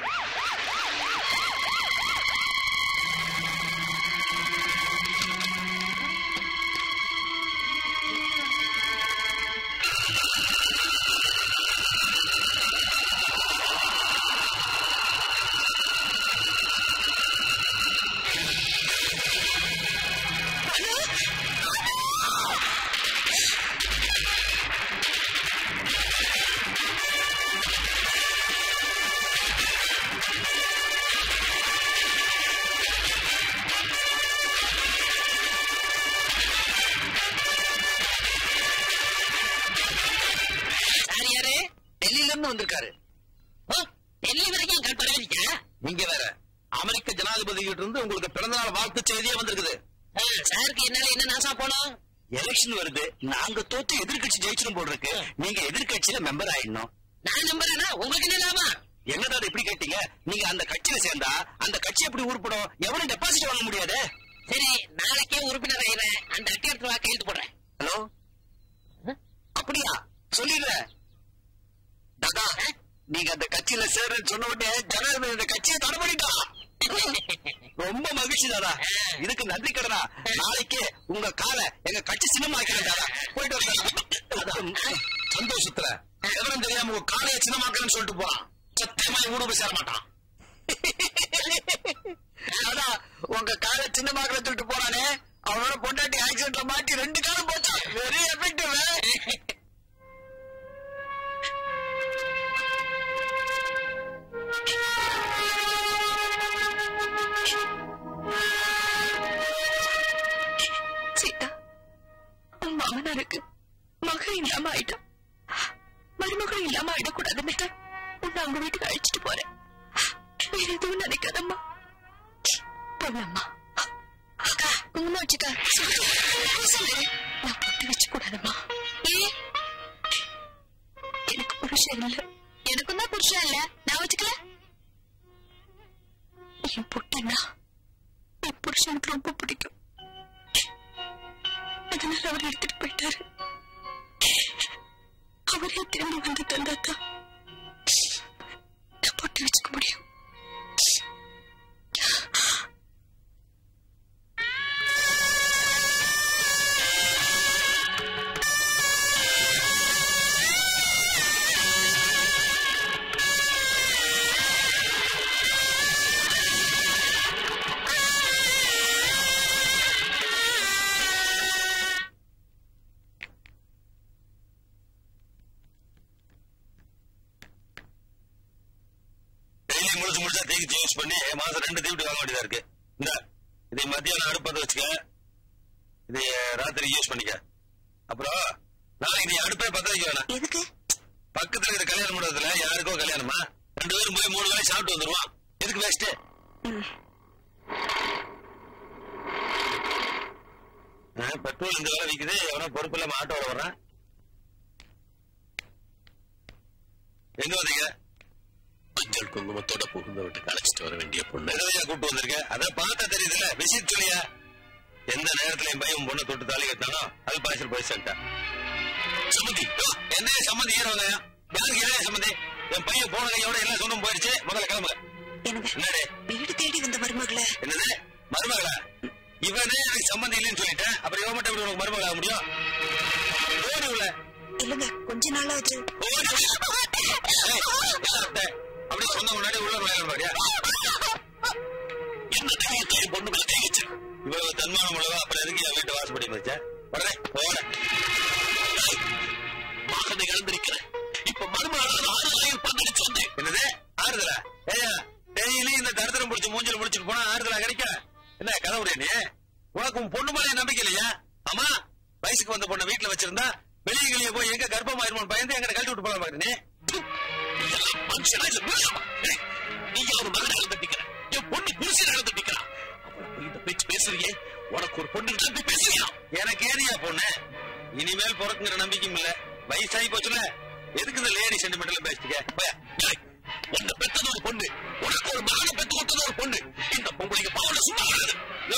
வந்திருக்காரு. டெல்லி வரைக்கும் கற்பழிக்க நீங்க வேற அமெரிக்க ஜனாதிபதி கிட்ட இருந்து உங்களுக்கு பிறந்தநாள் வாழ்த்து செய்தியே வந்திருக்குது. சாருக்கு என்ன நாசா போனோம். எலெக்ஷன் வருது. நாங்க தோத்து எதிர்கட்சி ஜெயிச்சிடும் போல இருக்கு. நீங்க எதிர்கட்சியில மெம்பர் ஆயிடணும். நான் மெம்பர் ஆனா உங்களுக்கு என்ன லாபம்? என்னதான் இப்படி கேட்டீங்க? நீங்க அந்த கட்சியில சேர்ந்தா அந்த கட்சி எப்படி உருப்படும்? எவனும் டெபாசிட் வாங்க முடியாது. சரி, நாளைக்கே உறுப்பினர் ஆயிடுறேன். அந்த அட்டை எடுத்து கையெழுத்து போடுறேன். ஹலோ, அப்படியா? சொல்லிடுறேன். தாதா, நீங்க அந்த கட்சியில சேர்றேன்னு சொன்ன உடனே ஜனாதிபதி இந்த கட்சியை தடபடிட்டான். ரொம்ப மகிழ்ச்சி தாதா. இதுக்கு நன்றி கடனா. நாளைக்கு உங்க காலை எங்க கட்சி சின்னமா ஆக்கிறேன் தாதா. போயிட்டு வரேன். சந்தோஷத்துல எவரும் தெரியாம உங்க காலையை சின்னமாக்கிறேன்னு சொல்லிட்டு போறான். சத்தியமா ஊடு போய் சேர மாட்டான். தாதா, உங்க காலை சின்னமாக்கிறேன்னு சொல்லிட்டு போறானே, அவனோட பொண்டாட்டி ஆக்சிடென்ட்ல மாட்டி 2 காலம் போச்சா. Very effective. சீதா, உன் மாமனாருக்கு மகன் இல்லாம ஆயிட்டா. மருமகன் இல்லாம ஆயிடக்கூடாதுன்னு உன்னை அவங்க வீட்டுக்கு அழைச்சிட்டு போறேன். வேற எதுவும் நினைக்காதம்மா. போலாமா? குங்குமம் வச்சுக்கா. நான் பொட்டு வச்சு கூடாதம்மா. எனக்கு புருஷன் இல்ல. எனக்கும் தான் புருஷன் இல்ல. நான் வச்சுக்கல. என் பொட்டுன்னா என் புருஷனுக்கு ரொம்ப பிடிக்கும். அதனால அவர் எடுத்துட்டு போயிட்டாரு. அவரே திரும்பி வந்து தந்தாதான் நான் பொட்டு வச்சுக்க முடியும். டெய்லி முழுசா தேய்ச்சி யூஸ் பண்ணி மாசம் 2 தீவிட்டு வாங்க வேண்டியதா இருக்கு. இந்த இதை மத்தியானம் அடுப்பத்தை வச்சுக்க, இதை ராத்திரி யூஸ் பண்ணிக்க. அப்புறம் நாளைக்கு நீ அடுப்பே பத்த வைக்க வேணாம். எதுக்கு? பக்கத்துல இருக்கிற கல்யாண மண்டபத்துல யாருக்கோ கல்யாணமா, 2 பேரும் போய் 3 வேளை சாப்பிட்டு வந்துருவான். எதுக்கு வேஸ்ட்? பெட்ரோல் இந்த வேலை விக்குது, எவனா பொறுப்பு இல்லாம ஆட்டோட வர்றான். எங்க வந்தீங்க? மஞ்சள் குங்குமத்தோட புகுந்த வீட்டுக்கு அழைச்சிட்டு வர வேண்டிய பொண்ணு கூப்பிட்டு வந்திருக்கேன். அதான் பார்த்தா தெரியுதுல்ல, விசிட் சொல்லியா? எந்த நேரத்துல என் பையன் பொண்ணை தொட்டு தாலி கட்டினானோ அது பாய்ச்சல் போய் சொல்லிட்டேன். சம்மந்தி என்ன சம்மந்தி ஏறவங்க? யாருக்கு ஏன் சம்மந்தி? என் பையன் போன கையோட எல்லாம் சொன்னும் போயிடுச்சு. முதல்ல கிளம்புங்க. என்னடே வீடு தேடி வந்த மருமகள? என்னது மருமகளா? இவனே எனக்கு சம்மந்தி இல்லைன்னு சொல்லிட்டேன். அப்புறம் இவன் மட்டும் எப்படி உனக்கு மருமகள் ஆக முடியும்? இல்லங்க, கொஞ்ச நாள் ஆச்சு. அப்படி சொன்ன முன்னாடி உள்ள விளையாடுறியா? என்ன பொண்ணு மேல கை வச்சு இவ்வளவு தன்மானம் உள்ளவா, அப்புறம் எதுக்கு என் வீட்டு வாசப்படி வச்ச? வாகனை இழந்திருக்கிறேன். இப்ப மருமகள் ஆறுதலையும் பங்கெடுத்து வந்தேன். என்னது ஆறுதலா? ஏயா டெய்லி இந்த தரித்திரம் முடிச்சு மூஞ்சில முடிச்சுட்டு போனா ஆறுதலா கிடைக்க? என்ன கதை உடைய நீ? உனக்கு உன் பொண்ணு மேலே நம்பிக்கை இல்லையா? ஆமா, வயசுக்கு வந்த பொண்ணை வீட்டுல வச்சிருந்தா வெளியே வெளியே போய் எங்க கர்ப்பமாயிருமோன்னு பயந்து எங்க கழட்டி விட்டு போலாம் பாரு. நீ ஒரு மகனை இழந்துட்டிக்கிற, என் பொண்ணு குருசியை இழந்துட்டிக்கிறான். இந்த பேச்சு பேசுறியே, உனக்கு ஒரு பொண்ணு நம்பி பேசுறியா? எனக்கு ஏரியா பொண்ணு இனிமேல் பிறக்குங்கிற நம்பிக்கையும் இல்ல. வயசாகி போச்சுல, எதுக்கு இந்த லேடி சென்டிமெண்ட்ல பேசிக்க? உன்னை பெற்றது ஒரு பொண்ணு, உனக்கு ஒரு மகனை பெற்று கொடுத்தது ஒரு பொண்ணு. இந்த பொங்கலுக்கு பாவனை சுத்தாது.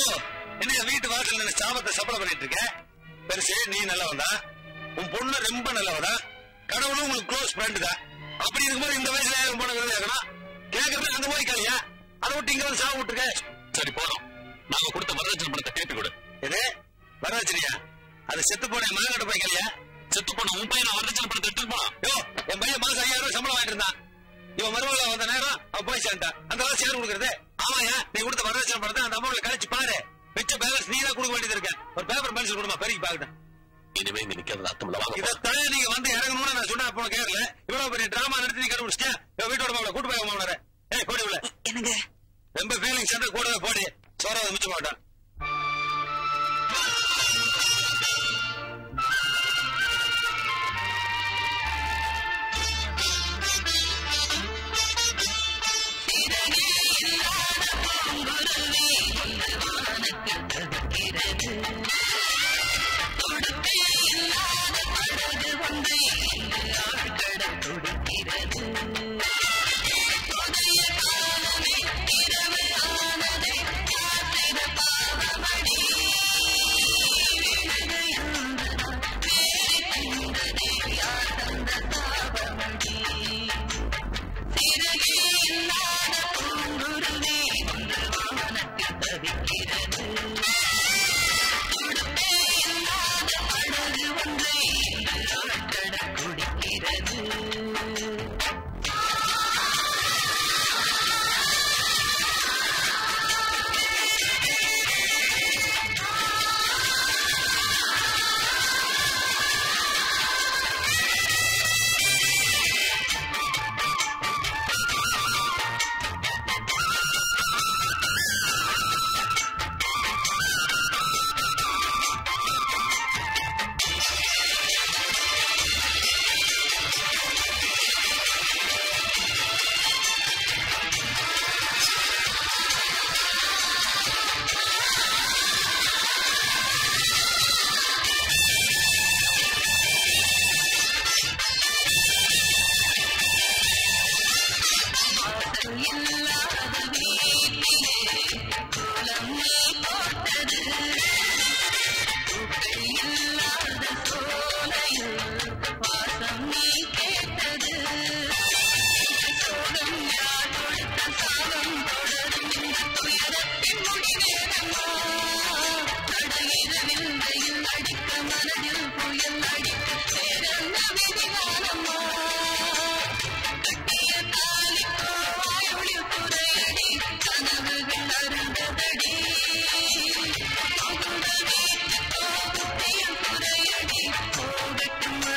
என்ன வீட்டு வாசல் சாபத்தை சப்பளை பண்ணிட்டு இருக்க? பெருசே நீ நல்லவன் தான், உன் பொண்ணு ரொம்ப நல்லவதான், கடவுளும் உங்களுக்கு க்ளோஸ் ஃப்ரெண்டு தான். அப்படி இருக்கும்போது இந்த வயசுல பொண்ணு இருக்கணும் கேட்கறது அந்த மாதிரி கலையா? அதை விட்டு இங்க வந்து சாவு விட்டுருக்க. சரி போறோம், நாங்க கொடுத்த வரதட்சணை பணத்தை கேட்டு கொடு. எது வரதட்சணையா? அது செத்து போன என் மகன் கிட்ட போய் கலையா? செத்து போன உன் பையன் வரதட்சணை பணத்தை எடுத்துட்டு போனான். என் பையன் மாசம் 5000 ரூபாய் சம்பளம் வாங்கிட்டு இருந்தான். இவன் மருமகள வந்த நேரம் அவன் போய் சேர்ந்தான். அந்த காசு யாரு கொடுக்கறது? ஆமாயா, நீ கொடுத்த வரதட்சணை பணத்தை அந்த அமௌண்ட்ல கழிச்சு பாரு. மிச்ச பேலன்ஸ் நீ தான் கொடுக்க வேண்டியது இருக்க. ஒரு பேப்பர் பென்சில் கொடுமா, பெருக்கி பாக்கட்டும். இனிமே இங்க நிக்கிறது அர்த்தம் இல்ல. இதை நீங்க வந்து இறங்கணும்னு நான் சொன்னா போன கேட்கல. இவ்வளவு பெரிய டிராமா நடத்தி நீ கண்டுபிடிச்சிட்டேன். வீட்டோட மாவளை கூட்டு போய் மாவள. ஏய் போடி உள்ள. என்னங்க ரொம்ப ஃபீலிங் சென்டர் கூடவே போடி. சோறாவது மிச்ச மாட்டான்.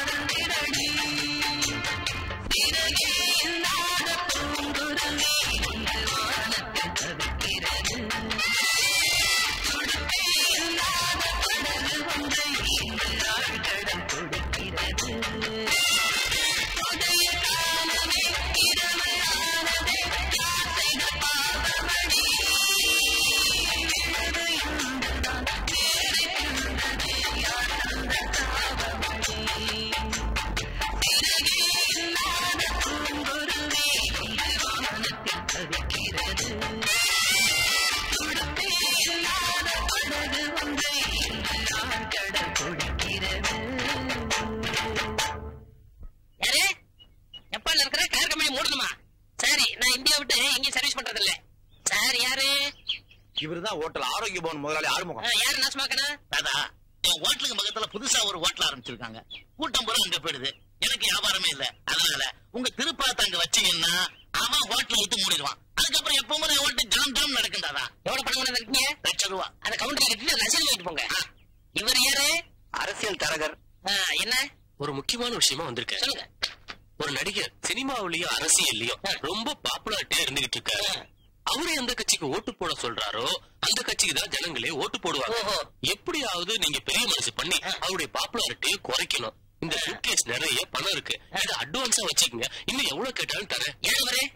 இல்லாத பூங்குருவி இவருதான் ஹோட்டல் ஆரோக்கிய பவன் முதலாளி ஆறுமுகம். யாரு நாசமாக்கனா? தாதா, என் ஹோட்டலுக்கு பக்கத்துல புதுசா ஒரு ஹோட்டல் ஆரம்பிச்சிருக்காங்க. கூட்டம் போல அங்க போயிடுது. எனக்கு வியாபாரமே இல்ல. அதனால உங்க திருப்பாத்த அங்க வச்சீங்கன்னா அவன் ஹோட்டலை விட்டு மூடிடுவான். அதுக்கப்புறம் எப்பவுமே ஹோட்டல் ஜாம் ஜாம் நடக்கும் தாதா. எவ்வளவு பணம் கொண்டு இருக்கீங்க? ₹1,00,000. அந்த கவுண்டர் கட்டிட்டு ரசீது வாங்கிட்டு போங்க. இவர் யாரு? அரசியல் தரகர். என்ன ஒரு முக்கியமான விஷயமா வந்திருக்கேன். சொல்லுங்க. ஒரு நடிகர் சினிமாவிலயோ அரசியல்லயோ ரொம்ப பாப்புலாரிட்டியா இருந்துகிட்டு இருக்காரு. அவரு எந்த கட்சிக்கு ஓட்டு போட சொல்றாரோ அந்த கட்சிக்கு தான் ஜனங்களே ஓட்டு போடுவாங்க. எப்படியாவது நீங்க பெரிய மனசு பண்ணி அவருடைய பாப்புலாரிட்டியை குறைக்கணும். இந்த சூட்கேஸ் நிறைய பணம் இருக்கு. இதை அட்வான்ஸா வச்சுக்கோங்க. இன்னும் எவ்வளவு கேட்டாலும் தரேன். ஏன் வரே?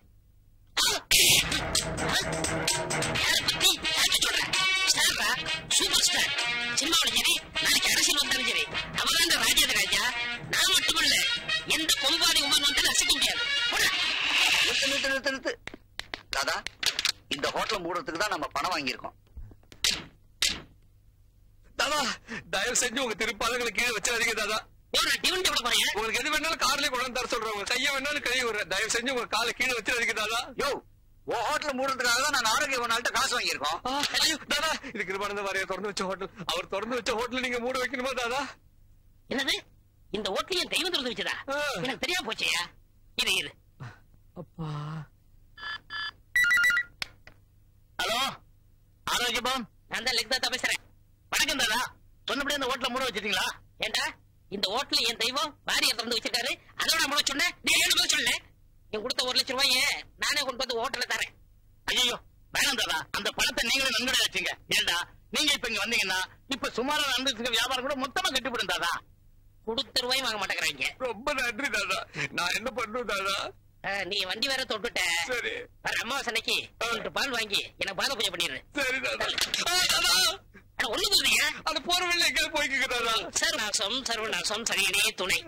சூப்பர் ஸ்டார் சினிமாவில் சரி, நாளைக்கு அரசியல் வந்தாலும் சரி, அவன் இந்த ராஜேந்திர ராஜா. நான் மட்டுமல்ல, எந்த கொம்பாடி உமன் வந்தாலும் ரசிக்க முடியாது. நிறுத்து. தாதா, இந்த ஹோட்டல் மூடுறதுக்கு தான் நம்ம பணம் வாங்கியிருக்கோம். தாதா, தயவு செஞ்சு உங்க திருப்பாதங்களை கீழே வச்சிடாதீங்க தாதா. உங்களுக்கு எது வேணாலும் கார்லயே கொண்டு தர சொல்றேன். உங்க கையை வேணாலும் கழுவி விடுறேன். தயவு செஞ்சு உங்க காலை கீழே வச்சிடாதீங்க தாதா. யோ, உன் ஹோட்டல் மூடுறதுக்காக தான் நான் ஆரோக்கிய பவனால்ட்ட காசு வாங்கியிருக்கோம். தாதா, இது கிருபானந்த வாரியா திறந்து வச்ச ஹோட்டல். அவர் திறந்து வச்ச ஹோட்டல் நீங்க மூட வைக்கணுமா தாதா? என்னது? இந்த ஹோட்டல் என் தெய்வம் திறந்து வச்சதா? எனக்கு தெரியாம போச்சேயா. இரு. அப்பா. ஹலோ, ஆரோக்கிய பவன். நான் தான் லெக்தாத்தா பேசுறேன். வணக்கம் தாதா. சொன்னபடி இந்த ஹோட்டல மூட வச்சிட்டீங்களா? ஏண்டா, இந்த ஹோட்டல் என் தெய்வம் வாரியா திறந்து வச்சிருக்காரு. அதோட மூட சொன்னேன். நீ ஏன் சொல்ல? நீங்க கொடுத்த ₹1,00,000 நானே கொண்டு வந்து ஹோட்டல்ல தரேன். ஐயோ, வேணாம் தாதா. அந்த பணத்தை நீங்களே நன்கொடை வச்சீங்க. ஏண்டா, நீங்க இப்ப இங்க வந்தீங்கன்னா இப்ப சுமாரா நடந்துட்டு வியாபாரம் கூட மொத்தமா கட்டிவிடும் தாதா. கொடுத்த ரூபாய் வாங்க மாட்டேங்கிறாங்க. ரொம்ப நன்றி தாதா. நான் என்ன பண்றேன் தாதா? நீ வண்டி வேற தொட்டுட்ட. சரி, வர அமாவாசனைக்கு பால் வாங்கி எனக்கு பாத பூஜை பண்ணிடுறேன். சரி தாதா. ஒண்ணு சொல்றீங்க? அது போற வழியில எங்க போய்க்கு தாதா. சர்வநாசம் சர்வநாசம் சரியனே துணை.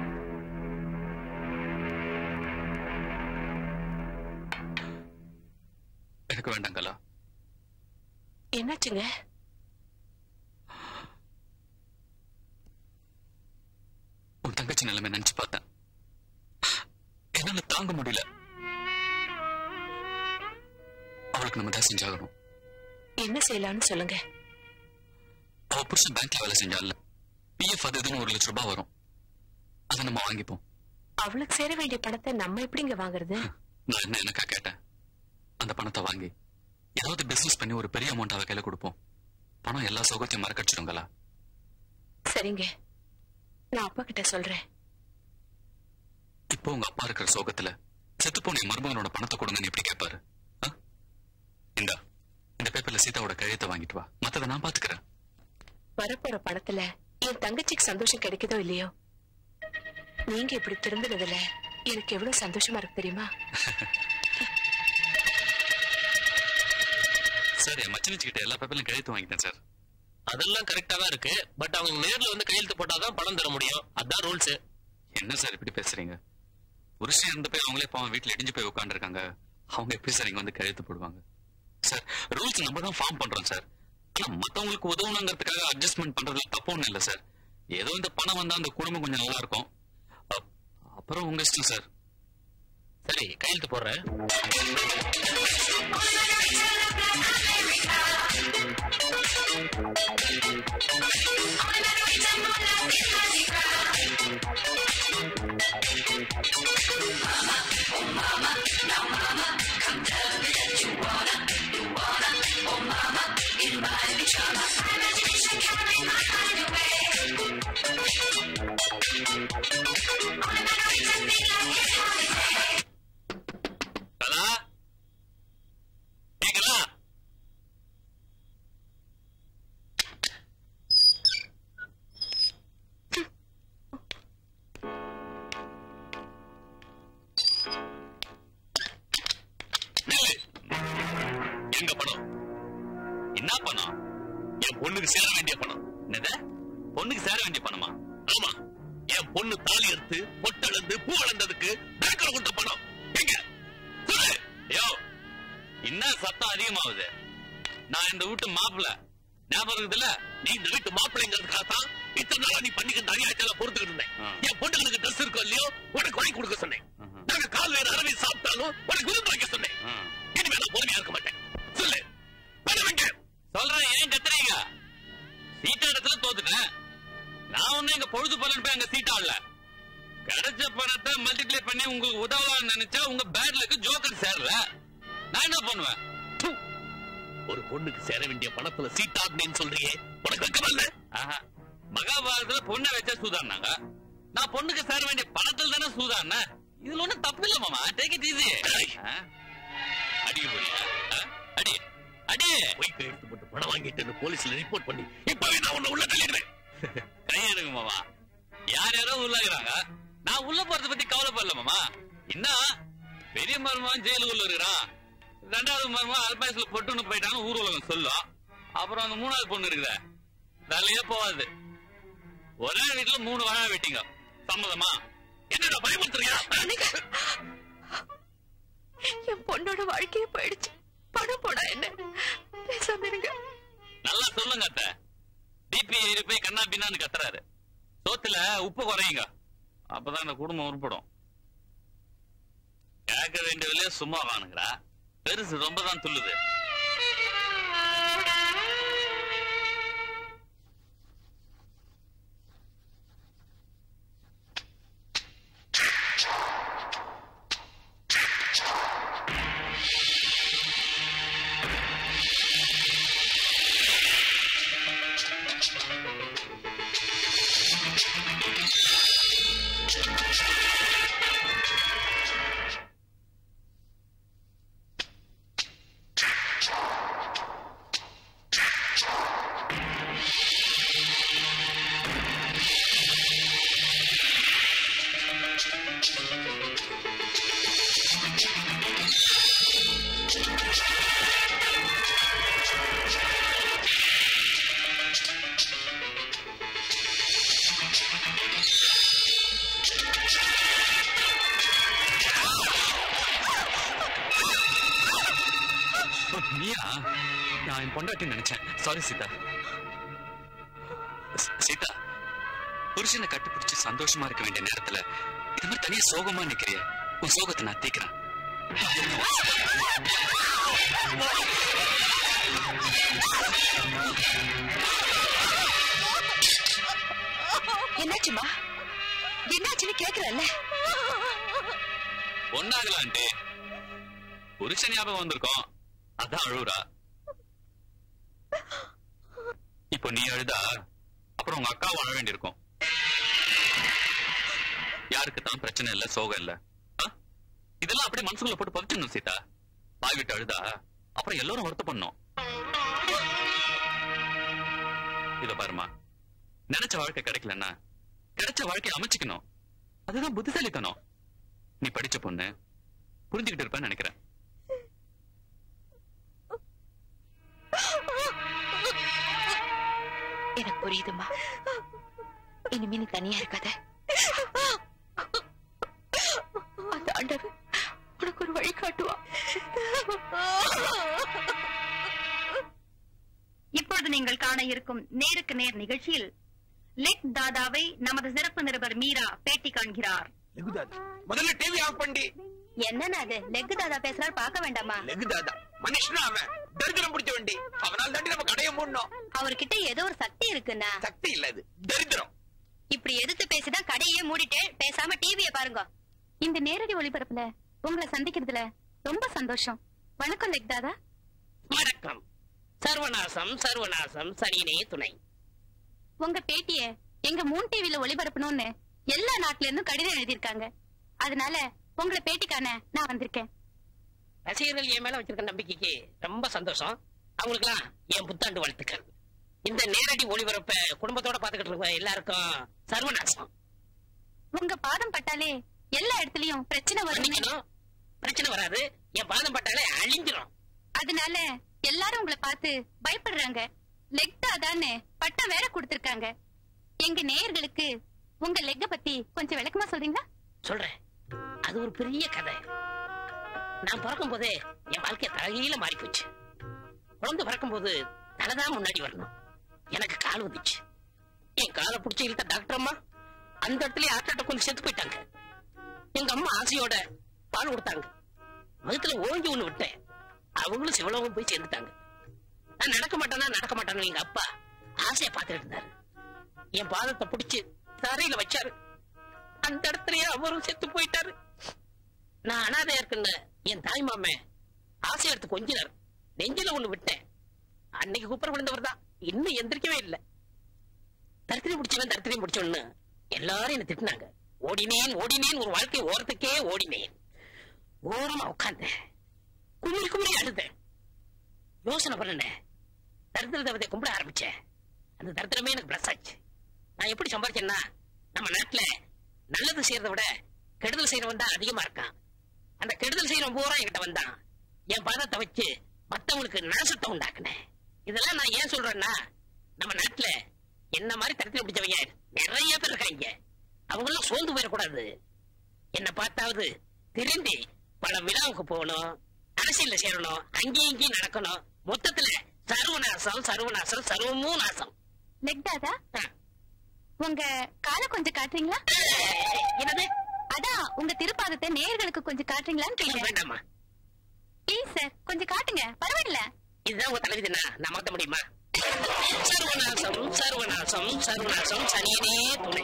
எனக்கு வேண்டாம் கலா. என்னாச்சுங்க? உன் தங்கச்சி நிலைமை நினைச்சு பார்த்தேன். என்னால தாங்க முடியல. அவளுக்கு நம்ம தான் செஞ்சாகணும். என்ன செய்யலாம்னு சொல்லுங்க. அவ புருஷன் பேங்க்ல வேலை செஞ்சால பிஎஃப் அது இதுன்னு ₹1,00,000 வரும். அதை நம்ம வாங்கிப்போம். அவளுக்கு சேர வேண்டிய பணத்தை நம்ம எப்படிங்க வாங்குறது? நான் என்ன எனக்கா கேட்டேன். அந்த பணத்தை வாங்கி ஏதாவது பிசினஸ் பண்ணி ஒரு பெரிய அமௌண்ட் அவ கையில கொடுப்போம். பணம் எல்லா சௌகத்தையும் மறக்கடிச்சிடுங்களா? சரிங்க, நான் அப்பா கிட்ட சொல்றேன். இப்போ உங்க அப்பா இருக்கிற சோகத்துல செத்து போன மருமகனோட பணத்தை கொடுங்கன்னு எப்படி கேட்பாரு? இந்த பேப்பர்ல சீதாவோட கையெழுத்தை வாங்கிட்டு வா. மத்ததை நான் பாத்துக்கிறேன். வரப்போற பணத்துல என் தங்கச்சிக்கு சந்தோஷம் கிடைக்குதோ இல்லையோ, நீங்க இப்படி திரும்பினதுல எனக்கு எவ்வளவு சந்தோஷமா இருக்கு தெரியுமா? சார், என் மச்சனிச்சுக்கிட்ட எல்லா பேப்பர்லையும் கையெழுத்து வாங்கிட்டேன் சார். அதெல்லாம் கரெக்டா தான் இருக்கு. பட் அவங்க நேர்ல வந்து கையெழுத்து போட்டாதான் பணம் தர முடியும். அதான் ரூல்ஸ். என்ன சார் இப்படி பேசுறீங்க? புருஷன் இருந்த போய் அவங்களே பாவம் வீட்டுல இடிஞ்சு போய் உட்காந்துருக்காங்க. அவங்க எப்படி சார் இங்க வந்து கையெழுத்து போடுவாங்க? சார், ரூல்ஸ் நம்ம தான் ஃபார்ம் பண்றோம் சார். ஆனா மத்தவங்களுக்கு உதவணுங்கிறதுக்காக அட்ஜஸ்ட்மெண்ட் பண்றதுல தப்பு ஒண்ணும் இல்ல சார். ஏதோ இந்த பணம் வந்தா அந்த குடும்பம் கொஞ்சம் நல்லா இருக்கும். அப்புறம் உங்க இஷ்டம் சார். சரி, கையெழுத்து போடுறேன். எங்க பணம்? என்ன பணம்? என் பொண்ணுக்கு சேர வேண்டிய பணம். என்னது? பொண்ணுக்கு சேர வேண்டிய பணமா? ஆமா, என் பொண்ணு தாலி எடுத்து பொட்டளந்து பூ வளர்ந்ததுக்கு பேங்க்ல கொடுத்த பணம் எங்க சொல்லு. ஐயோ, என்ன சத்தம் அதிகமாகுது? நான் இந்த வீட்டு மாப்பிள்ள, ஞாபகம் இருக்குதுல்ல? நீ இந்த வீட்டு மாப்பிள்ளைங்கிறதுக்காகத்தான் இத்தனை நாளா நீ பண்ணிக்கிற அநியாயத்தெல்லாம் பொறுத்துக்கிட்டு இருந்தேன். என் பொண்ணுங்களுக்கு ட்ரெஸ் இருக்கோ இல்லையோ உனக்கு வாங்கி கொடுக்க சொன்னேன். நாங்க கால் வேற அரவி சாப்பிட்டாலும் உனக்கு விருந்து வைக்க சொன்னேன். இனிமே நான் பொறுமையா இருக்க மாட்டேன். சொல்லு, சொல்றேன். ஏன் கத்துறீங்க? சீட்டா இடத்துல தோத்துட்டேன். நான் ஒண்ணு எங்க பொழுது பலன் போய் அங்க சீட்டாடல. கிடைச்ச பணத்தை மல்டிப்ளை பண்ணி உங்களுக்கு உதவலாம்னு நினைச்சா உங்க பேட்லுக்கு ஜோக்கர் சேரல. நான் என்ன பண்ணுவேன்? ஒரு பொண்ணுக்கு சேர வேண்டிய பணத்துல சீட்டாடுன்னு சொல்றீங்க, உனக்கு வெக்கமில்ல? மகாபாரதத்துல பொண்ணை வச்சா சூதாடினாங்க. நான் பொண்ணுக்கு சேர வேண்டிய பணத்துல தானே சூதாடின. இதுல ஒண்ணும் தப்பு இல்ல மாமா. Take it easy. அடிக்க போறியா? அடி அடி. போய் எடுத்து போட்டு பணம் வாங்கிட்டு போலீஸ்ல ரிப்போர்ட் பண்ணி இப்பவே நான் உன்னை உள்ள தள்ளிடுறேன். கையெடுங்க மாமா. யார் யாரோ உள்ளாகிறாங்க. நான் உள்ள போறத பத்தி கவலைப்படல மாமா. என்ன பெரிய மருமகன் ஜெயிலுக்குள்ள இருக்கிறான், ரெண்டாவது மருமகன் அல்பாயசுல பொட்டுன்னு போயிட்டாங்க ஊர் உலகம் சொல்லும். அப்புறம் அந்த மூணாவது பொண்ணு இருக்குத வேலையே போவாது. ஒரே வீட்டுல 3 வாழ வெட்டிங்க. சம்மதமா? என்னடா பயமுறுத்துறியா? என் பொண்ணோட வாழ்க்கையே போயிடுச்சு. பணம் போடா என்ன பேசாம இருங்க. நல்லா சொல்லுங்க அத்த. டிபி ஏறி போய் கண்ணா பின்னான்னு கத்துறாரு. சோத்துல உப்பு குறையுங்க, அப்பதான் இந்த குடும்பம் உருப்படும். கேட்க வேண்டியதுல சும்மா வானுங்கிறா. பெருசு ரொம்ப தான் துள்ளுது. நான் என் பொண்டாட்டி நினைச்சேன். சாரி சீதா. சீதா, புருஷனை கட்டுப்பிடிச்சு சந்தோஷமா இருக்க வேண்டிய நேரத்துல இது மாதிரி தனியா சோகமா நிக்கிறிய. உன் சோகத்தை நான் தீக்கிறேன். என்னாச்சுமா? என்னாச்சுன்னு கேக்குறல்ல? ஒன்னாகலான்ட்டு புருஷன் ஞாபகம் வந்திருக்கோம், அதான் அழுவுறா. இப்போ நீ அழுதா அப்புறம் உங்க அக்கா வாழ வேண்டியிருக்கும். யாருக்கு தான் பிரச்சனை இல்ல, சோகம் இல்ல. இதெல்லாம் அப்படியே மனசுக்குள்ள போட்டு பதிச்சிடணும் சீதா. பாய் விட்டு அழுதா அப்புறம் எல்லாரும் வருத்தம் பண்ணோம். இத பாருமா, நினைச்ச வாழ்க்கை கிடைக்கலன்னா கிடைச்ச வாழ்க்கையை அமைச்சுக்கணும். அதுதான் புத்திசாலித்தனம். நீ படிச்ச பொண்ணு, புரிஞ்சுக்கிட்டு இருப்பேன்னு நினைக்கிறேன். எனக்கு புரியுதுமா. இனிமே நீ தனியா இருக்காத. அந்த ஆண்டவன் உனக்கு ஒரு வழி காட்டுவா. இப்பொழுது நீங்கள் காண இருக்கும் நேருக்கு நேர் நிகழ்ச்சியில் லெக் தாதாவை நமது சிறப்பு நிருபர் மீரா பேட்டி காண்கிறார். முதல்ல டிவி ஆஃப் பண்ணி. என்னன்னா அது? லெக் தாதா பேசுறாரு, பார்க்க வேண்டாமா? லெக் தாதா மனுஷனா? அவன் தரித்திரம் பிடிச்ச வண்டி. அவனால் தாண்டி நம்ம கடையை மூடணும். அவர்கிட்ட ஏதோ ஒரு சக்தி இருக்குன்னா. சக்தி இல்ல, இது தரித்திரம். இப்படி எதிர்த்து பேசிதான் கடையே மூடிட்டு பேசாம டிவியை பாருங்க. இந்த நேரடி ஒளிபரப்புல உங்களை சந்திக்கிறதுல ரொம்ப சந்தோஷம். வணக்கம் லெக் தாதா. வணக்கம். சர்வநாசம் சர்வநாசம் சனியினே துணை. உங்க பேட்டிய எங்க மூன் டிவில ஒளிபரப்பணும்னு எல்லா நாட்டுல இருந்தும் கடிதம் எழுதியிருக்காங்க. அதனால உங்களை பேட்டிக்கான நான் வந்திருக்கேன். ரசிகர்கள் என் மேல வச்சிருக்க நம்பிக்கைக்கு ரொம்ப சந்தோஷம். அவங்களுக்குலாம் என் புத்தாண்டு வாழ்த்துக்கள். இந்த நேரடி ஒளிபரப்ப குடும்பத்தோட பாத்துக்கிட்டு இருக்க எல்லாருக்கும் சர்வநாசம். உங்க பாதம் பட்டாலே எல்லா இடத்துலயும் பிரச்சனை வரும். பிரச்சனை வராது. என் பாதம் பட்டாலே அழிஞ்சிரும். அதனால எல்லாரும் உங்களை பார்த்து பயப்படுறாங்க. லெக் தானே பட்டம் வேற கொடுத்திருக்காங்க. எங்க நேயர்களுக்கு உங்க லெக்க பத்தி கொஞ்சம் விளக்கமா சொல்றீங்களா? சொல்றேன். அது ஒரு பெரிய கதை. நான் பிறக்கும் போதே என் வாழ்க்கை தலையில மாறி போச்சு. குழந்தை பிறக்கும் போது தலைதான் முன்னாடி வரணும். எனக்கு கால் வந்துச்சு. என் காலை பிடிச்சி இழுத்த டாக்டர் அம்மா அந்த இடத்துல ஹார்ட் அட்டாக் கொஞ்சம் செத்து போயிட்டாங்க. எங்க அம்மா ஆசையோட பால் கொடுத்தாங்க. வகுத்துல ஓங்கி ஒண்ணு விட்டேன். அவங்களும் சிவலோகம் போய் சேர்ந்துட்டாங்க. நான் நடக்க மாட்டேன்னு எங்க அப்பா ஆசையை பார்த்துட்டு இருந்தாரு. என் பாதத்தை பிடிச்சு தரையில வச்சாரு. அந்த இடத்துலயே அவரும் செத்து போயிட்டாரு. நான் அனாதையா இருக்குன்னு என் தாய் மாமே ஆசை எடுத்து கொஞ்சினார். நெஞ்சில ஒண்ணு விட்டேன். அன்னைக்கு குப்பரை விழுந்தவர் தான் இன்னும் எந்திரிக்கவே இல்லை. தரித்திரம் பிடிச்சவன்னு எல்லாரும் என்ன திட்டினாங்க. ஓடினேன் ஒரு வாழ்க்கை ஓரத்துக்கே ஓடினேன். ஓரமா உட்கார்ந்தேன். குமிழி அழுதேன். யோசனை பண்ணேன். தரித்திர தேவதையை கும்பிட ஆரம்பிச்சேன். அந்த தரித்திரமே எனக்கு பிளஸ் ஆச்சு. நான் எப்படி சம்பாதிச்சேன்னா, நம்ம நாட்டுல நல்லது செய்யறதை விட கெடுதல் செய்யறவன் தான் அதிகமா இருக்கான். அந்த கெடுதல் செய்யறவன் பூரா என்கிட்ட வந்தான். என் பாதத்தை வச்சு மத்தவங்களுக்கு நாசத்தை உண்டாக்குனேன். இதெல்லாம் நான் ஏன் சொல்றேன்னா, நம்ம நாட்டுல என்ன மாதிரி தரித்திரம் பிடிச்சவங்க நிறைய பேர் இருக்காங்க. அவங்க எல்லாம் சோர்ந்து போயிடக்கூடாது. என்ன பார்த்தாவது திரும்பி பல விழாவுக்கு போகணும், அரசியல்ல சேரணும், அங்கேயும் இங்கேயும் நடக்கணும். மொத்தத்துல சர்வநாசம் சர்வமும் நாசம். லெக்தாதா, உங்க காலை கொஞ்சம் காட்டுறீங்களா? என்னது? அதான் உங்க திருப்பாதத்தை நேயர்களுக்கு கொஞ்சம் காட்டுறீங்களான்னு கேட்க வேண்டாமா? ப்ளீஸ் சார், கொஞ்சம் காட்டுங்க, பரவாயில்ல. இதுதான் உங்க தலைவிதினா நான் மாத்த முடியுமா? சர்வநாசம் சனியனே துணை.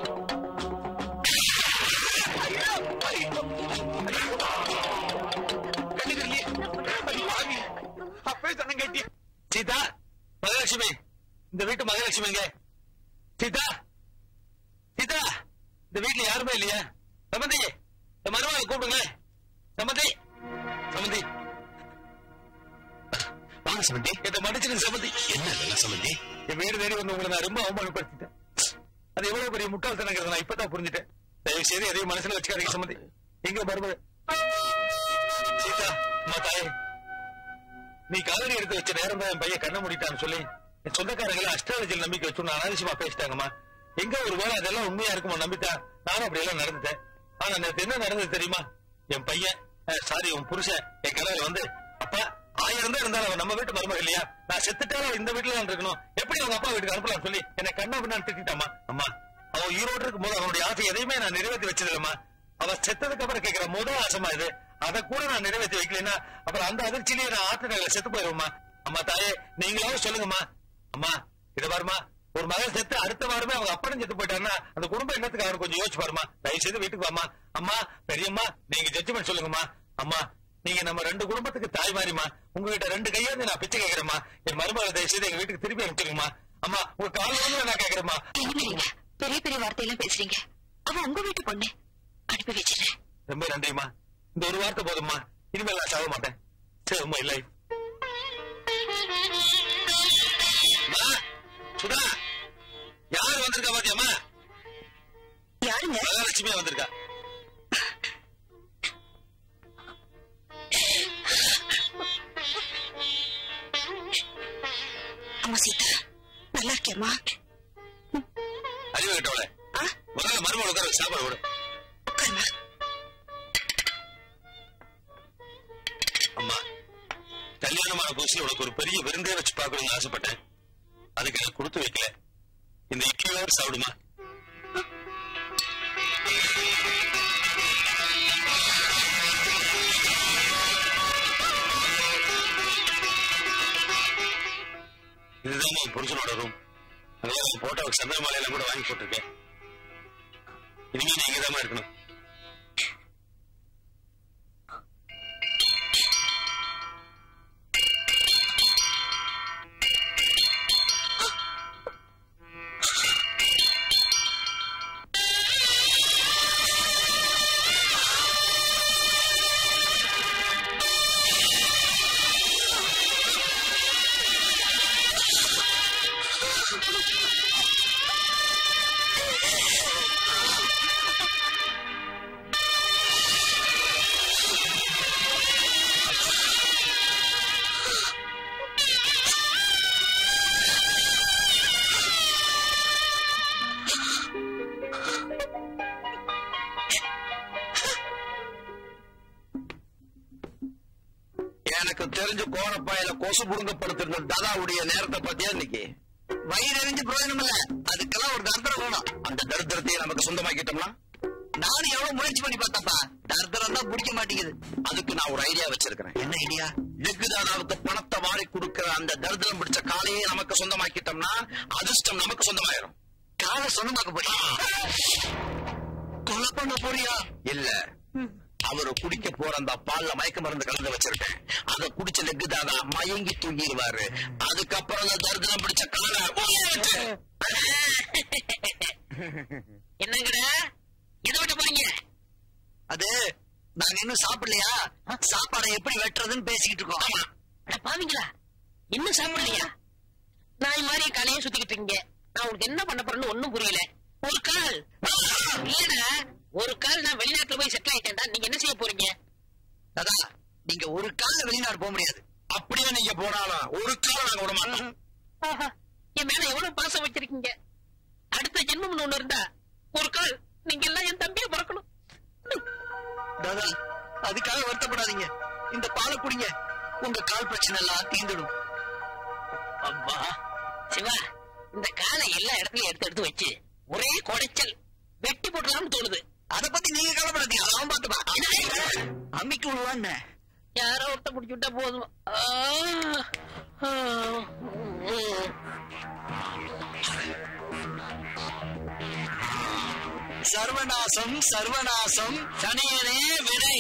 சீதா, மகாலட்சுமி, இந்த வீட்டு மகாலட்சுமிங்க. சீதா, இந்த வீட்டுல யாருமே இல்லையா? சம்பந்தி, இந்த மருமகளை கூப்பிடுங்களேன். சம்பந்தி, வாங்க சம்பந்தி. இதை மன்னிச்சிருங்க சம்பந்தி. என்ன சம்பந்தி? என் வீடு தேடி வந்து உங்களை நான் ரொம்ப அவமானப்படுத்திட்டேன். அது எவ்வளவு பெரிய முட்டாள்தனங்கிறத நான் இப்பதான் புரிஞ்சுட்டேன். தயவு செய்து எதையும் மனசுல வச்சுக்காதீங்க சம்பந்தி. எங்க மருமகள் சீதா, அம்மா தாயே, நீ காதலி எடுத்து வச்ச நேரம் தான் என் பையன் கண்ண மூடிட்டான்னு சொல்லி என் சொந்தக்காரங்களை அஸ்ட்ராலஜியில் நம்பிக்கை வச்சு அனாவசியமா பேசிட்டாங்கம்மா. எங்க ஒரு வேலை அதெல்லாம் உண்மையா இருக்குமோ நம்பிட்டா நானும் அப்படி எல்லாம் நடந்துட்டேன். ஆனா நேற்று என்ன நடந்தது தெரியுமா? என் பையன் உன் புருஷன் என் கனவுல வந்து, அப்பா 1000 தான் இருந்தாலும் அவன் நம்ம வீட்டு மருமகள் இல்லையா, நான் செத்துட்டாலும் இந்த வீட்டுல தான் இருக்கணும், எப்படி அவங்க அப்பா வீட்டுக்கு அனுப்பலாம் சொல்லி என்னை கண்ணா பின்னான்னு திட்டாமா. அம்மா, அவன் ஈரோடு இருக்கும் போது அவனுடைய ஆசை எதையுமே நான் நிறைவேற்றி வச்சது இல்லம்மா. அவன் செத்ததுக்கு அப்புறம் கேட்கிற முதல் ஆசைமா இது. அதை கூட நான் நிறைவேற்றி வைக்கலன்னா அப்புறம் அந்த அதிர்ச்சியிலேயே நான் ஆற்றுல செத்து போயிருவோம்மா. அம்மா தாயே, நீங்களாவது சொல்லுங்கம்மா. அம்மா, இதை பாருமா, ஒரு மகன் செத்து அடுத்த வாரமே அவங்க அப்பனும் செத்து போயிட்டாருன்னா அந்த குடும்பம் என்னத்துக்கு அவனுக்கு கொஞ்சம் யோசிச்சு பாருமா. தயவு செய்து வீட்டுக்கு வாமா. அம்மா, பெரியம்மா, நீங்க ஜட்ஜ்மெண்ட் சொல்லுங்கம்மா. அம்மா, நீங்க நம்ம 2 குடும்பத்துக்கு தாய் மாறிமா. உங்ககிட்ட 2 கையாந்து நான் பிச்சை கேட்கிறேம்மா. என் மருமகளை தயவு செய்து எங்க வீட்டுக்கு திருப்பி அனுப்பிச்சுங்கம்மா. அம்மா, உங்க கால் வந்து நான் கேட்கிறேம்மா. பெரிய பெரிய வார்த்தையெல்லாம் பேசுறீங்க. அவன் உங்க வீட்டு பொண்ணு, அனுப்பி வச்சிடறேன். ரொம்ப நன்றிம்மா. இந்த ஒரு வார்த்தை போதும்மா. இனிமேல் நான் சாக மாட்டேன். சரிம்மா, இல்லை சுதா, யார் வந்திருக்கா பாத்தியம்மா? யாருங்க? மகாலட்சுமியா வந்திருக்கா. அம்மா சீதா, நல்லா இருக்கியம்மா? அறிவு கேட்டவளே, முதல்ல மருமகள் உட்கார சாப்பாடு விடு. உட்காருமா. அம்மா, கல்யாணமான புதுசுல உனக்கு ஒரு பெரிய விருந்தே வச்சு பார்க்கணும்னு ஆசைப்பட்டேன். அதுக்கு எனக்கு கொடுத்து வைக்கல. இந்த இட்லியோடு சாப்பிடுமா. இதுதான் புருஷனோட ரூம். அதான் போட்டோவுக்கு சந்தன மாலையெல்லாம் கூட வாங்கி போட்டிருக்கேன். இனிமே நீங்க தான் இருக்கணும். எரிஞ்சு கோரப்பாயில கொசு புடுங்கப்படுத்திருந்த தாதாவுடைய நேரத்தை பத்தியா இன்னைக்கு வயிறு எரிஞ்சு பிரயோஜனம் இல்ல, அதுக்கெல்லாம் ஒரு தர்தரம் வேணும். அந்த தர்தரத்தையே நமக்கு சொந்தமாக்கிட்டோம்னா நானும் எவ்வளவு முயற்சி பண்ணி பார்த்தப்பா, தர்தரம் தான் பிடிக்க மாட்டேங்குது. அதுக்கு நான் ஒரு ஐடியா வச்சிருக்கிறேன். என்ன ஐடியா? லெக்கு தாதாவுக்கு பணத்தை வாரி கொடுக்கிற அந்த தர்தரம் பிடிச்ச காலையே நமக்கு சொந்தமாக்கிட்டோம்னா அதிர்ஷ்டம் நமக்கு சொந்தமாயிரும். காலை சொந்தமாக்க போறியா? கொலை பண்ண போறியா? இல்ல, அவரு குடிக்க போற அந்த பால்ல மயக்க மருந்து கலந்து வச்சிருக்கேன். அதை குடிச்ச லெக்கு தாதா மயங்கி தூங்கிடுவாரு. அதுக்கப்புறம் அந்த தர்தரம் பிடிச்ச காலை என்னங்கட எதை விட்டு போறீங்க? அது நாங்க இன்னும் சாப்பிடலையா, சாப்பாடை எப்படி வெட்டுறதுன்னு பேசிக்கிட்டு இருக்கோம். ஆமா பாவீங்களா, இன்னும் சாப்பிடலையா? நாய் மாதிரி காலையே சுத்திக்கிட்டு இருக்கீங்க. நான் உங்களுக்கு என்ன பண்ண போறேன்னு ஒண்ணும் புரியல. ஒரு கால் இல்லடா, ஒரு கால் நான் வெளிநாட்டுல போய் செட்டில் ஆயிட்டேன்டா. நீங்க என்ன செய்ய போறீங்க? தாதா, நீங்க ஒரு கால்ல வெளிநாடு போக முடியாது. அப்படியே நீங்க போனாலும் ஒரு காலம் நாங்க விட மாட்டோம். என் மேல எவ்வளவு பாசம் வச்சிருக்கீங்க. அடுத்த ஜென்மம்னு ஒண்ணு இருந்தா ஒரு கால் நீங்க எல்லாம் என் தம்பியை பிறக்கணும். தாதா, அதுக்காக வருத்தப்படாதீங்க. இந்த பாலை குடிங்க, உங்க கால் பிரச்சனை எல்லாம் தீர்ந்துடும். அப்பா சிவா, இந்த காலை எல்லா இடத்துலயும் எடுத்து எடுத்து வச்சு ஒரே குடைச்சல் வெட்டி போட்டலாம்னு தோணுது. அதை பத்தி நீங்க கவலைப்படாதீங்க, அதெல்லாம் பாத்துப்பா. அம்மிக்கு விடுவான் யாரோ ஒருத்த பிடிச்சு விட்டா போதும். சர்வநாசம் சர்வநாசம் சனியனே வினை.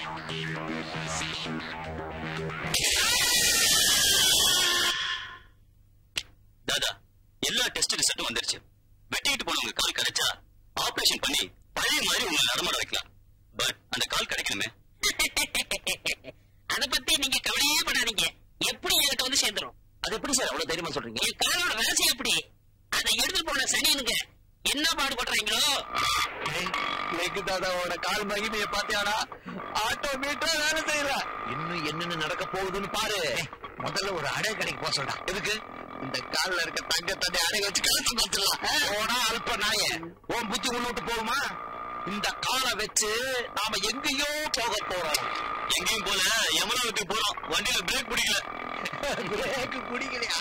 தாதா, எல்லா டெஸ்ட் ரிசல்ட்டும் வந்துருச்சு. வெட்டிட்டு போனவங்க கால் கிடைச்சா ஆபரேஷன் பண்ணி பழைய மாதிரி உங்களை நடமாட வைக்கலாம். பட் அந்த கால் கிடைக்கணுமே. அத பத்தி நீங்க கவலையே பண்ணாதீங்க, எப்படி என்கிட்ட வந்து சேர்ந்துரும். அது எப்படி சார் அவ்வளவு தைரியமா சொல்றீங்க? என் காலோட ரகசியம் எப்படி? அதை எடுத்துட்டு போன சனியனுங்க என்ன பாடுபடுறாங்களோ. லெக்கு தாதாவோட கால் மகிமையை பாத்தியாடா? ஆட்டோ மீட்டரா வேலை செய்யற. இன்னும் என்னென்ன நடக்க போகுதுன்னு பாரு. முதல்ல ஒரு அடை கடைக்கு போக சொல்றா. எதுக்கு? இந்த கால்ல இருக்க தங்க தண்ணி அடை வச்சு கலந்து பார்த்துடலாம். போனா அல்ப நாய, உன் புத்தி முன்னோட்டு போகுமா? இந்த காலை வச்சு நாம எங்கேயோ போக போறோம். எங்கேயும் போல யமுனாவுக்கு போறோம். வண்டியில பிரேக் பிடிக்கல. பிரேக் பிடிக்கலையா?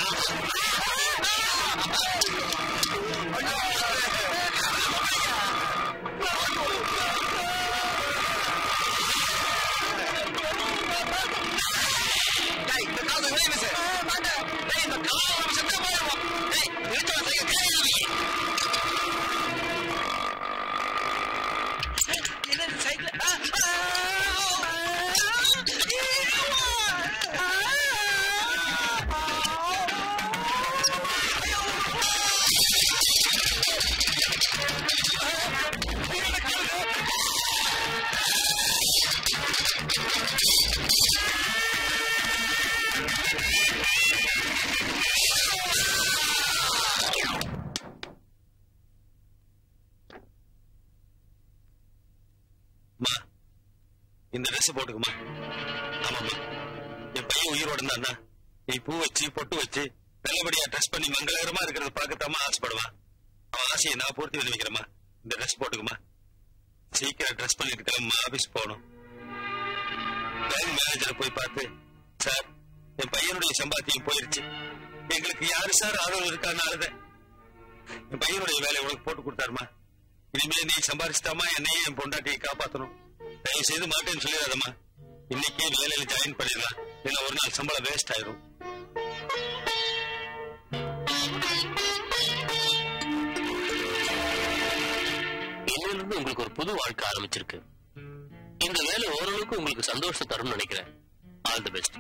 இந்த ட்ரெஸ் போட்டுக்குமா? ஆமாம்மா, என் பையன் உயிரோட இருந்தா நீ பூ வச்சு பொட்டு வச்சு நல்லபடியா ட்ரெஸ் பண்ணி மங்களகரமா இருக்கிறத பார்க்கத்தாமா ஆசைப்படுவான். அவன் ஆசையை நான் பூர்த்தி பண்ணி வைக்கிறேம்மா. இந்த ட்ரெஸ் போட்டுக்குமா. சீக்கிரம் ட்ரெஸ் பண்ணிட்டு கிளம்பா, ஆபீஸ் போகணும். பேங்க் மேனேஜரை போய் பார்த்து, சார் என் பையனுடைய சம்பாத்தியம் போயிருச்சு, எங்களுக்கு யாரு சார் ஆதரவு இருக்கான்னு அழுத. என் பையனுடைய வேலையை உனக்கு போட்டு கொடுத்தாருமா. இனிமே நீ சம்பாதிச்சுட்டாமா என்னையும் என் பொண்டாட்டியை காப்பாற்றணும். தயவு செய்து மாட்டேன்னு சொல்லிடாதம்மா. இன்னைக்கே வேலையில ஜாயின் பண்ணிடலாம், இல்ல ஒரு நாள் சம்பளம் வேஸ்ட் ஆயிரும். இன்னிலிருந்து உங்களுக்கு ஒரு புது வாழ்க்கை ஆரம்பிச்சிருக்கு. இந்த வேலை ஓரளவுக்கு உங்களுக்கு சந்தோஷம் தரும்னு நினைக்கிறேன். All the best.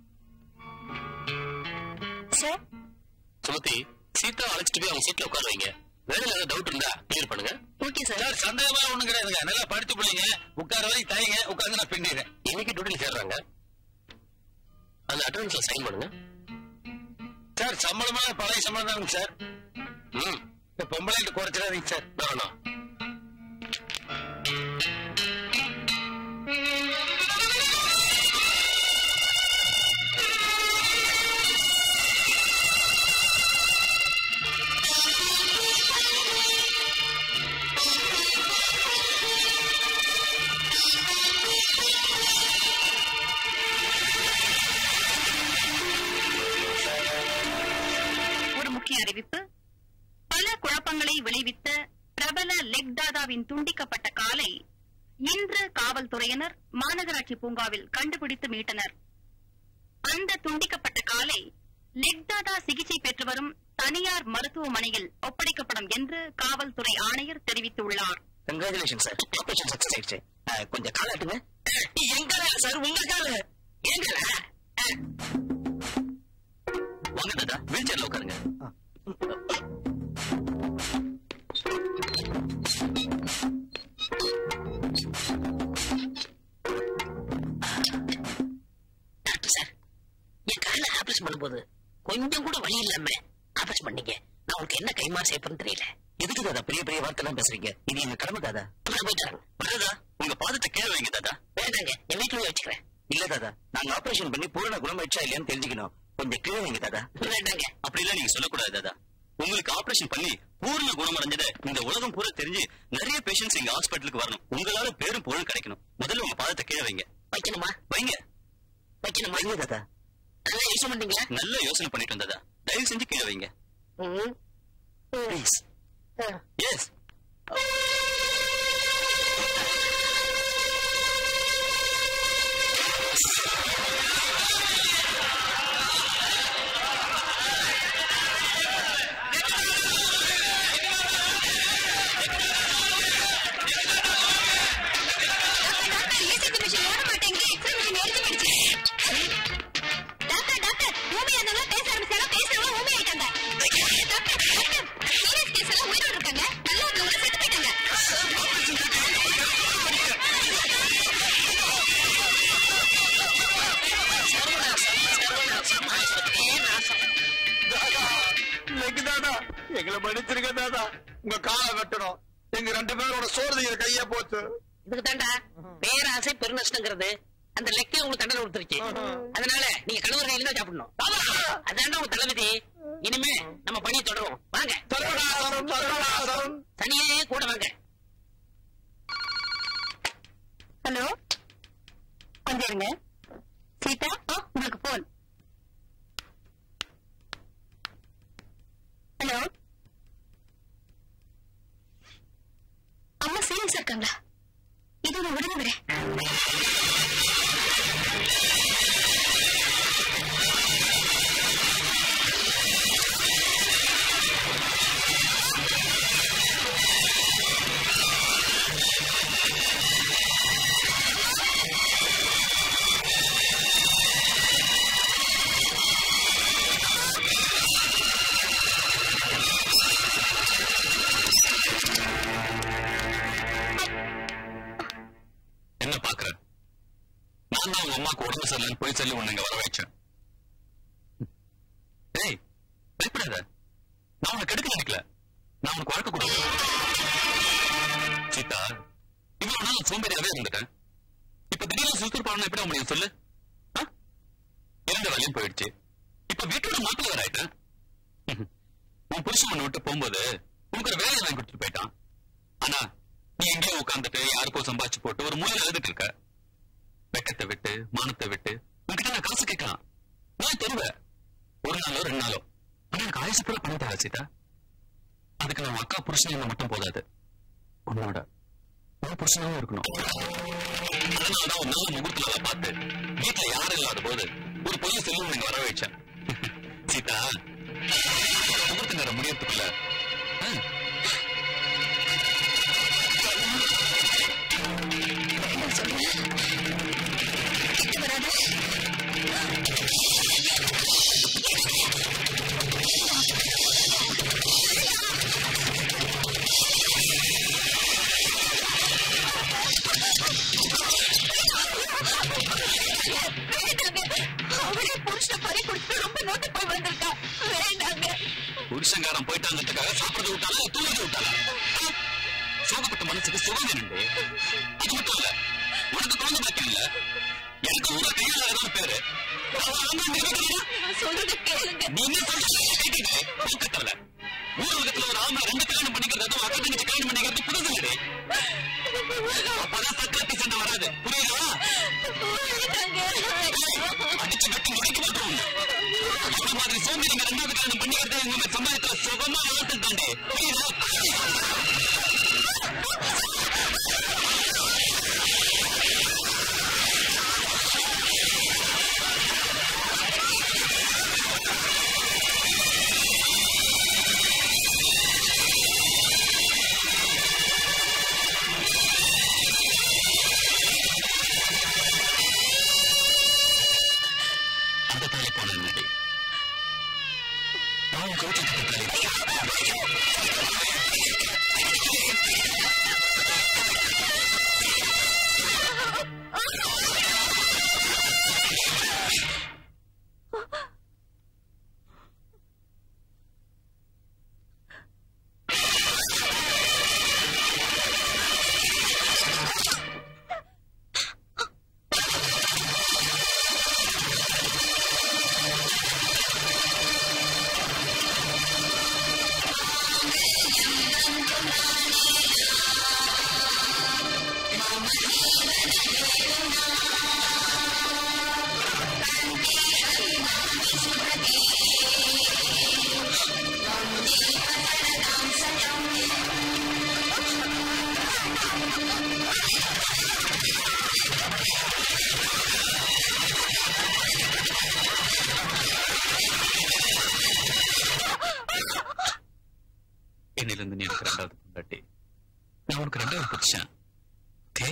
Sir, Sumathi, Seetha அழைச்சிட்டு போய் அவங்க சீட்ல உட்கார வைங்க. வேலையில ஏதாவது டவுட் இருந்தா கிளியர் பண்ணுங்க. Okay sir. சார், சந்தேகமா ஒண்ணும் கிடையாதுங்க. நல்லா படிச்சு பிள்ளைங்க, உட்கார வரைக்கும் தாய்ங்க, உட்கார்ந்து நான் பின்னிடுறேன். இன்னைக்கு டியூட்டில சேர்றாங்க, அந்த அட்டெண்டன்ஸ்ல சைன் பண்ணுங்க. சார், சம்பளமா பழைய சம்பளம் தானுங்க சார். இந்த பொம்பளைட்டு குறைச்சிடாதீங்க சார். வேணாம். அறிவிப்பு. பல குழப்பங்களை விளைவித்த பிரபல லெக் தாதாவின் துண்டிக்கப்பட்ட காலை இன்று காவல்துறையினர் மாநகராட்சி பூங்காவில் கண்டுபிடித்து மீட்டனர். அந்த துண்டிக்கப்பட்ட காலை லெக் தாதா சிகிச்சை பெற்று வரும் தனியார் மருத்துவமனையில் ஒப்படைக்கப்படும் என்று காவல்துறை ஆணையர் தெரிவித்துள்ளார். கங்க்ராச்சுலேஷன் சார், ஆபரேஷன் சக்சஸ் ஆயிடுச்சு. கொஞ்சம் காலாட்டுங்க. எங்க சார் உங்க கால எங்க வாங்க தாதா, வீல் சேர்ல உட்காருங்க. டாக்டர் சார், என் கால ஆபரேஷன் பண்ணும்போது கொஞ்சம் கூட வழி இல்லாம ஆபரேஷன் பண்ணீங்க. நான் உங்களுக்கு என்ன கைமாறு செய்யப்படுன்னு தெரியல. எதுக்கு தாதா பெரிய பெரிய வார்த்தை எல்லாம் பேசுறீங்க? இது எங்க கடமை தாதா. போயிட்டாங்க. உங்க பாதத்தை கீழே வைங்க தாதா. வேண்டாங்க, என் வீட்டுல வச்சுக்கிறேன். இல்ல தாதா, நாங்க ஆபரேஷன் பண்ணி பூரண குணமாயிடுச்சா இல்லையான்னு தெரிஞ்சுக்கணும். கொஞ்சம் கீழே வைங்க தாதா. வேண்டாங்க, அப்படி எல்லாம் நீங்க சொல்லக்கூடாது தாதா. உங்களுக்கு ஆபரேஷன் பண்ணி பூர்ண குணமடைஞ்சதை இந்த உலகம் பூரா தெரிஞ்சு நிறைய பேஷண்ட்ஸ் எங்க ஹாஸ்பிட்டலுக்கு வரணும். உங்களால பேரும் புகழும் கிடைக்கணும். முதல்ல உங்க பாதத்தை கீழே வைங்க. வைக்கணுமா? வைங்க. வைக்கணுமா? வைங்க தாதா. நல்லா யோசனை பண்ணீங்களா? நல்ல யோசனை பண்ணிட்டு வந்ததா. தயவு செஞ்சு கீழே வைங்க. ப்ளீஸ். எஸ். எங்களை மன்னிச்சிருங்க தாதா, உங்க காலை வெட்டணும். எங்க 2 பேரோட சோறு கையா போச்சு. இதுக்கு தாண்டா பேராசை பெருநஷ்டங்கிறது. அந்த லெக்கே உங்களுக்கு தண்டனை கொடுத்துருச்சு. அதனால நீங்க கணவர் கையில தான் சாப்பிடணும். அதாண்டா உங்க தளபதி. இனிமே நம்ம பணியை தொடரும். வாங்க, தனியே கூட வாங்க. ஹலோ, கொஞ்சம் இருங்க. சீதா, உங்களுக்கு போன். ஹலோ, அம்மா சீரியஸா இருக்காங்களா? இது நான் உடனே வரேன். அம்மாக்கு உடம்பு சரியில்லைன்னு போய் சொல்லி உன்னை இங்க வர வச்சேன். ஏய், பயப்படாத. நான் உனக்கு கெடுக்க நினைக்கல. நான் உனக்கு வழக்க கொடுக்க. சீதா, இவ்வளவு நாள் சோம்பேறியாவே இருந்துட்டேன். இப்ப திடீர்னு சுத்தூர் பாடணும் எப்படி முடியும் சொல்லு? இருந்த வேலையும் போயிடுச்சு. இப்ப வீட்டோட மாப்பிள்ள வேற ஆயிட்டேன். உன் புருஷன் உன்னை விட்டு போகும்போது உனக்கு ஒரு வேலையை வாங்கி கொடுத்துட்டு போயிட்டான். ஆனா நீ எங்கேயோ உட்காந்துட்டு யாருக்கோ சம்பாதிச்சு போட்டு ஒரு மூலையில எழுதிட்டு இருக்க. வெக்கத்தை விட்டு மானத்தை விட்டு உன்கிட்ட நான் காசு கேட்கலாம், நான் தருவேன். ஒரு நாளோ 2 நாளோ. ஆனா எனக்கு ஆயுசு பூரா பணம் தர சீதா. அதுக்கு நான் அக்கா புருஷன் மட்டும் போதாது, உன்னோட உன் புருஷனாவும் இருக்கணும். அதனாலதான் ஒரு நாள் முகூர்த்தம் பார்த்து வீட்டுல யாரும் இல்லாத போது ஒரு பொய்ய செல்லும் நீங்க வர வச்சேன். சீதா, முகூர்த்த நேரம் முடியறதுக்குள்ள புருஷங்காரம் போயிட்டு வந்ததுக்காக சாப்பிடுறது விட்டால தூங்குறது விட்டால சோகப்பட்ட மனசுக்கு சுகம் வேணுண்டு. அது மட்டும் இல்ல, உனக்கு குழந்தை பாக்கியம் இல்ல, எனக்கு உங்க கையில ஏதாவது பேரு நீங்க கேட்டீங்க. பக்கத்துல ஊர் உலகத்துல ஒரு ஆமா 2 கல்யாணம் பண்ணிக்கிறது அதுவும் அக்கா தங்கச்சி கல்யாணம் பண்ணிக்கிறது புரியுது இல்லடி? அப்பதான் சக்கரத்தி சண்டை வராது, புரியுதா? அடிச்சு கட்டி முடிக்க மாட்டோம். இந்த மாதிரி சோம்பி நீங்க 2வது கல்யாணம் பண்ணிக்கிறது உங்க சம்பாதித்துல என்னிலிருந்து நீ எனக்கு ரெண்டாவது பொண்டாட்டி, நான் உனக்கு ரெண்டாவது புருஷன். ஓகே?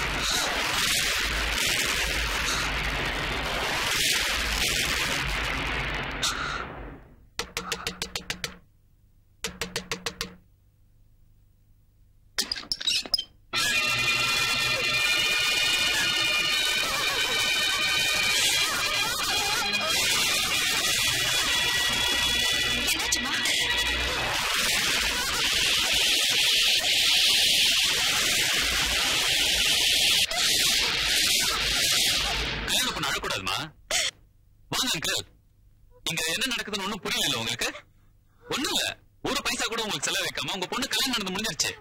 இங்க என்ன நடக்குதுன்னு ஒண்ணும் புரியல உங்களுக்கு? ஒண்ணும் இல்ல, ஒரு பைசா கூட உங்களுக்கு செலவு வைக்காம உங்க பொண்ணு கல்யாணம் நடந்து முடிஞ்சிருச்சு.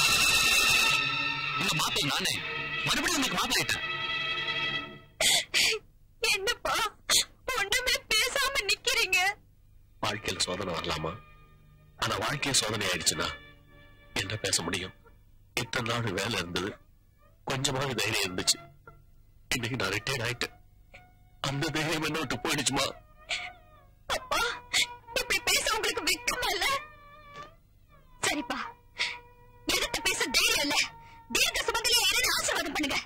உங்க மாப்பிள்ளை நானே மறுபடியும் உங்களுக்கு மாப்பிள்ளைட்டேன். என்னப்பா ஒண்ணுமே பேசாம நிக்கிறீங்க? வாழ்க்கையில சோதனை வரலாமா? ஆனா வாழ்க்கைய சோதனை ஆயிடுச்சுன்னா என்ன பேச முடியும்? இத்தனை நாள் வேலை இருந்தது, கொஞ்சமாவது தைரியம் இருந்துச்சு. இன்னைக்கு நான் ரிட்டையர்ட் ஆயிட்டேன். அந்த தைரியம் என்ன விட்டு போயிடுச்சுமா? அப்பா இப்படி பேச உங்களுக்கு வெட்கமா இல்ல? சரிப்பா, எதிர்த்து பேச தைரியம் இல்ல. தீர்க்க சுமங்கலியா இருந்து ஆசீர்வாதம் பண்ணுங்க.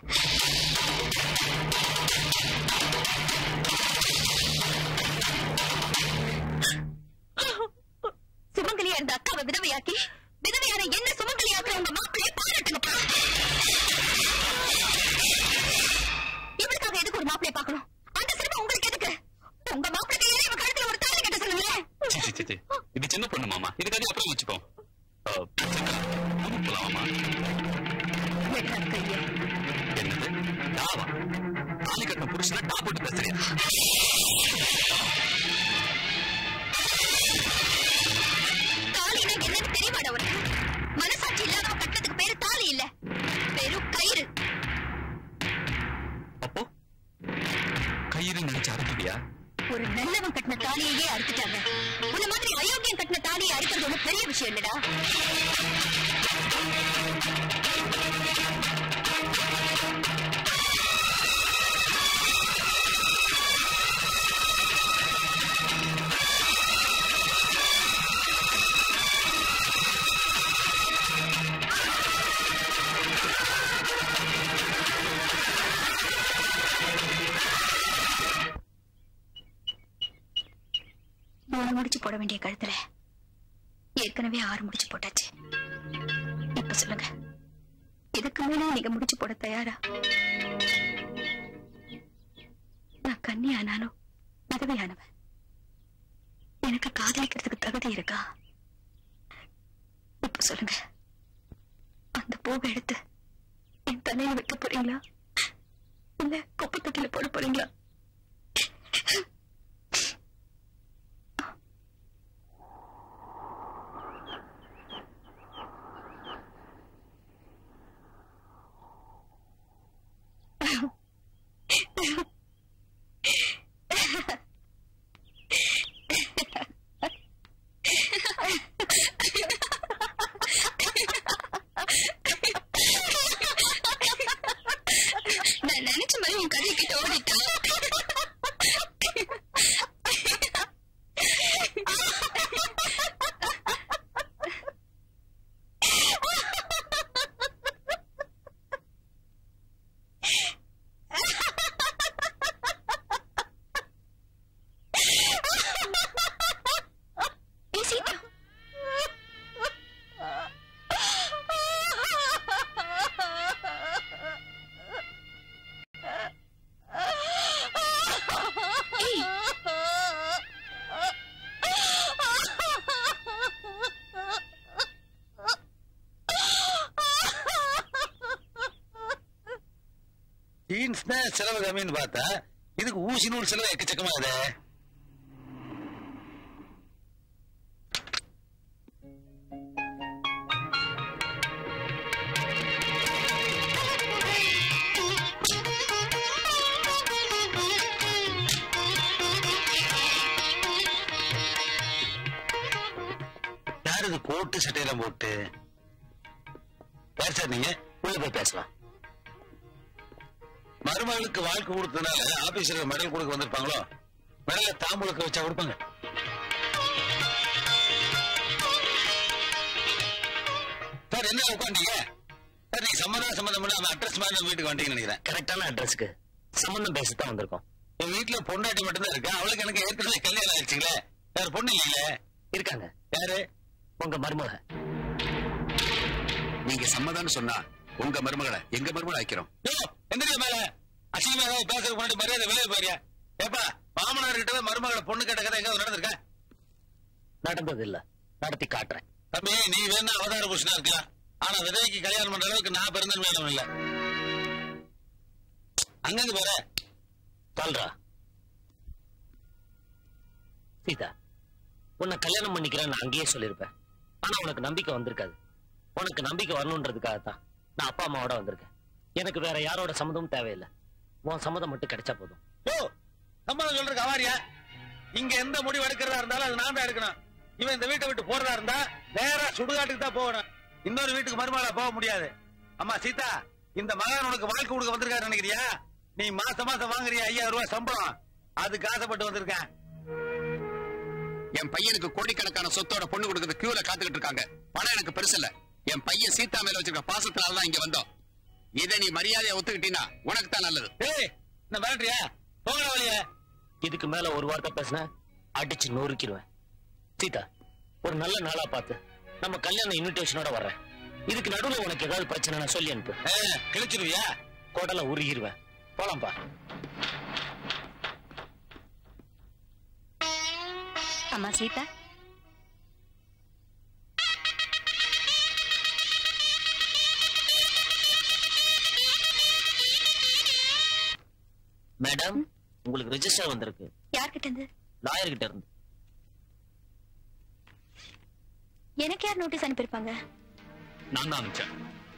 சுமங்கலியா இருந்த அக்காவை விதவையாக்கி விதவையான என்ன சுமங்கலியாக்குற உங்க மாப்பிள்ளையை பாராட்டுங்கப்பா. இவளுக்காக எதுக்கு ஒரு மாப்பிள்ளையை பார்க்கணும்? அந்த சினிமா உங்களுக்கு எதுக்கு? உங்க மாப்பிள்ளை இவ கழுத்துல ஒரு தாலி கட்ட சொல்லுங்களேன். இது சின்ன பொண்ணு மாமா, இதுக்காக அப்புறம் வச்சுப்போம். போலாமா? என்னது டாவா? தாலி கட்டின புருஷனை டா போட்டு பேசுறியா? தாலினா என்னன்னு தெரியுமாடா உனக்கு? மனசாட்சி இல்லாத கட்டத்துக்கு பேரு தாலி இல்ல, வெறும் கயிறு. அப்போ கயிறு நினைச்சு அறுத்துட்டியா? ஒரு நல்லவன் கட்டின தாலியையே அறுத்துட்டாங்க. உன்ன மாதிரி அயோக்கியம் கட்டின தாலியை அறுக்கிறது ஒண்ணு பெரிய விஷயம் இல்லடா. முடிச்சு போட வேண்டிய கழுத்துல ஏற்கனவே 6 முடிச்சு போட்டாச்சு. இப்ப சொல்லுங்க, இதுக்கு மேல நீங்க முடிச்சு போட தயாரா? நான் கன்னியானாலும் விதவையானவன். எனக்கு காதலிக்கிறதுக்கு தகுதி இருக்கா? இப்ப சொல்லுங்க, அந்த பூவை எடுத்து என் தலையில வைக்க போறீங்களா இல்ல குப்பை தொட்டில போட போறீங்களா? ஜீன்ஸ் தான் செலவு கம்மின்னு பார்த்தா இதுக்கு ஊசி நூல் செலவு எக்கச்சக்கமா அது. யாரு கோட்டு சட்டையெல்லாம் போட்டு யார் சார் நீங்க? உள்ள போய் பேசலாம். மருமகளுக்கு வாழ்க்கை கொடுத்ததுனால ஆபீஸ்ல மெடல் கொடுக்க வந்திருப்பாங்களோ? மெடல தாம்பூலுக்கு வச்சா கொடுப்பாங்க. சார் என்ன உட்காந்தீங்க? சார் நீங்க சம்மந்தம் பண்ண அட்ரஸ் மாதிரி வீட்டுக்கு வந்தீங்கன்னு நினைக்கிறேன். கரெக்டான அட்ரஸ்க்கு சம்பந்தம் பேசத்தான் வந்திருக்கோம். என் வீட்டுல பொண்டாட்டி மட்டும்தான் இருக்கா. அவளுக்கு எனக்கு ஏற்கனவே கல்யாணம் ஆயிடுச்சுங்களே. வேற பொண்ணு இல்லைங்களே? இருக்காங்க. யாரு? உங்க மருமக. நீங்க சம்மதம்னு சொன்னா உங்க மருமகளை எங்க மருமகளை ஆக்கிறோம். எந்த மேல அசிங்கமா பேசுற முன்னாடி மரியாதை வெளியே போறியா? ஏப்பா மாமனார் கிட்ட மருமகளை பொண்ணு கேட்ட கதை எங்க நடந்திருக்க? நடந்தது இல்ல, நடத்தி காட்டுறேன். தம்பி நீ வேணா அவதார புருஷனா இருக்கலாம். ஆனா விதைக்கு கல்யாணம் பண்ற அளவுக்கு நான் பிறந்தது வேணும் இல்ல. அங்கங்க பாரு சொல்றா. சீதா, உன்னை கல்யாணம் பண்ணிக்கிறேன் நான் அங்கேயே சொல்லியிருப்பேன். ஆனா உனக்கு நம்பிக்கை வந்திருக்காது. உனக்கு நம்பிக்கை வரணுன்றதுக்காகத்தான் நான் அப்பா அம்மாவோட வந்திருக்கேன். எனக்கு வேற யாரோட சம்மதமும் தேவையில்லை. உன் சம்மதம் மட்டும் கிடைச்சா போதும். சம்மதம் சொல்றதுக்கு அவாரியா? இங்க எந்த முடிவு எடுக்கிறதா இருந்தாலும் அது நான் தான் எடுக்கணும். இவன் இந்த வீட்டை விட்டு போறதா இருந்தா நேரா சுடுகாட்டுக்கு தான் போகணும். இன்னொரு வீட்டுக்கு மருமகளா போக முடியாது. அம்மா சீதா, இந்த மகன் உனக்கு வாழ்க்கை கொடுக்க வந்திருக்காரு நினைக்கிறியா? நீ மாசம் மாசம் வாங்குறியா 5000 ரூபாய் சம்பளம்? அதுக்கு ஆசைப்பட்டு வந்திருக்கேன். என் பையனுக்கு கோடிக்கணக்கான சொத்தோட பொண்ணு கொடுக்கறது கியூல காத்துக்கிட்டு இருக்காங்க. பணம் எனக்கு பெருசு இல்ல. என் பையன் சீதா மேல வச்சிருக்க பாசத்தினாலதான் இங்க வந்தோம். இதை நீ மரியாதையை ஒத்துக்கிட்டீங்கன்னா உனக்கு தான் நல்லது. நான் மிரட்டுறியா? போகிற வழிய. இதுக்கு மேல ஒரு வார்த்தை பேசின அடிச்சு நொறுக்கிடுவேன். சீதா, ஒரு நல்ல நாளா பார்த்து நம்ம கல்யாண இன்விடேஷனோட வர்றேன். இதுக்கு நடுவுல உனக்கு ஏதாவது பிரச்சனை சொல்லி அனுப்பு. கிழிச்சிருவியா? கோடல உருகிடுவேன். போலாம்பா. அம்மா சீதா, மேடம், உங்களுக்கு ரெஜிஸ்டர் வந்திருக்கு. யார்கிட்ட இருந்து? லாயர் கிட்ட இருந்து. எனக்கு யார் நோட்டீஸ் அனுப்பியிருப்பாங்க? நான் தான் அனுப்பிச்சேன்.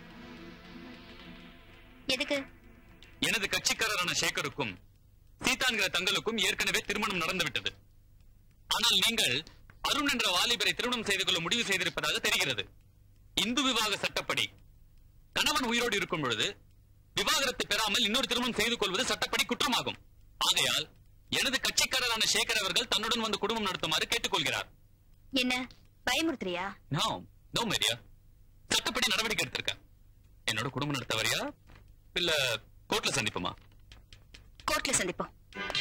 எதுக்கு? எனது கட்சிக்காரரான சேகருக்கும் சீதான்கிற தங்களுக்கும் ஏற்கனவே திருமணம் நடந்துவிட்டது. ஆனால் நீங்கள் அருண் என்ற வாலிபரை திருமணம் செய்து கொள்ள முடிவு செய்திருப்பதாக தெரிகிறது. இந்து விவாக சட்டப்படி கணவன் உயிரோடு இருக்கும் பொழுது விவாகரத்து பெறாமல் இன்னொரு திருமணம் செய்து கொள்வது சட்டப்படி குற்றமாகும். ஆகையால் எனது கட்சிக்காரரான சேகர் அவர்கள் தன்னுடன் வந்து குடும்பம் நடத்துமாறு கேட்டுக்கொள்கிறார். என்ன பயமுறுத்துறியா? நோ மேரியா, சட்டப்படி நடவடிக்கை எடுத்திருக்க. என்னோட குடும்பம் நடத்த வரியா இல்ல கோர்ட்ல சந்திப்போமா? கோர்ட்ல சந்திப்போம்.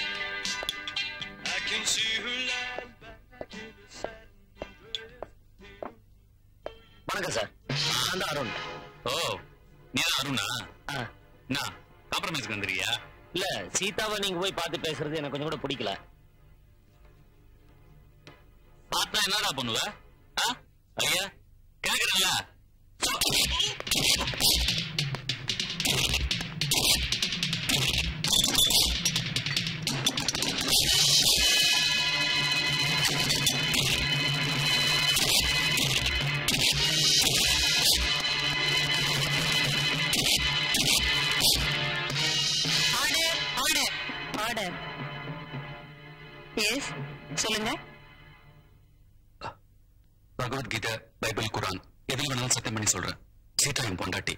வணக்கம் சார், நான் தான் அருண். ஓ, நீ தான் அருணா? நான் காம்ப்ரமைஸ்க்கு வந்துருக்கியா? இல்ல, சீதாவை நீங்க போய் பார்த்து பேசுறது எனக்கு கொஞ்சம் கூட பிடிக்கல. பார்த்தா என்னடா பண்ணுவ? ஐயா கேக்குறல. சொல்லுங்க. பகவத்கீதை, பைபிள், குரான் எதில் வேணாலும் சத்தியம் பண்ணி சொல்றேன். சீதா என் பொண்டாட்டி.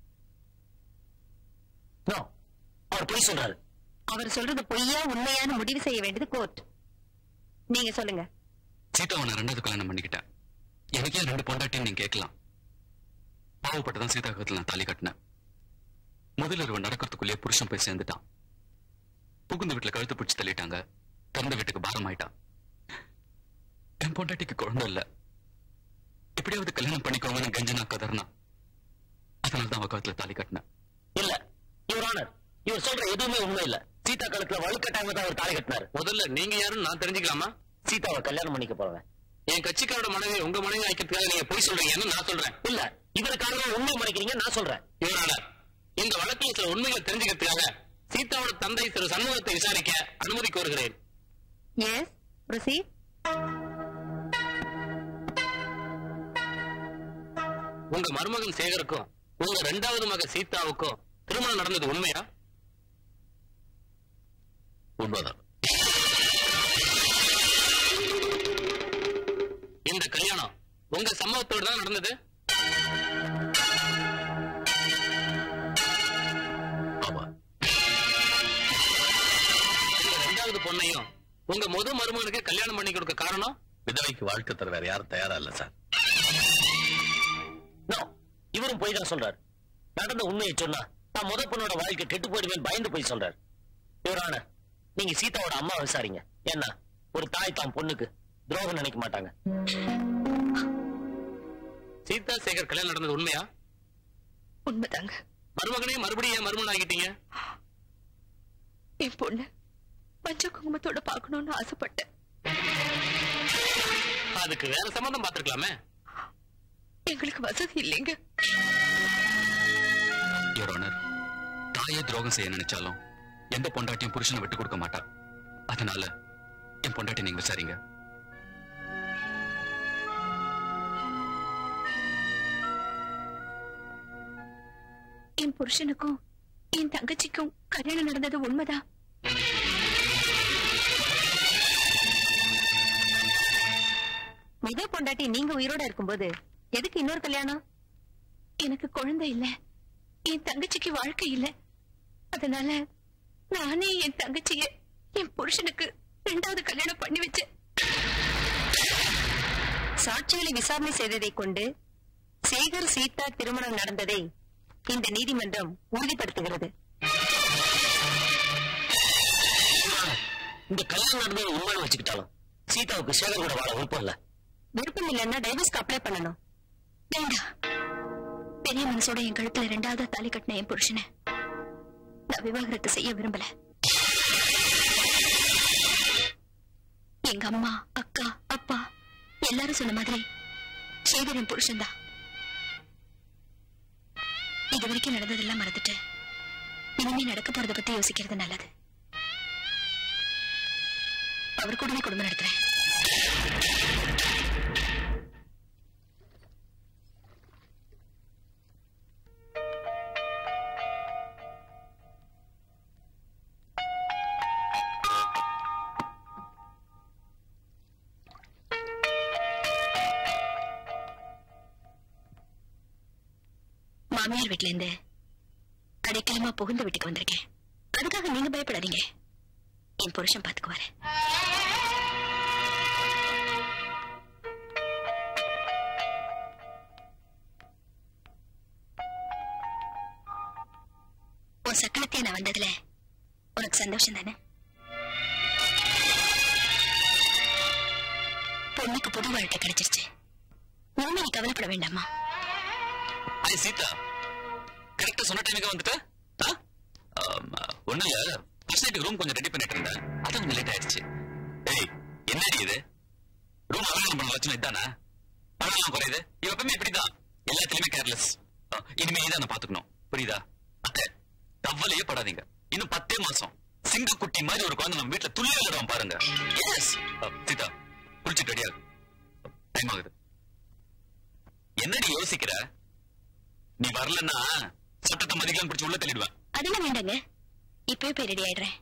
அவர் பொய் சொல்றாரு. அவர் சொல்றது பொய்யா உண்மையான முடிவு செய்ய வேண்டியது கோர்ட். நீங்க சொல்லுங்க. சீதாவை நான் 2வது கல்யாணம் பண்ணிக்கிட்டேன். எனக்கே 2 பொண்டாட்டின்னு நீங்க கேட்கலாம். பாவப்பட்டுதான் சீதா கழுத்துல நான் தாலி கட்டினேன். முதல்ல ஒருவன் நடக்கிறதுக்குள்ளேயே புருஷன் போய் சேர்ந்துட்டான். புகுந்த வீட்டுல கழுத்து பிடிச்சு தள்ளிட்டாங்க. திறந்த வீட்டுக்கு பாரம் ஆயிட்டான். என் பொண்டாட்டிக்கு குழந்தை இல்ல. எப்படியாவது கல்யாணம் பண்ணிக்கோங்கன்னு கஞ்சனா கதர்னா. அதனால்தான் அவ கழுத்துல தாலி கட்டினேன். இல்ல யுவர் ஆனர், இவர் சொல்ற எதுவுமே உண்மை இல்ல. சீதா கழுத்துல வலுக்கட்டாயமா தான் அவர் தாலி கட்டினாரு. முதல்ல நீங்க யாருன்னு நான் தெரிஞ்சுக்கலாமா? சீதாவை கல்யாணம் பண்ணிக்க போறேன். என் கட்சிக்காரோட மனைவி உங்க மனைவி ஆக்கிறதுக்காக நீங்க போய் சொல்றீங்கன்னு நான் சொல்றேன். இல்ல, இவருக்காக உண்மை மறைக்கிறீங்க நான் சொல்றேன். யுவர் ஆனர், இந்த வழக்கில் சில உண்மைகளை தெரிஞ்சுக்கிறதுக்காக சீதாவோட தந்தை திரு சண்முகத்தை விசாரிக்க அனுமதி கோருகிறேன். Yes, proceed. உங்க மருமகன் சேகருக்கும் உங்க 2வது மக சீதாவுக்கும் திருமணம் நடந்தது உண்மையா? உண்மைதான். இந்த கல்யாணம் உங்க சம்மதத்தோடு தான் நடந்தது? ஆமா. 2வது பொண்ணையும் உங்க முத மருமகனுக்கு கல்யாணம் பண்ணி கொடுக்க காரணம்? விதவைக்கு வாழ்க்கை தர வேற யாரும் தயாரா இல்ல சார். இவரும் போய் தான் சொல்றாரு. நடந்த உண்மையை சொன்னா நான் முத பொண்ணோட வாழ்க்கை கெட்டு போயிடுவேன் பயந்து போய் சொல்றாரு. இவரான நீங்க சீதாவோட அம்மா விசாரிங்க. என்ன ஒரு தாய் தான் பொண்ணுக்கு துரோகம் நினைக்க மாட்டாங்க. சீதா சேகர் கல்யாணம் நடந்தது உண்மையா? உண்மைதாங்க. மருமகனையும் மறுபடியும் ஏன் மருமகன் ஆகிட்டீங்க? என் பொண்ணு பஞ்ச குங்குமத்தோட பார்க்கணும்னு ஆசைப்பட்டேன். அதுக்கு வேற சம்பந்தம் பார்த்திருக்கலாமே. எங்களுக்கு வசதி இல்லைங்க. யுவர் ஆனர், தாயை துரோகம் செய்ய நினைச்சாலும் எந்த பொண்டாட்டியும் புருஷனை விட்டு கொடுக்க மாட்டா. அதனால என் பொண்டாட்டி நீங்க விசாரிங்க. என் புருஷனுக்கும் என் தங்கச்சிக்கும் கல்யாணம் நடந்தது உண்மைதான். முத பொண்டாட்டி நீங்க உயிரோட இருக்கும்போது எதுக்கு இன்னொரு கல்யாணம்? எனக்கு குழந்தை இல்ல, என் தங்கச்சிக்கு வாழ்க்கை இல்ல. அதனால நானே என் தங்கச்சிய என் புருஷனுக்கு 2வது கல்யாணம் பண்ணி வச்சேன். சாட்சிகளை விசாரணை செய்ததை கொண்டு சேகர் சீதா திருமணம் நடந்ததை இந்த நீதிமன்றம் உறுதிப்படுத்துகிறது. இந்த கல்யாணம் நடந்தது உண்மைன்னு வச்சுக்கிட்டாலும் சீதாவுக்கு சேகர் கூட வாழ விருப்பம் இல்ல. விருப்பம் இல்லைன்னா டைவர்ஸ்க்கு அப்ளை பண்ணணும். வேண்டாம். பெரிய மனசோட என் கழுத்துல 2வது தாலி கட்டின என் புருஷனை நான் விவாகரத்து செய்ய விரும்பல. எங்க அம்மா, அக்கா, அப்பா எல்லாரும் சொன்ன மாதிரி சேகர் என் புருஷன் தான். இது வரைக்கும் நடந்ததெல்லாம் மறந்துட்டு இனிமே நடக்க போறத பத்தி யோசிக்கிறது நல்லது. அவர் கூடவே குடும்பம் நடத்துறேன். மாமியார் வீட்டுல இருந்து அடைக்கலமா புகுந்த வீட்டுக்கு வந்திருக்கேன். அதுக்காக நீங்க பயப்படாதீங்க. என் புருஷன் பாத்துக்குவாரு. உன் சக்கரத்தை நான் வந்ததுல உனக்கு சந்தோஷம் தானே? பொண்ணுக்கு புது வாழ்க்கை கிடைச்சிருச்சு. இனிமே நீ கவலைப்பட வேண்டாமா? ஐ சீதா, கரெக்டா சொன்ன டைமுக்கு வந்துட்ட. ஒண்ணு இல்ல, ஃபர்ஸ்ட் நைட் ரூம் கொஞ்சம் ரெடி பண்ணிட்டு இருந்தேன். அது கொஞ்சம் லேட் ஆயிடுச்சு. ஏய், என்னடி இது? ரூம் அலங்காரம் பண்ண லட்சணம் இதானா? பணம் குறையுது. இவ எப்பவுமே இப்படிதான், எல்லாத்துலயுமே கேர்லெஸ். இனிமே இதான் நான் பாத்துக்கணும், புரியுதா? அத்தை, கவலையே படாதீங்க. இன்னும் 10 மாசம் சிங்க குட்டி மாதிரி ஒரு குழந்தை நம்ம வீட்டுல துள்ளி விளையாடுவோம் பாருங்க. எஸ் சீதா, குளிச்சுட்டு ரெடியா டைம் ஆகுது. என்னடி யோசிக்கிற? நீ வரலன்னா சட்டத்தை மதிக்கலாம் பிடிச்சி உள்ள தள்ளிடுவேன். அதெல்லாம் வேண்டாங்க, இப்பவே போய் ரெடி ஆயிடுறேன்.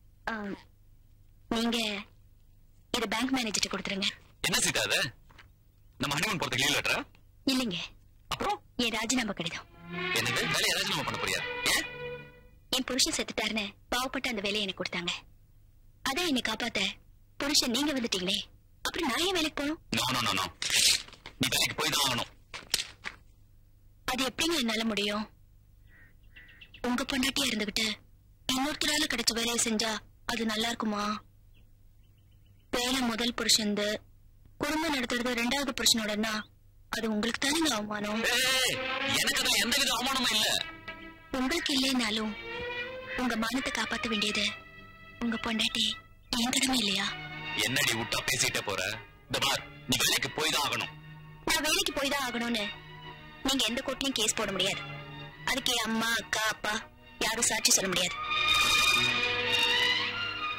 நீங்க இத பேங்க் மேனேஜர்ட்ட கொடுத்துருங்க. என்ன சீதா அது? நம்ம ஹனிமூன் போறதுக்கு லீவ் லெட்டரா? இல்லைங்க, அப்புறம் என் ராஜினாமா கடிதம். என்னது வேலையை ராஜினாமா பண்ண போறியா? என் புருஷன் செத்துட்டாருன்னு பாவப்பட்ட அந்த வேலையை எனக்கு கொடுத்தாங்க. அதான் என்னை காப்பாத்த புருஷன் நீங்க வந்துட்டீங்களே, அப்புறம் நான் ஏன் வேலைக்கு போகணும்? நோ நோ நோ நோ, நீ வேலைக்கு போய் தான் ஆகணும். அது எப்படிங்க என்னால முடியும்? உங்க பொண்டாட்டியா இருந்துகிட்டு இன்னொருத்தரால கிடைச்ச வேலையை செஞ்சா அது நல்லா இருக்குமா? வேலை முதல் புருஷன், குடும்பம் நடத்துறது 2வது புருஷனோடனா அது உங்களுக்கு தானே அவமானம். எனக்கு அதுல எந்த வித அவமானமும் இல்ல. உங்களுக்கு இல்லைனாலும் உங்க மானத்தை காப்பாத்த வேண்டியது உங்க பொண்டாட்டி என் கடமை இல்லையா? என்னடி விட்டா பேசிட்டே போற? இந்த பார், நீ வேலைக்கு போய் தான் ஆகணும். நான் வேலைக்கு போய் தான் ஆகணும்னு நீங்க எந்த கோர்ட்லயும் கேஸ் போட முடியாது. அதுக்கு அம்மா, அக்கா, அப்பா யாரும் சாட்சி சொல்ல முடியாது.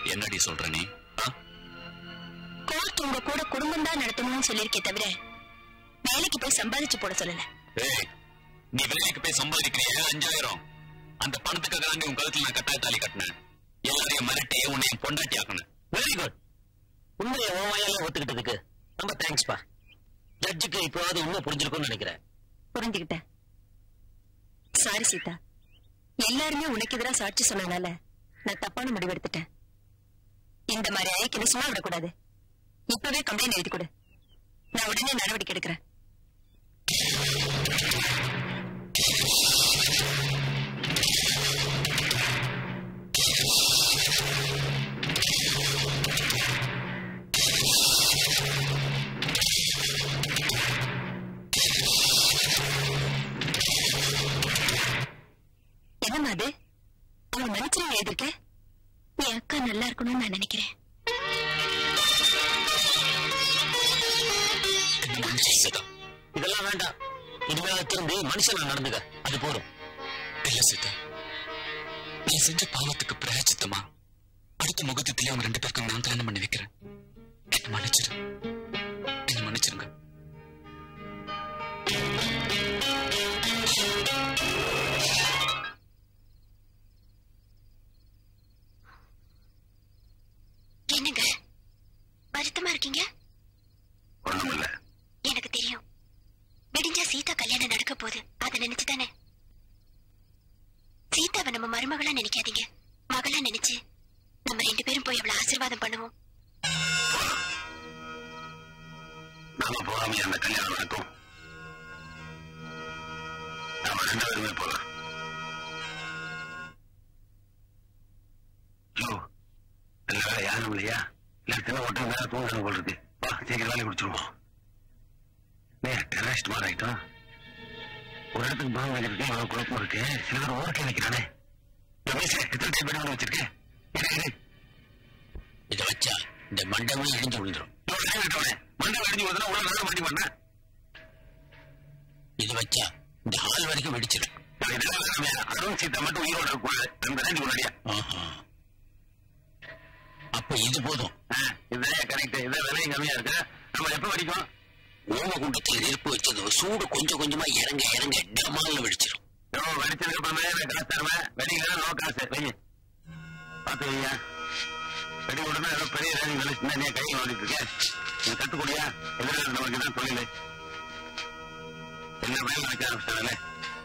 என்னடி சொல்ற நீ? கோர்ட் உங்க கூட குடும்பம் தான் நடத்தணும்னு சொல்லியிருக்கே தவிர வேலைக்கு போய் சம்பாதிச்சு போட சொல்லல. நீ வேலைக்கு போய் சம்பாதிக்கிறிய 5000, அந்த பணத்துக்காக தான் உன் கழுத்துல நான் கட்டாய தாலி கட்டினேன். எல்லாரையும் மிரட்டியே உன்னை பொண்டாட்டி ஆக்கணும். Very good. உண்மையை ஓமையால ஒத்துக்கிட்டதுக்கு ரொம்ப தேங்க்ஸ்பா. ஜட்ஜுக்கு இப்போது உண்மை புரிஞ்சிருக்கும்னு நினைக்கிறேன். புரிஞ்சுக்கிட்டேன். சாரி சீதா, எல்லாருமே உனக்கு எதிராக சாட்சி சொன்னதுனால நான் தப்பான முடிவு எடுத்துட்டேன். இந்த மாதிரி ஐக்கிய சும்மா விடக்கூடாது. இப்பவே கம்ப்ளைண்ட் எழுதி கொடு, நான் உடனே நடவடிக்கை எடுக்கிறேன். என்னம்மா அது? அவன் மன்னிச்சு எழுதிருக்க? என் அக்கா நல்லா இருக்கணும்னு நான் நினைக்கிறேன். இதெல்லாம் வேண்டாம். இனிமேல திரும்பி மனுஷன் நடந்துக்க, அது போதும். இல்ல சீதா, நீ செஞ்ச பாவத்துக்கு பிராயச்சித்தமா அடுத்த முகத்திலே அவங்க 2 பேருக்கும் நான் கல்யாணம் பண்ணி வைக்கிறேன். என்ன மன்னிச்சிரு, என்ன மன்னிச்சிருங்க. என்னங்க வருத்தமா இருக்கீங்க? ஒண்ணுமில்ல. எனக்கு தெரியும், விடிஞ்சா சீதா கல்யாணம் நடக்க போகுது. அதை நினைச்சுதானே? சீதாவை நம்ம மருமகளா நினைக்காதீங்க, மகளா நினைச்சு நம்ம 2 பேரும் போய் அவளை ஆசீர்வாதம் பண்ணுவோம். நாம போகாம அந்த கல்யாணம் நடக்கும். நாம 2 பேருமே போலாம். நல்ல வேலை யாரும் இல்லையா? இல்ல ஒட்டை வேலை தூங்கணும் போல் இருக்கு. வா சீக்கிரம் வேலையை முடிச்சிருவோம். டெரரிஸ்ட் மாதிரி ஆயிட்டோம். ஒரு இடத்துக்கு பாவம் வச்சிருக்கேன், அவ்வளவு குழப்பம் இருக்கு. சில பேர் ஓரக்கே வைக்கிறானே. எத்தனை டைம் பண்ணி வச்சிருக்கேன். இதை வச்சா இந்த மண்டபம் இடிஞ்சு விழுந்துடும். மண்டபம் இடிஞ்சு விழுந்தா உடனே நல்ல மாட்டி பண்ண. இது வச்சா இந்த ஹால் வரைக்கும் வெடிச்சிடும். அருண் சீதா மட்டும் உயிரோட இருக்கக்கூடாது. அந்த ரேஞ்சு முன்னாடியா? அப்ப இது போதும். இதுதான் கரெக்ட். இதான் விலையும் கம்மியா இருக்கு. நம்ம எப்ப வரைக்கும் ஓமகுண்டத்தில் நெருப்பு வச்சது சூடு கொஞ்சம் கொஞ்சமா இறங்க இறங்க டமால்ல வெடிச்சிடும். வெடிச்சதுக்கு அப்புறமே காசு தருவேன். வெடிக்கலாம் நோ காசு. வெயி பார்த்து வையா. வெடி உடனே ஏதோ பெரிய ரேஞ்சிங் நினைச்சுன்னா நீ கை ஓடிட்டு இருக்கேன். நீ கத்துக்கூடியா? எதிராக நமக்கு தான் தொழில். என்ன வேலை வைக்க ஆரம்பிச்சாலே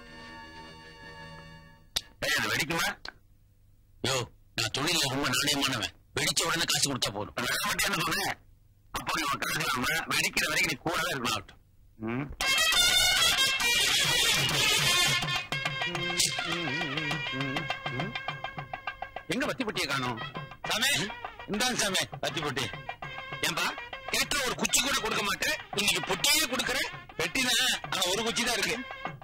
அது வெடிக்குமா? யோ, நான் தொழில ரொம்ப நாணயமானவன். வெடிச்ச உடனே காசு கொடுத்தா போதும். நான் மட்டும் என்ன சொன்னேன்? அப்போ நீ உட்காந்து வெடிக்கிற வரைக்கும் நீ கூடவே இருக்கலாம். எங்க வத்தி பொட்டியை காணும்? சாமே, இந்தாங்க சாமே வத்தி பொட்டி. ஏன்பா கேட்ட ஒரு குச்சி கூட கொடுக்க மாட்டேன், இன்னைக்கு பொட்டியே கொடுக்கறேன். வெட்டிதான் ஆனா ஒரு குச்சி தான் இருக்கு.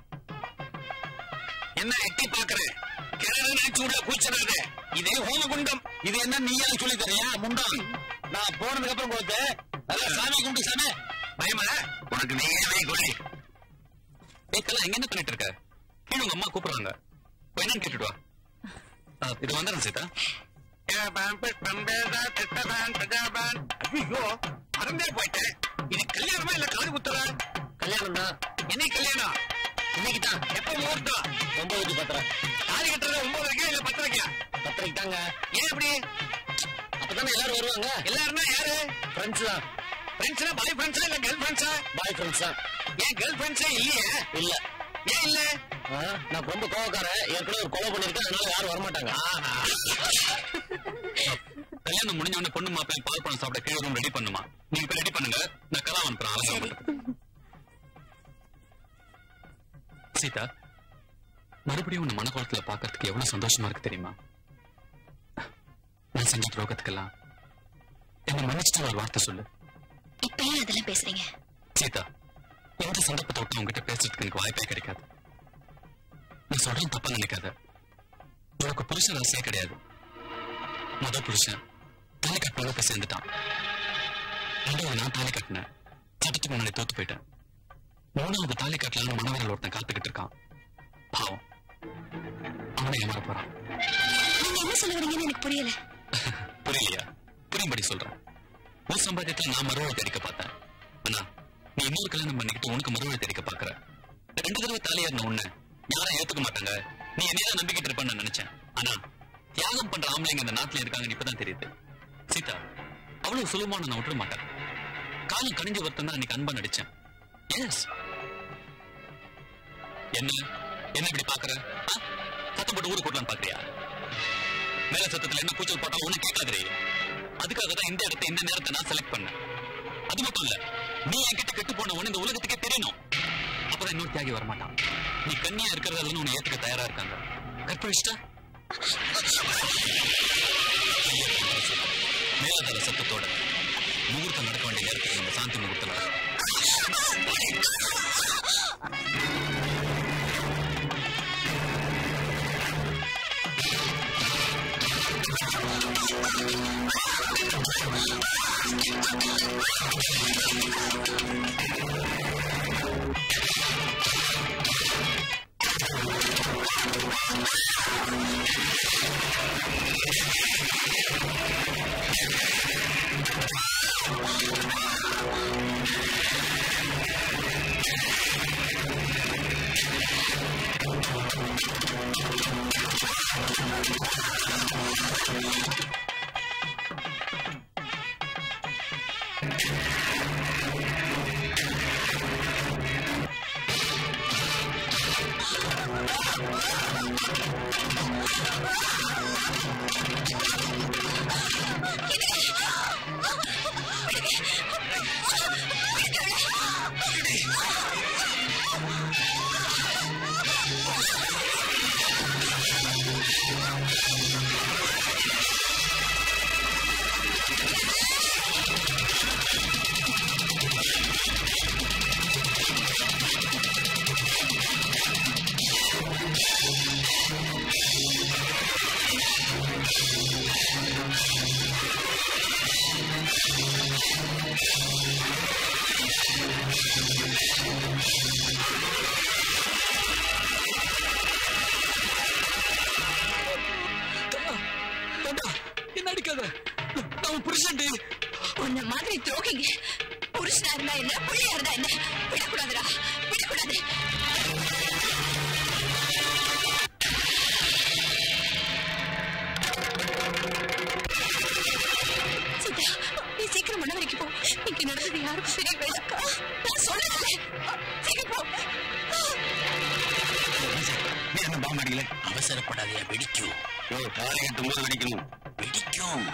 என்ன எட்டி பாக்குறேன்? கிணறு சூடுல கூச்சிடாது. இதே ஹோமகுண்டம். இது என்ன நீயா சொல்லி தரியா? முண்டம் நான் போனதுக்கு அப்புறம் கொடுத்து நல்லா சாமி கும்பிட்டு சாமி. பயமா உனக்கு நீயே கொலை. எங்க என்ன பண்ணிட்டு இருக்க? கீழே உங்க அம்மா கூப்பிடுறாங்க, என்னன்னு கேட்டுட்டு வா. இது வந்துடும் சீதா. ஐயோ மறந்தே போயிட்டேன். இது கல்யாணமா இல்ல காது குத்துற? கல்யாணம் தான். என்னைக்கு கல்யாணம்? இன்னைக்கு தான். எப்ப முகூர்த்தம்? 9க்கு 10:30. தாலி கட்டுறது 9:30 இல்ல 10:30? 10:30 தாங்க. ஏன் அப்படி? அப்பதானே எல்லாரும் வருவாங்க. எல்லாருன்னா யாரு? ஃப்ரெண்ட்ஸ் தான். ஃப்ரெண்ட்ஸ்னா பாய் ஃப்ரெண்ட்ஸா இல்ல கேர்ள் ஃப்ரெண்ட்ஸா? பாய் ஃப்ரெண்ட்ஸ் தான். ஏன் கேர்ள் ஃப்ரெண்ட்ஸே இல்லையே? இல்ல. ஏன் இல்ல? நான் ரொம்ப கோவக்காரன். ஏற்கனவே ஒரு கொலை பண்ணிருக்கேன், அதனால யாரும் வரமாட்டாங்க. கல்யாணம் முடிஞ்ச உடனே பொண்ணு மாப்பிள்ளை பால் பழம் சாப்பிட கீழே ரூம் ரெடி பண்ணுமா? நீங்க இப்ப ரெடி பண்ணுங்க, நான் கலா அனுப்புறேன். சீதா, மறுபடியும் உன்னை மனக்கோலத்துல பாக்கிறதுக்கு எவ்வளவு சந்தோஷமா இருக்கு தெரியுமா? நான் செஞ்ச துரோகத்துக்கெல்லாம் என்ன மன்னிச்சுட்டு ஒரு வார்த்தை சொல்லு. இப்பயும் அதெல்லாம் பேசுறீங்க? சீதா, எந்த சந்தர்ப்பத்தை விட்டு உங்ககிட்ட பேசுறதுக்கு எனக்கு வாய்ப்பே கிடைக்காது. நீ சொல்றேன் தப்பா நினைக்காத. உனக்கு புருஷன் ஆசையே கிடையாது. முதல் புருஷன் தாலி கட்டினவங்க போய் சேர்ந்துட்டான். ரெண்டாவது நான் தாலி கட்டினேன், சட்டத்துக்கு முன்னாடி தோத்து போயிட்டேன். 3வது தாலி கட்டலான்னு மனவர்கள் ஒருத்தன் காத்துக்கிட்டு இருக்கான். பாவம், அவனை ஏமாற போறான். நீங்க என்ன சொல்ல வரீங்கன்னு எனக்கு புரியல. புரியலையா? புரியும்படி சொல்றேன். உன் சம்பாத்தியத்துல நான் மறுவழி தெரிவிக்க பார்த்தேன். ஆனா நீ இன்னொரு கல்யாணம் பண்ணிக்கிட்டு உனக்கு மறுவழி தெரிவிக்க பாக்குற. 2 தடவை தாலியாருன உன்ன யாரும் ஏத்துக்க மாட்டாங்க. நீ என்னையா நம்பிக்கிட்டு இருப்பான்னு நினைச்சேன். ஆனா தியாகம் பண்ற ஆம்பளைங்க இந்த நாட்டுல இருக்காங்கன்னு இப்பதான் தெரியுது. சீதா, அவ்வளவு சுலபமான நான் விட்டுற மாட்டேன். காலம் கணிஞ்ச ஒருத்தன் தான் அன்னைக்கு அன்பா நடிச்சேன். என்ன என்ன இப்படி பாக்குற? சத்தம் போட்டு ஊருக்கு கூட்டலாம் பாக்குறியா? மேல சத்தத்துல என்ன கூச்சல் போட்டா ஒண்ணு கேட்காதே. அதுக்காக தான் இந்த இடத்தை இந்த நேரத்தை நான் செலக்ட் பண்ணேன். அது மட்டும் இல்ல, நீ என்கிட்ட கெட்டு போன உடனே இந்த உலகத்துக்கே தெரியணும். அப்பதான் இன்னொரு தியாகி வரமாட்டான். நீ கண்ணியா இருக்கிறதால உன்னை ஏத்துக்க தயாரா இருக்காங்க. கற்பழிச்சிட்டா மேலதார சத்தத்தோட முகூர்த்தம் நடக்க வேண்டிய நேரத்தில் நம்ம சாந்தி முகூர்த்தம் நடக்கும். உன்ன மாதிரி துரோகிங்க புருஷனா இருந்தா என்ன பிள்ளையா இருந்தா என்ன விடக்கூடாதுடா, விடக்கூடாது. சீதா, நீ சீக்கிரம் மனவரைக்கு போ. இங்க நடந்தது யாருக்கும் தெரிய வேண்டாக்கா. நான் சொல்லல, சீக்கிரம் போ. நீ என்ன பாம்பு அடிக்கல? அவசரப்படாதையா, வெடிக்கும். தாலி கட்டும் போது வெடிக்கணும். வெடிக்கும்.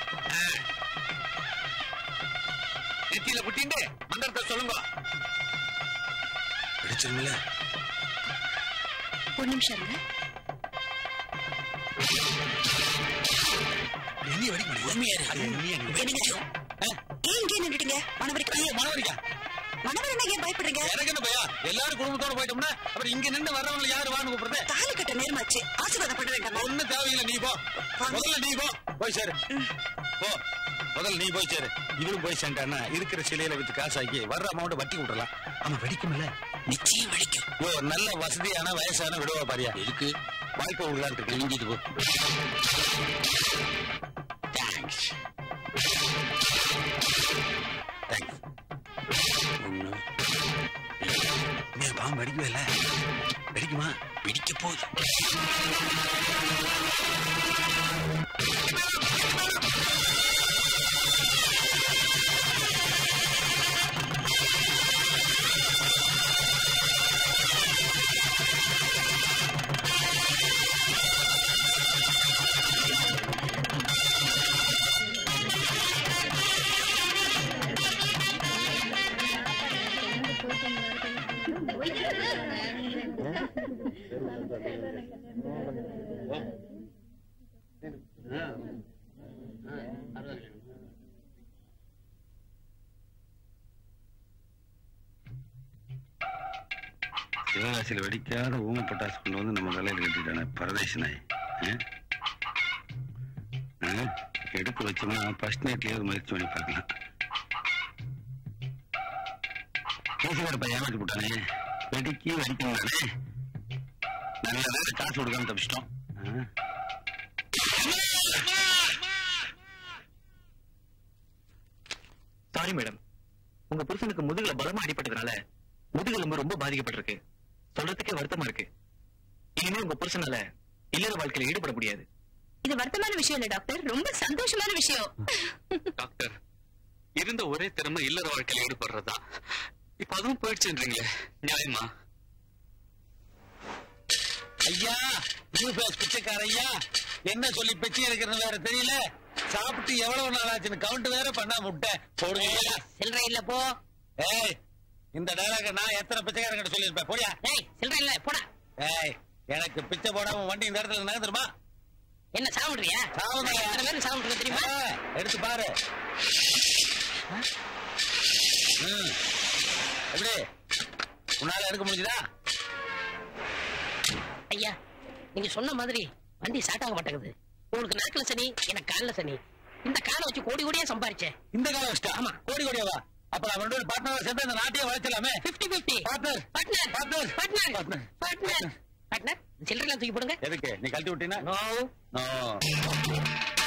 நெத்தியில புட்டிண்டு மந்திரத்தை சொல்லுங்க. வெடிச்சிருங்கள? ஒரு நிமிஷம் இருங்க. என்ன வெடிக்க முடியும்? இங்கே நின்றுட்டீங்க. மனவரிக்கா என்ன பயப்படுறீங்க? எனக்கு என்ன பயா? எல்லாரும் குடும்பத்தோட போயிட்டோம்னா அப்புறம் இங்க நின்று வர்றவங்களை யாரு வான்னு கூப்பிடுறது? தாலி கட்ட நேரமாச்சு, ஆசீர்வாதப்பட வேண்டாம். ஒன்னும் தேவையில்லை, நீ போ. முதல்ல நீ போ, போய் சேரு. போ, முதல்ல நீ போய் சேரு. இவரும் போய் சேர்ந்தான்னா இருக்கிற சிலையில வித்து காசாக்கி வர்ற அமௌண்ட் வட்டி விட்டுறலாம். ஆமா, வெடிக்கும்ல? நிச்சயம் வெடிக்கும். ஓ, நல்ல வசதியான வயசான விடுவா பாரியா? எதுக்கு? வாய்ப்பு விடலான் இருக்கு. இங்கிட்டு போ. தேங்க்ஸ். தேங்க்ஸ். நீ பாம்பு வெடிக்கவே இல்லை. வெடிக்குமா? வெடிக்க போகுது. சிவகாசியில் வெடிக்காத ஊம பட்டாசு கொண்டு வந்து நம்ம தலையில் கட்டிட்டானே பரதேசி நாய். எடுத்து வச்சோம்னா ஃபர்ஸ்ட் நைட்லயே ஒரு முயற்சி பண்ணி பார்க்கலாம். பேசுகிற பையன் ஏமாற்றி போட்டானே, வெடிக்கி வெடிக்கணும் தானே. நல்ல வேலை காசு கொடுக்காம தப்பிச்சிட்டோம். சாரி மேடம், உங்க புருஷனுக்கு முதுகுல பலமா அடிபட்டதுனால முதுகெலும்பு ரொம்ப பாதிக்கப்பட்டிருக்கு. சொல்றதுக்கே வருத்தமா இருக்கு. இனிமே உங்க புருஷனால இல்லற வாழ்க்கையில ஈடுபட முடியாது. இது வருத்தமான விஷயம் இல்ல டாக்டர், ரொம்ப சந்தோஷமான விஷயம். டாக்டர், இருந்த ஒரே திறமை இல்லற வாழ்க்கையில ஈடுபடுறதா. இப்ப அதுவும் போயிடுச்சுன்றீங்களே, நியாயமா? ஐயா, பிச்சைக்கார ஐயா, என்ன சொல்லி பிச்சை எடுக்கிறது வேற தெரியல. சாப்பிட்டு எவ்வளவு நாள் ஆச்சுன்னு கவுண்ட் வேற பண்ணா முட்டை போடுங்க. சில்லறை இல்ல போ. ஏய், இந்த டைலாக நான் எத்தனை பிச்சைக்காரங்கிட்ட சொல்லியிருப்பேன். போடியா. ஏய், சில்லறை இல்ல போடா. ஏய், எனக்கு பிச்சை போடாம வண்டி இந்த இடத்துல நகர்ந்துருமா? என்ன சாப்பிடுறியா? சாப்பிடுறது தெரியுமா? எடுத்து பாரு. எப்படி உன்னால எடுக்க முடிஞ்சுதா? ஐயா, நீங்க சொன்ன மாதிரி வண்டி ஸ்டார்ட் ஆக மாட்டேங்குது. உங்களுக்கு நாக்குல சனி, எனக்கு கால்ல சனி. இந்த காலை வச்சு கோடி கோடியா சம்பாரிச்சேன். இந்த காலை வச்சுட்டா? ஆமா, கோடி கோடியாவா? அப்ப நம்ம ரெண்டு பார்ட்னர் சேர்ந்து இந்த நாட்டையே வளர்ச்சலாமே. 50-50 partner partner partner partner partner partner. சில்லறைலாம் தூக்கி போடுங்க. எதுக்கு? நீ கழட்டி விட்டீங்கன்னா? No no.